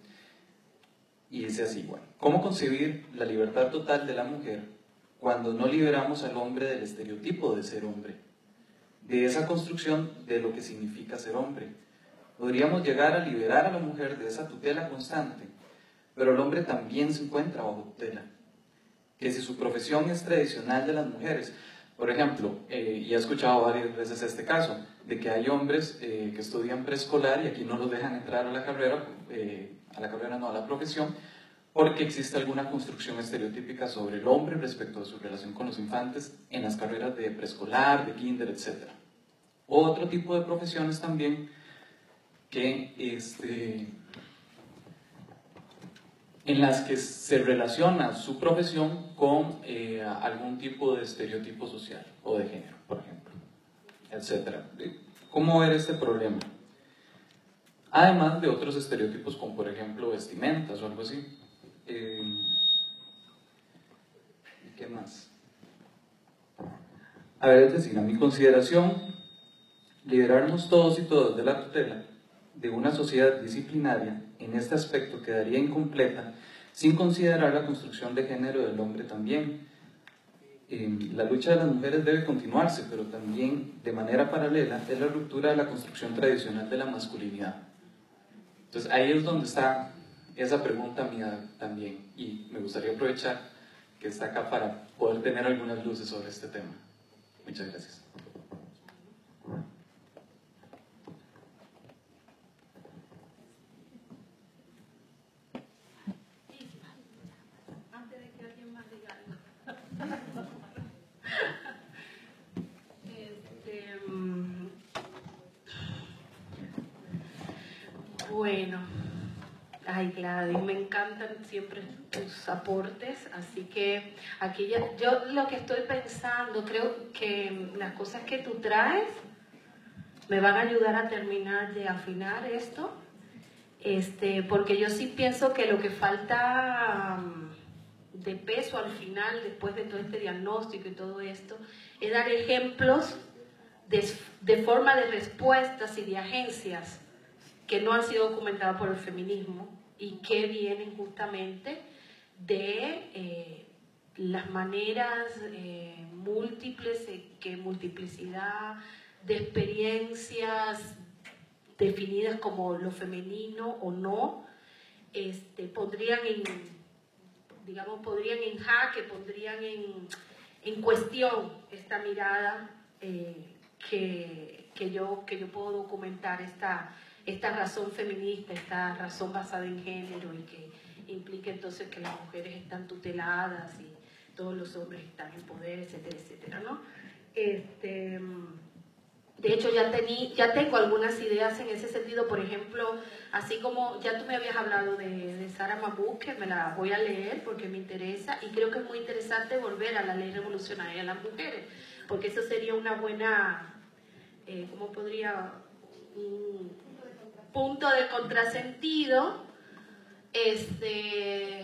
Y dice así, bueno, ¿cómo concebir la libertad total de la mujer cuando no liberamos al hombre del estereotipo de ser hombre? De esa construcción de lo que significa ser hombre. Podríamos llegar a liberar a la mujer de esa tutela constante, pero el hombre también se encuentra bajo tutela. Que si su profesión es tradicional de las mujeres, por ejemplo, eh, y he escuchado varias veces este caso, de que hay hombres eh, que estudian preescolar y aquí no los dejan entrar a la carrera, eh, a la carrera no, a la profesión, porque existe alguna construcción estereotípica sobre el hombre respecto a su relación con los infantes en las carreras de preescolar, de kinder, etcétera. Otro tipo de profesiones también que, este, en las que se relaciona su profesión con eh, algún tipo de estereotipo social o de género, por ejemplo, etcétera. ¿Cómo ver este problema? Además de otros estereotipos como, por ejemplo, vestimentas o algo así. Eh, ¿Qué más? A ver, es decir, a mi consideración, liberarnos todos y todas de la tutela de una sociedad disciplinaria en este aspecto quedaría incompleta sin considerar la construcción de género del hombre también. eh, la lucha de las mujeres debe continuarse, pero también de manera paralela es la ruptura de la construcción tradicional de la masculinidad. Entonces ahí es donde está esa pregunta mía también, y me gustaría aprovechar que está acá para poder tener algunas luces sobre este tema. Muchas gracias. Bueno, ay Gladys, me encantan siempre tus aportes, así que aquí ya, yo lo que estoy pensando, creo que las cosas que tú traes me van a ayudar a terminar de afinar esto, este, porque yo sí pienso que lo que falta de peso al final, después de todo este diagnóstico y todo esto, es dar ejemplos de, de forma de respuestas y de agencias que no han sido documentadas por el feminismo y que vienen justamente de eh, las maneras eh, múltiples, eh, que multiplicidad de experiencias definidas como lo femenino o no, este, pondrían en, digamos, podrían en jaque, pondrían en, en cuestión esta mirada eh, que, que, yo, que yo puedo documentar, esta esta razón feminista, esta razón basada en género y que implica entonces que las mujeres están tuteladas y todos los hombres están en poder, etcétera, etcétera, ¿no? Este, de hecho, ya, tení, ya tengo algunas ideas en ese sentido, por ejemplo, así como ya tú me habías hablado de, de Sara Mabuk, que me la voy a leer porque me interesa y creo que es muy interesante volver a la ley revolucionaria de las mujeres, porque eso sería una buena, eh, ¿cómo podría...? Un, punto de contrasentido, este,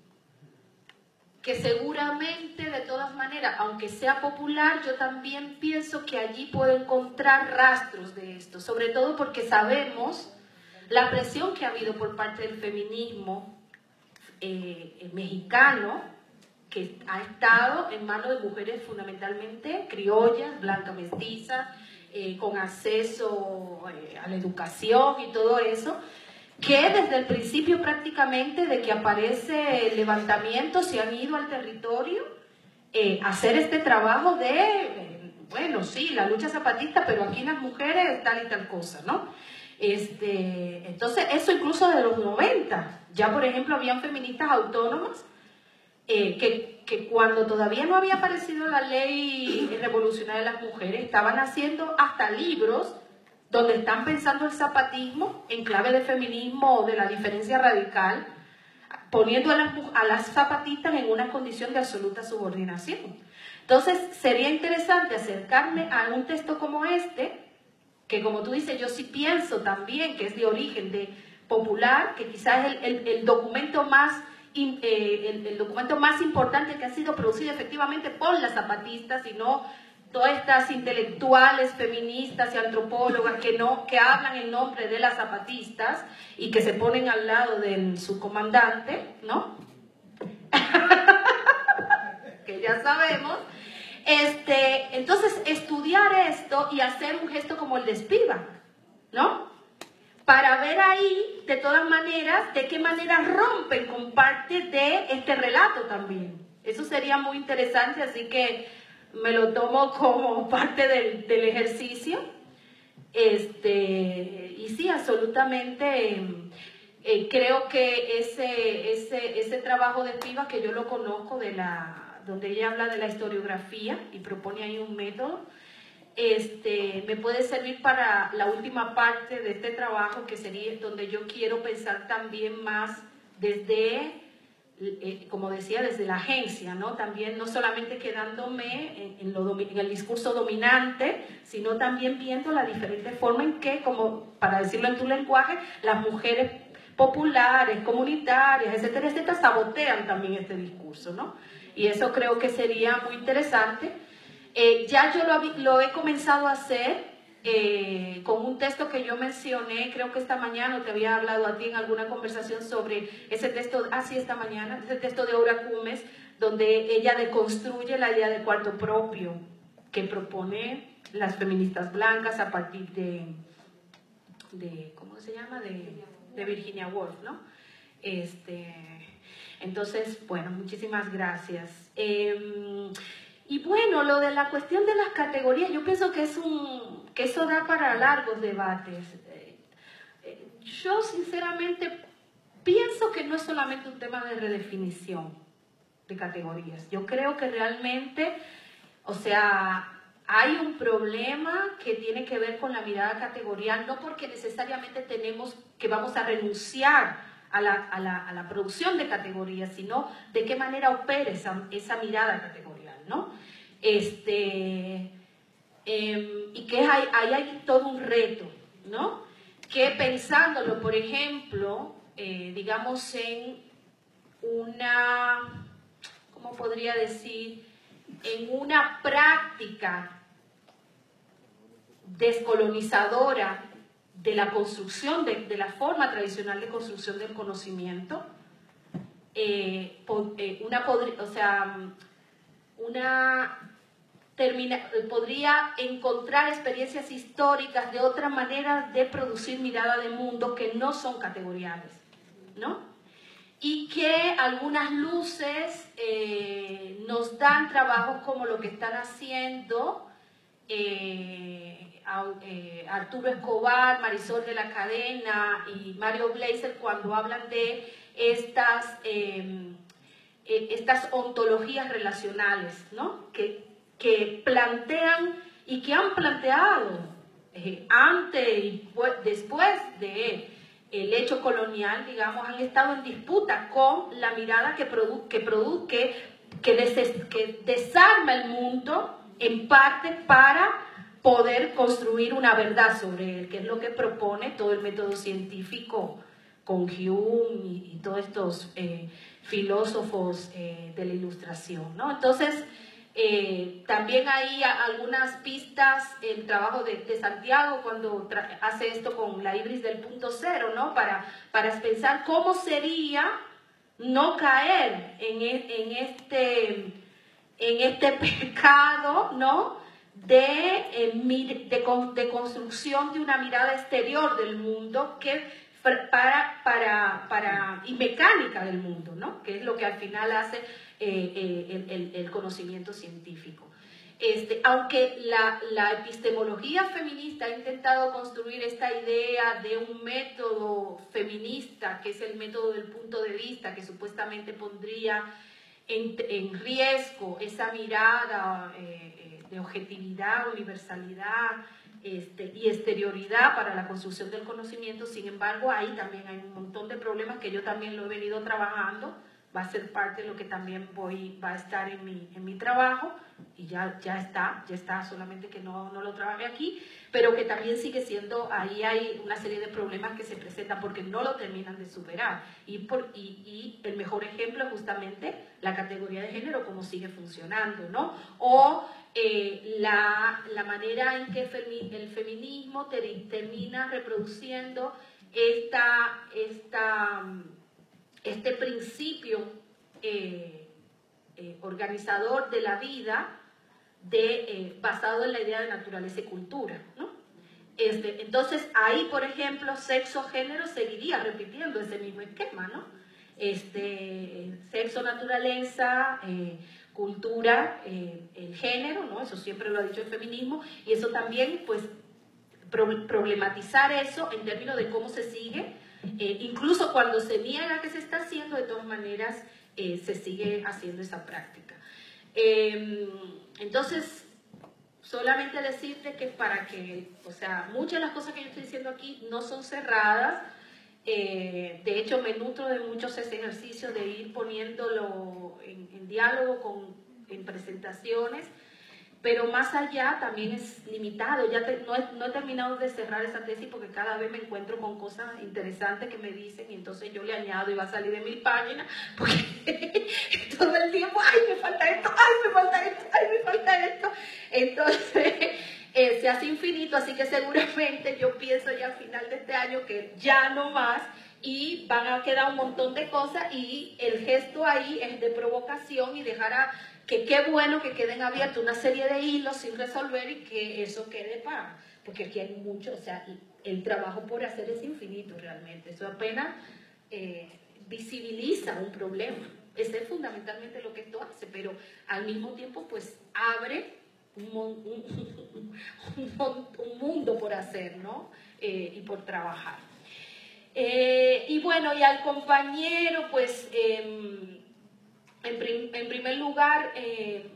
que seguramente de todas maneras, aunque sea popular, yo también pienso que allí puedo encontrar rastros de esto, sobre todo porque sabemos la presión que ha habido por parte del feminismo eh, mexicano, que ha estado en manos de mujeres fundamentalmente criollas, blancas, mestizas, Eh, con acceso eh, a la educación y todo eso, que desde el principio prácticamente de que aparece el levantamiento se han ido al territorio eh, a hacer este trabajo de, eh, bueno, sí, la lucha zapatista, pero aquí las mujeres tal y tal cosa, ¿no? Este, entonces, eso incluso de los noventa, ya por ejemplo habían feministas autónomas eh, que que cuando todavía no había aparecido la ley revolucionaria de las mujeres, estaban haciendo hasta libros donde están pensando el zapatismo en clave de feminismo o de la diferencia radical, poniendo a las, a las zapatistas en una condición de absoluta subordinación. Entonces, sería interesante acercarme a un texto como este, que como tú dices, yo sí pienso también que es de origen de popular, que quizás es el, el, el documento más... Eh, el, el documento más importante que ha sido producido efectivamente por las zapatistas y no todas estas intelectuales feministas y antropólogas que, no, que hablan en nombre de las zapatistas y que se ponen al lado de su comandante, ¿no? Que ya sabemos. Este, entonces, estudiar esto y hacer un gesto como el de Spivak, ¿no? Para ver ahí, de todas maneras, de qué manera rompen con parte de este relato también. Eso sería muy interesante, así que me lo tomo como parte del, del ejercicio. Este, y sí, absolutamente, eh, creo que ese, ese, ese trabajo de Spivak, que yo lo conozco, de la, donde ella habla de la historiografía y propone ahí un método, Este, me puede servir para la última parte de este trabajo, que sería donde yo quiero pensar también más desde, eh, como decía, desde la agencia, ¿no? También no solamente quedándome en, en, lo, en el discurso dominante, sino también viendo la diferente forma en que, como para decirlo en tu lenguaje, las mujeres populares, comunitarias, etcétera, etcétera, sabotean también este discurso, ¿no? Y eso creo que sería muy interesante. Eh, ya yo lo, lo he comenzado a hacer eh, con un texto que yo mencioné, creo que esta mañana, o te había hablado a ti en alguna conversación sobre ese texto, ah sí, esta mañana, ese texto de Aura Cumes, donde ella deconstruye la idea de cuarto propio que propone las feministas blancas a partir de, de ¿cómo se llama? De, de Virginia Woolf, ¿no? Este, entonces, bueno, muchísimas gracias. Eh, y bueno, lo de la cuestión de las categorías, yo pienso que, es un, que eso da para largos debates. Eh, eh, yo sinceramente pienso que no es solamente un tema de redefinición de categorías. Yo creo que realmente, o sea, hay un problema que tiene que ver con la mirada categorial, no porque necesariamente tenemos que vamos a renunciar a la, a la, a la producción de categorías, sino de qué manera opera esa, esa mirada categorial, ¿no? Este, eh, y que hay, ahí hay todo un reto, ¿no? Que pensándolo, por ejemplo, eh, digamos en una, ¿cómo podría decir? En una práctica descolonizadora de la construcción, de, de la forma tradicional de construcción del conocimiento, eh, po, eh, una, o sea, una termina, podría encontrar experiencias históricas de otra manera de producir mirada de mundo que no son categoriales, ¿no? Y que algunas luces eh, nos dan trabajos como lo que están haciendo eh, eh, Arturo Escobar, Marisol de la Cadena y Mario Blazer cuando hablan de estas, eh, eh, estas ontologías relacionales, ¿no? que, que plantean y que han planteado eh, antes y después de el hecho colonial, digamos, han estado en disputa con la mirada que, produ que, produ que, que, des que desarma el mundo en parte para poder construir una verdad sobre él, que es lo que propone todo el método científico con Hume y, y todos estos eh, filósofos eh, de la Ilustración, ¿no? Entonces, Eh, también hay algunas pistas, el trabajo de, de Santiago cuando hace esto con la Ibris del punto cero, ¿no? Para, para pensar cómo sería no caer en, en, este, en este pecado, ¿no? De, de, de construcción de una mirada exterior del mundo que para, para, para, y mecánica del mundo, ¿no? Que es lo que al final hace eh, eh, el, el, el conocimiento científico. Este, aunque la, la epistemología feminista ha intentado construir esta idea de un método feminista, que es el método del punto de vista, que supuestamente pondría en, en riesgo esa mirada eh, de objetividad, universalidad, Este, y exterioridad para la construcción del conocimiento. Sin embargo, ahí también hay un montón de problemas que yo también lo he venido trabajando, va a ser parte de lo que también voy, va a estar en mi, en mi trabajo, y ya, ya está, ya está, solamente que no, no lo trabajé aquí, pero que también sigue siendo, ahí hay una serie de problemas que se presentan porque no lo terminan de superar, y, por, y, y el mejor ejemplo es justamente la categoría de género, cómo sigue funcionando, ¿no? O Eh, la, la manera en que el feminismo ter, termina reproduciendo esta, esta, este principio eh, eh, organizador de la vida de, eh, basado en la idea de naturaleza y cultura, ¿no? Este, entonces ahí, por ejemplo, sexo, género seguiría repitiendo ese mismo esquema, ¿no? Este, sexo, naturaleza, eh, cultura, eh, el género, ¿no? Eso siempre lo ha dicho el feminismo, y eso también, pues, pro problematizar eso en términos de cómo se sigue, eh, incluso cuando se niega que se está haciendo, de todas maneras, eh, se sigue haciendo esa práctica. Eh, entonces, solamente decirte que para que, o sea, muchas de las cosas que yo estoy diciendo aquí no son cerradas. Eh, de hecho, me nutro de muchos ese ejercicios de ir poniéndolo en, en diálogo, con, en presentaciones, pero más allá también es limitado. Ya te, no, he, no he terminado de cerrar esa tesis porque cada vez me encuentro con cosas interesantes que me dicen, y entonces yo le añado y va a salir de mil páginas, porque todo el tiempo, ay, me falta esto, ay, me falta esto, ay, me falta esto. Entonces, eh, se hace infinito, así que seguramente yo pienso ya al final de este año que ya no más, y van a quedar un montón de cosas, y el gesto ahí es de provocación y dejar a, que qué bueno que queden abiertos una serie de hilos sin resolver y que eso quede para, porque aquí hay mucho, o sea, el trabajo por hacer es infinito realmente, eso apenas eh, visibiliza un problema, ese es fundamentalmente lo que esto hace, pero al mismo tiempo pues abre un, un, un, un mundo por hacer, ¿no? Eh, y por trabajar. Eh, y bueno, y al compañero, pues, eh, en, prim, en primer lugar, eh,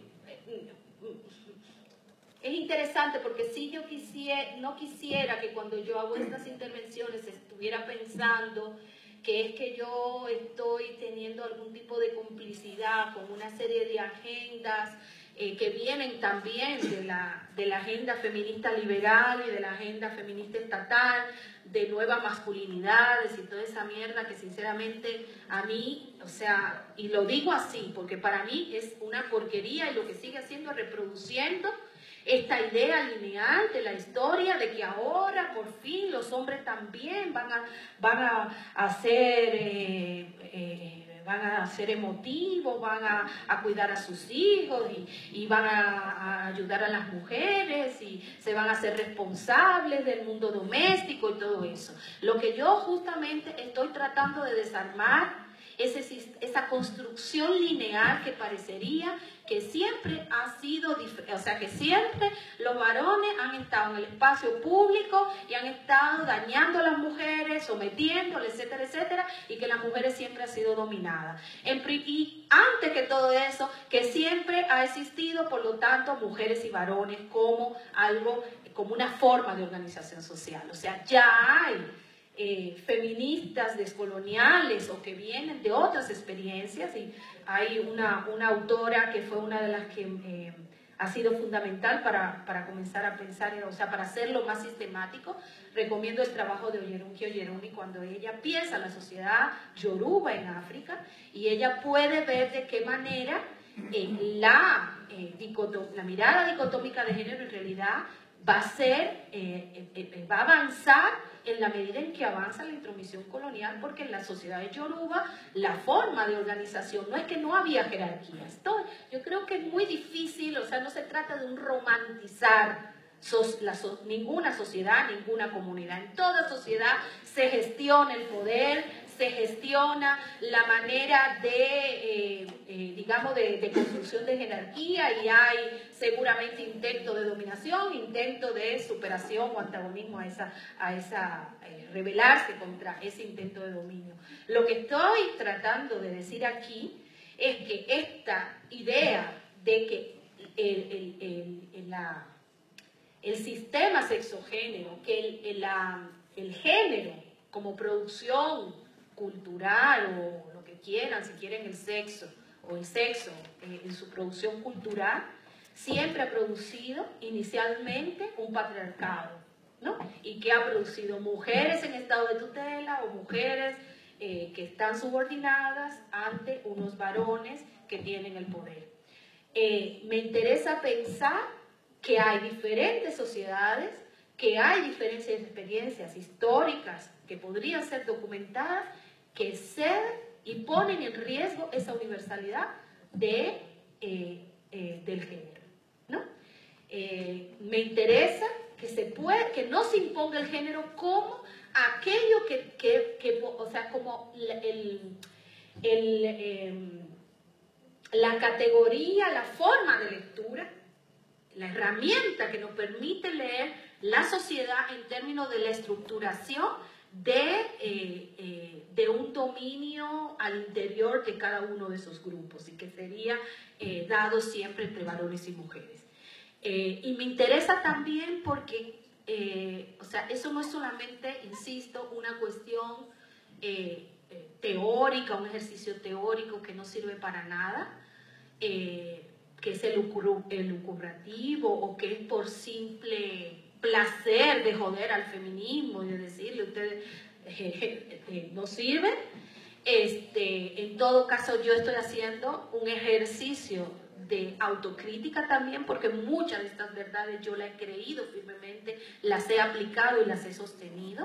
es interesante porque si yo quisiera, no quisiera que cuando yo hago estas intervenciones estuviera pensando que es que yo estoy teniendo algún tipo de complicidad con una serie de agendas eh, que vienen también de la, de la agenda feminista liberal y de la agenda feminista estatal, de nuevas masculinidades y toda esa mierda que sinceramente a mí, o sea, y lo digo así, porque para mí es una porquería y lo que sigue haciendo es reproduciendo esta idea lineal de la historia de que ahora por fin los hombres también van a, van a, a ser eh, eh, van a ser emotivos, van a, a cuidar a sus hijos y, y van a, a ayudar a las mujeres y se van a ser responsables del mundo doméstico y todo eso. Lo que yo justamente estoy tratando de desarmar es esa construcción lineal que parecería que siempre ha sido, o sea, que siempre los varones han estado en el espacio público y han estado dañando a las mujeres, sometiéndoles, etcétera, etcétera, y que las mujeres siempre han sido dominadas. Y antes que todo eso, que siempre ha existido, por lo tanto, mujeres y varones como algo, como una forma de organización social. O sea, ya hay Eh, feministas descoloniales o que vienen de otras experiencias, y hay una, una autora que fue una de las que eh, ha sido fundamental para, para comenzar a pensar, o sea, para hacerlo más sistemático. Recomiendo el trabajo de Oyerunki Oyeruni cuando ella piensa la sociedad yoruba en África, y ella puede ver de qué manera eh, la, eh, dicotom- la mirada dicotómica de género en realidad va a ser, eh, eh, va a avanzar en la medida en que avanza la intromisión colonial, porque en la sociedad de Yoruba la forma de organización no es que no había jerarquías. Entonces, yo creo que es muy difícil, o sea, no se trata de un romantizar sos, la, so, ninguna sociedad, ninguna comunidad. En toda sociedad se gestiona el poder, se gestiona la manera de, eh, eh, digamos, de, de construcción de jerarquía, y hay seguramente intento de dominación, intento de superación o antagonismo a esa, a esa eh, rebelarse contra ese intento de dominio. Lo que estoy tratando de decir aquí es que esta idea de que el, el, el, el, la, el sistema sexogénero, que el, el, la, el género como producción cultural o lo que quieran, si quieren el sexo o el sexo eh, en su producción cultural, siempre ha producido inicialmente un patriarcado, ¿no? Y que ha producido mujeres en estado de tutela o mujeres eh, que están subordinadas ante unos varones que tienen el poder. Eh, me interesa pensar que hay diferentes sociedades, que hay diferentes experiencias históricas que podrían ser documentadas, que ceden y ponen en riesgo esa universalidad de, eh, eh, del género, ¿no? Eh, me interesa que, se puede, que no se imponga el género como aquello que, que, que o sea, como el, el, eh, la categoría, la forma de lectura, la herramienta que nos permite leer la sociedad en términos de la estructuración de, eh, eh, de un dominio al interior de cada uno de esos grupos, y que sería eh, dado siempre entre varones y mujeres. Eh, y me interesa también porque, eh, o sea, eso no es solamente, insisto, una cuestión eh, eh, teórica, un ejercicio teórico que no sirve para nada, eh, que es el elucubrativo o que es por simple placer de joder al feminismo y de decirle ustedes eh, eh, no sirven. Este, en todo caso, yo estoy haciendo un ejercicio de autocrítica también, porque muchas de estas verdades yo las he creído firmemente, las he aplicado y las he sostenido.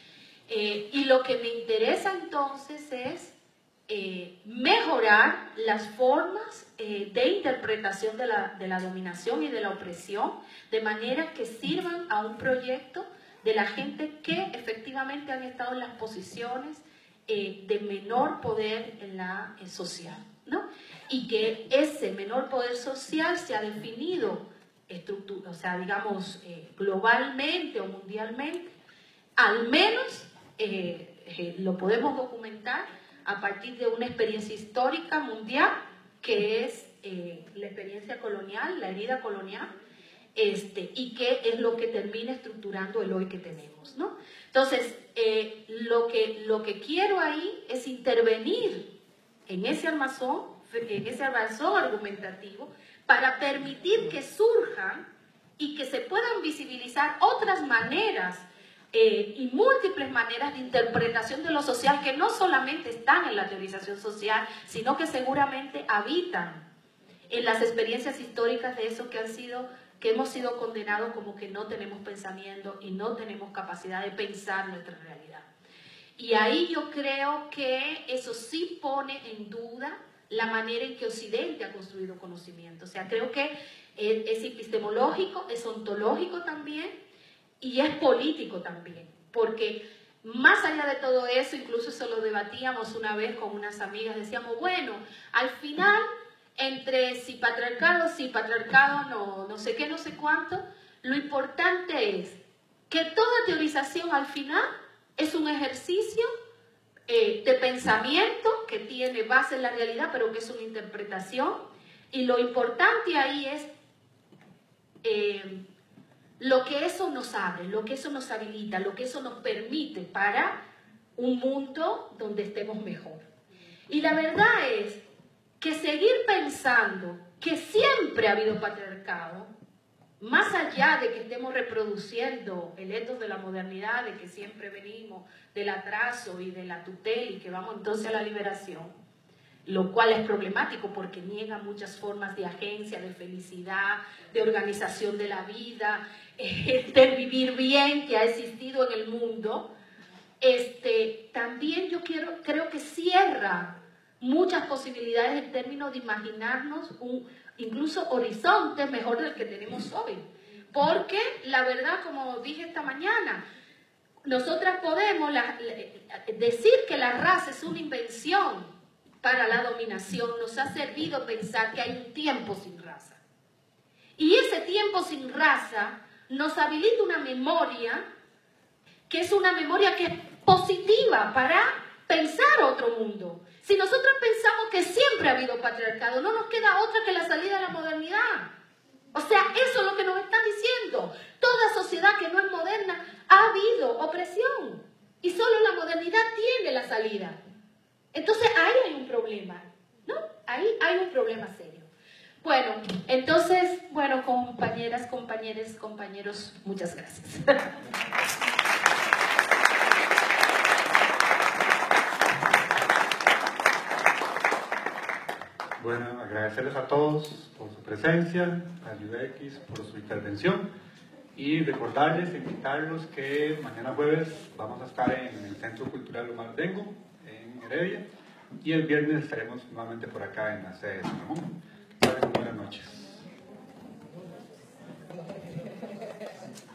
Eh, y lo que me interesa entonces es eh, mejorar las formas eh, de interpretación de la, de la dominación y de la opresión, de manera que sirvan a un proyecto de la gente que efectivamente han estado en las posiciones eh, de menor poder en la eh, social, ¿no? Y que ese menor poder social se ha definido, estructura, o sea, digamos, eh, globalmente o mundialmente, al menos eh, eh, lo podemos documentar a partir de una experiencia histórica mundial, que es eh, la experiencia colonial, la herida colonial, este, y que es lo que termina estructurando el hoy que tenemos, ¿no? Entonces, eh, lo, que, lo que quiero ahí es intervenir en ese armazón, en ese armazón argumentativo, para permitir que surjan y que se puedan visibilizar otras maneras eh, y múltiples maneras de interpretación de lo social que no solamente están en la teorización social, sino que seguramente habitan en las experiencias históricas de esos que han sido, que hemos sido condenados como que no tenemos pensamiento y no tenemos capacidad de pensar nuestra realidad. Y ahí yo creo que eso sí pone en duda la manera en que Occidente ha construido conocimiento. O sea, creo que es epistemológico, es ontológico también y es político también, porque más allá de todo eso, incluso eso lo debatíamos una vez con unas amigas, decíamos, bueno, al final, entre si patriarcado, si patriarcado, no, no sé qué, no sé cuánto, lo importante es que toda teorización al final es un ejercicio eh, de pensamiento que tiene base en la realidad, pero que es una interpretación, y lo importante ahí es eh, lo que eso nos abre, lo que eso nos habilita, lo que eso nos permite para un mundo donde estemos mejor. Y la verdad es que seguir pensando que siempre ha habido patriarcado, más allá de que estemos reproduciendo el etos de la modernidad, de que siempre venimos del atraso y de la tutela y que vamos entonces a la liberación, lo cual es problemático porque niega muchas formas de agencia, de felicidad, de organización de la vida, eh, de vivir bien que ha existido en el mundo. Este, también yo quiero, creo que cierra muchas posibilidades en términos de imaginarnos un, incluso horizontes mejor del que tenemos hoy. Porque la verdad, como dije esta mañana, nosotras podemos la, la, decir que la raza es una invención para la dominación, nos ha servido pensar que hay un tiempo sin raza. Y ese tiempo sin raza nos habilita una memoria que es una memoria que es positiva para pensar otro mundo. Si nosotros pensamos que siempre ha habido patriarcado, no nos queda otra que la salida de la modernidad. O sea, eso es lo que nos está diciendo. Toda sociedad que no es moderna ha habido opresión. Y solo la modernidad tiene la salida. Entonces ahí hay un problema, ¿no? Ahí hay un problema serio. Bueno, entonces, bueno, compañeras, compañeros, compañeros, muchas gracias. Bueno, agradecerles a todos por su presencia, a U X por su intervención y recordarles, invitarlos que mañana jueves vamos a estar en el Centro Cultural Omar Dengo, en Heredia, y el viernes estaremos nuevamente por acá en la sede de San Ramón. Buenas noches.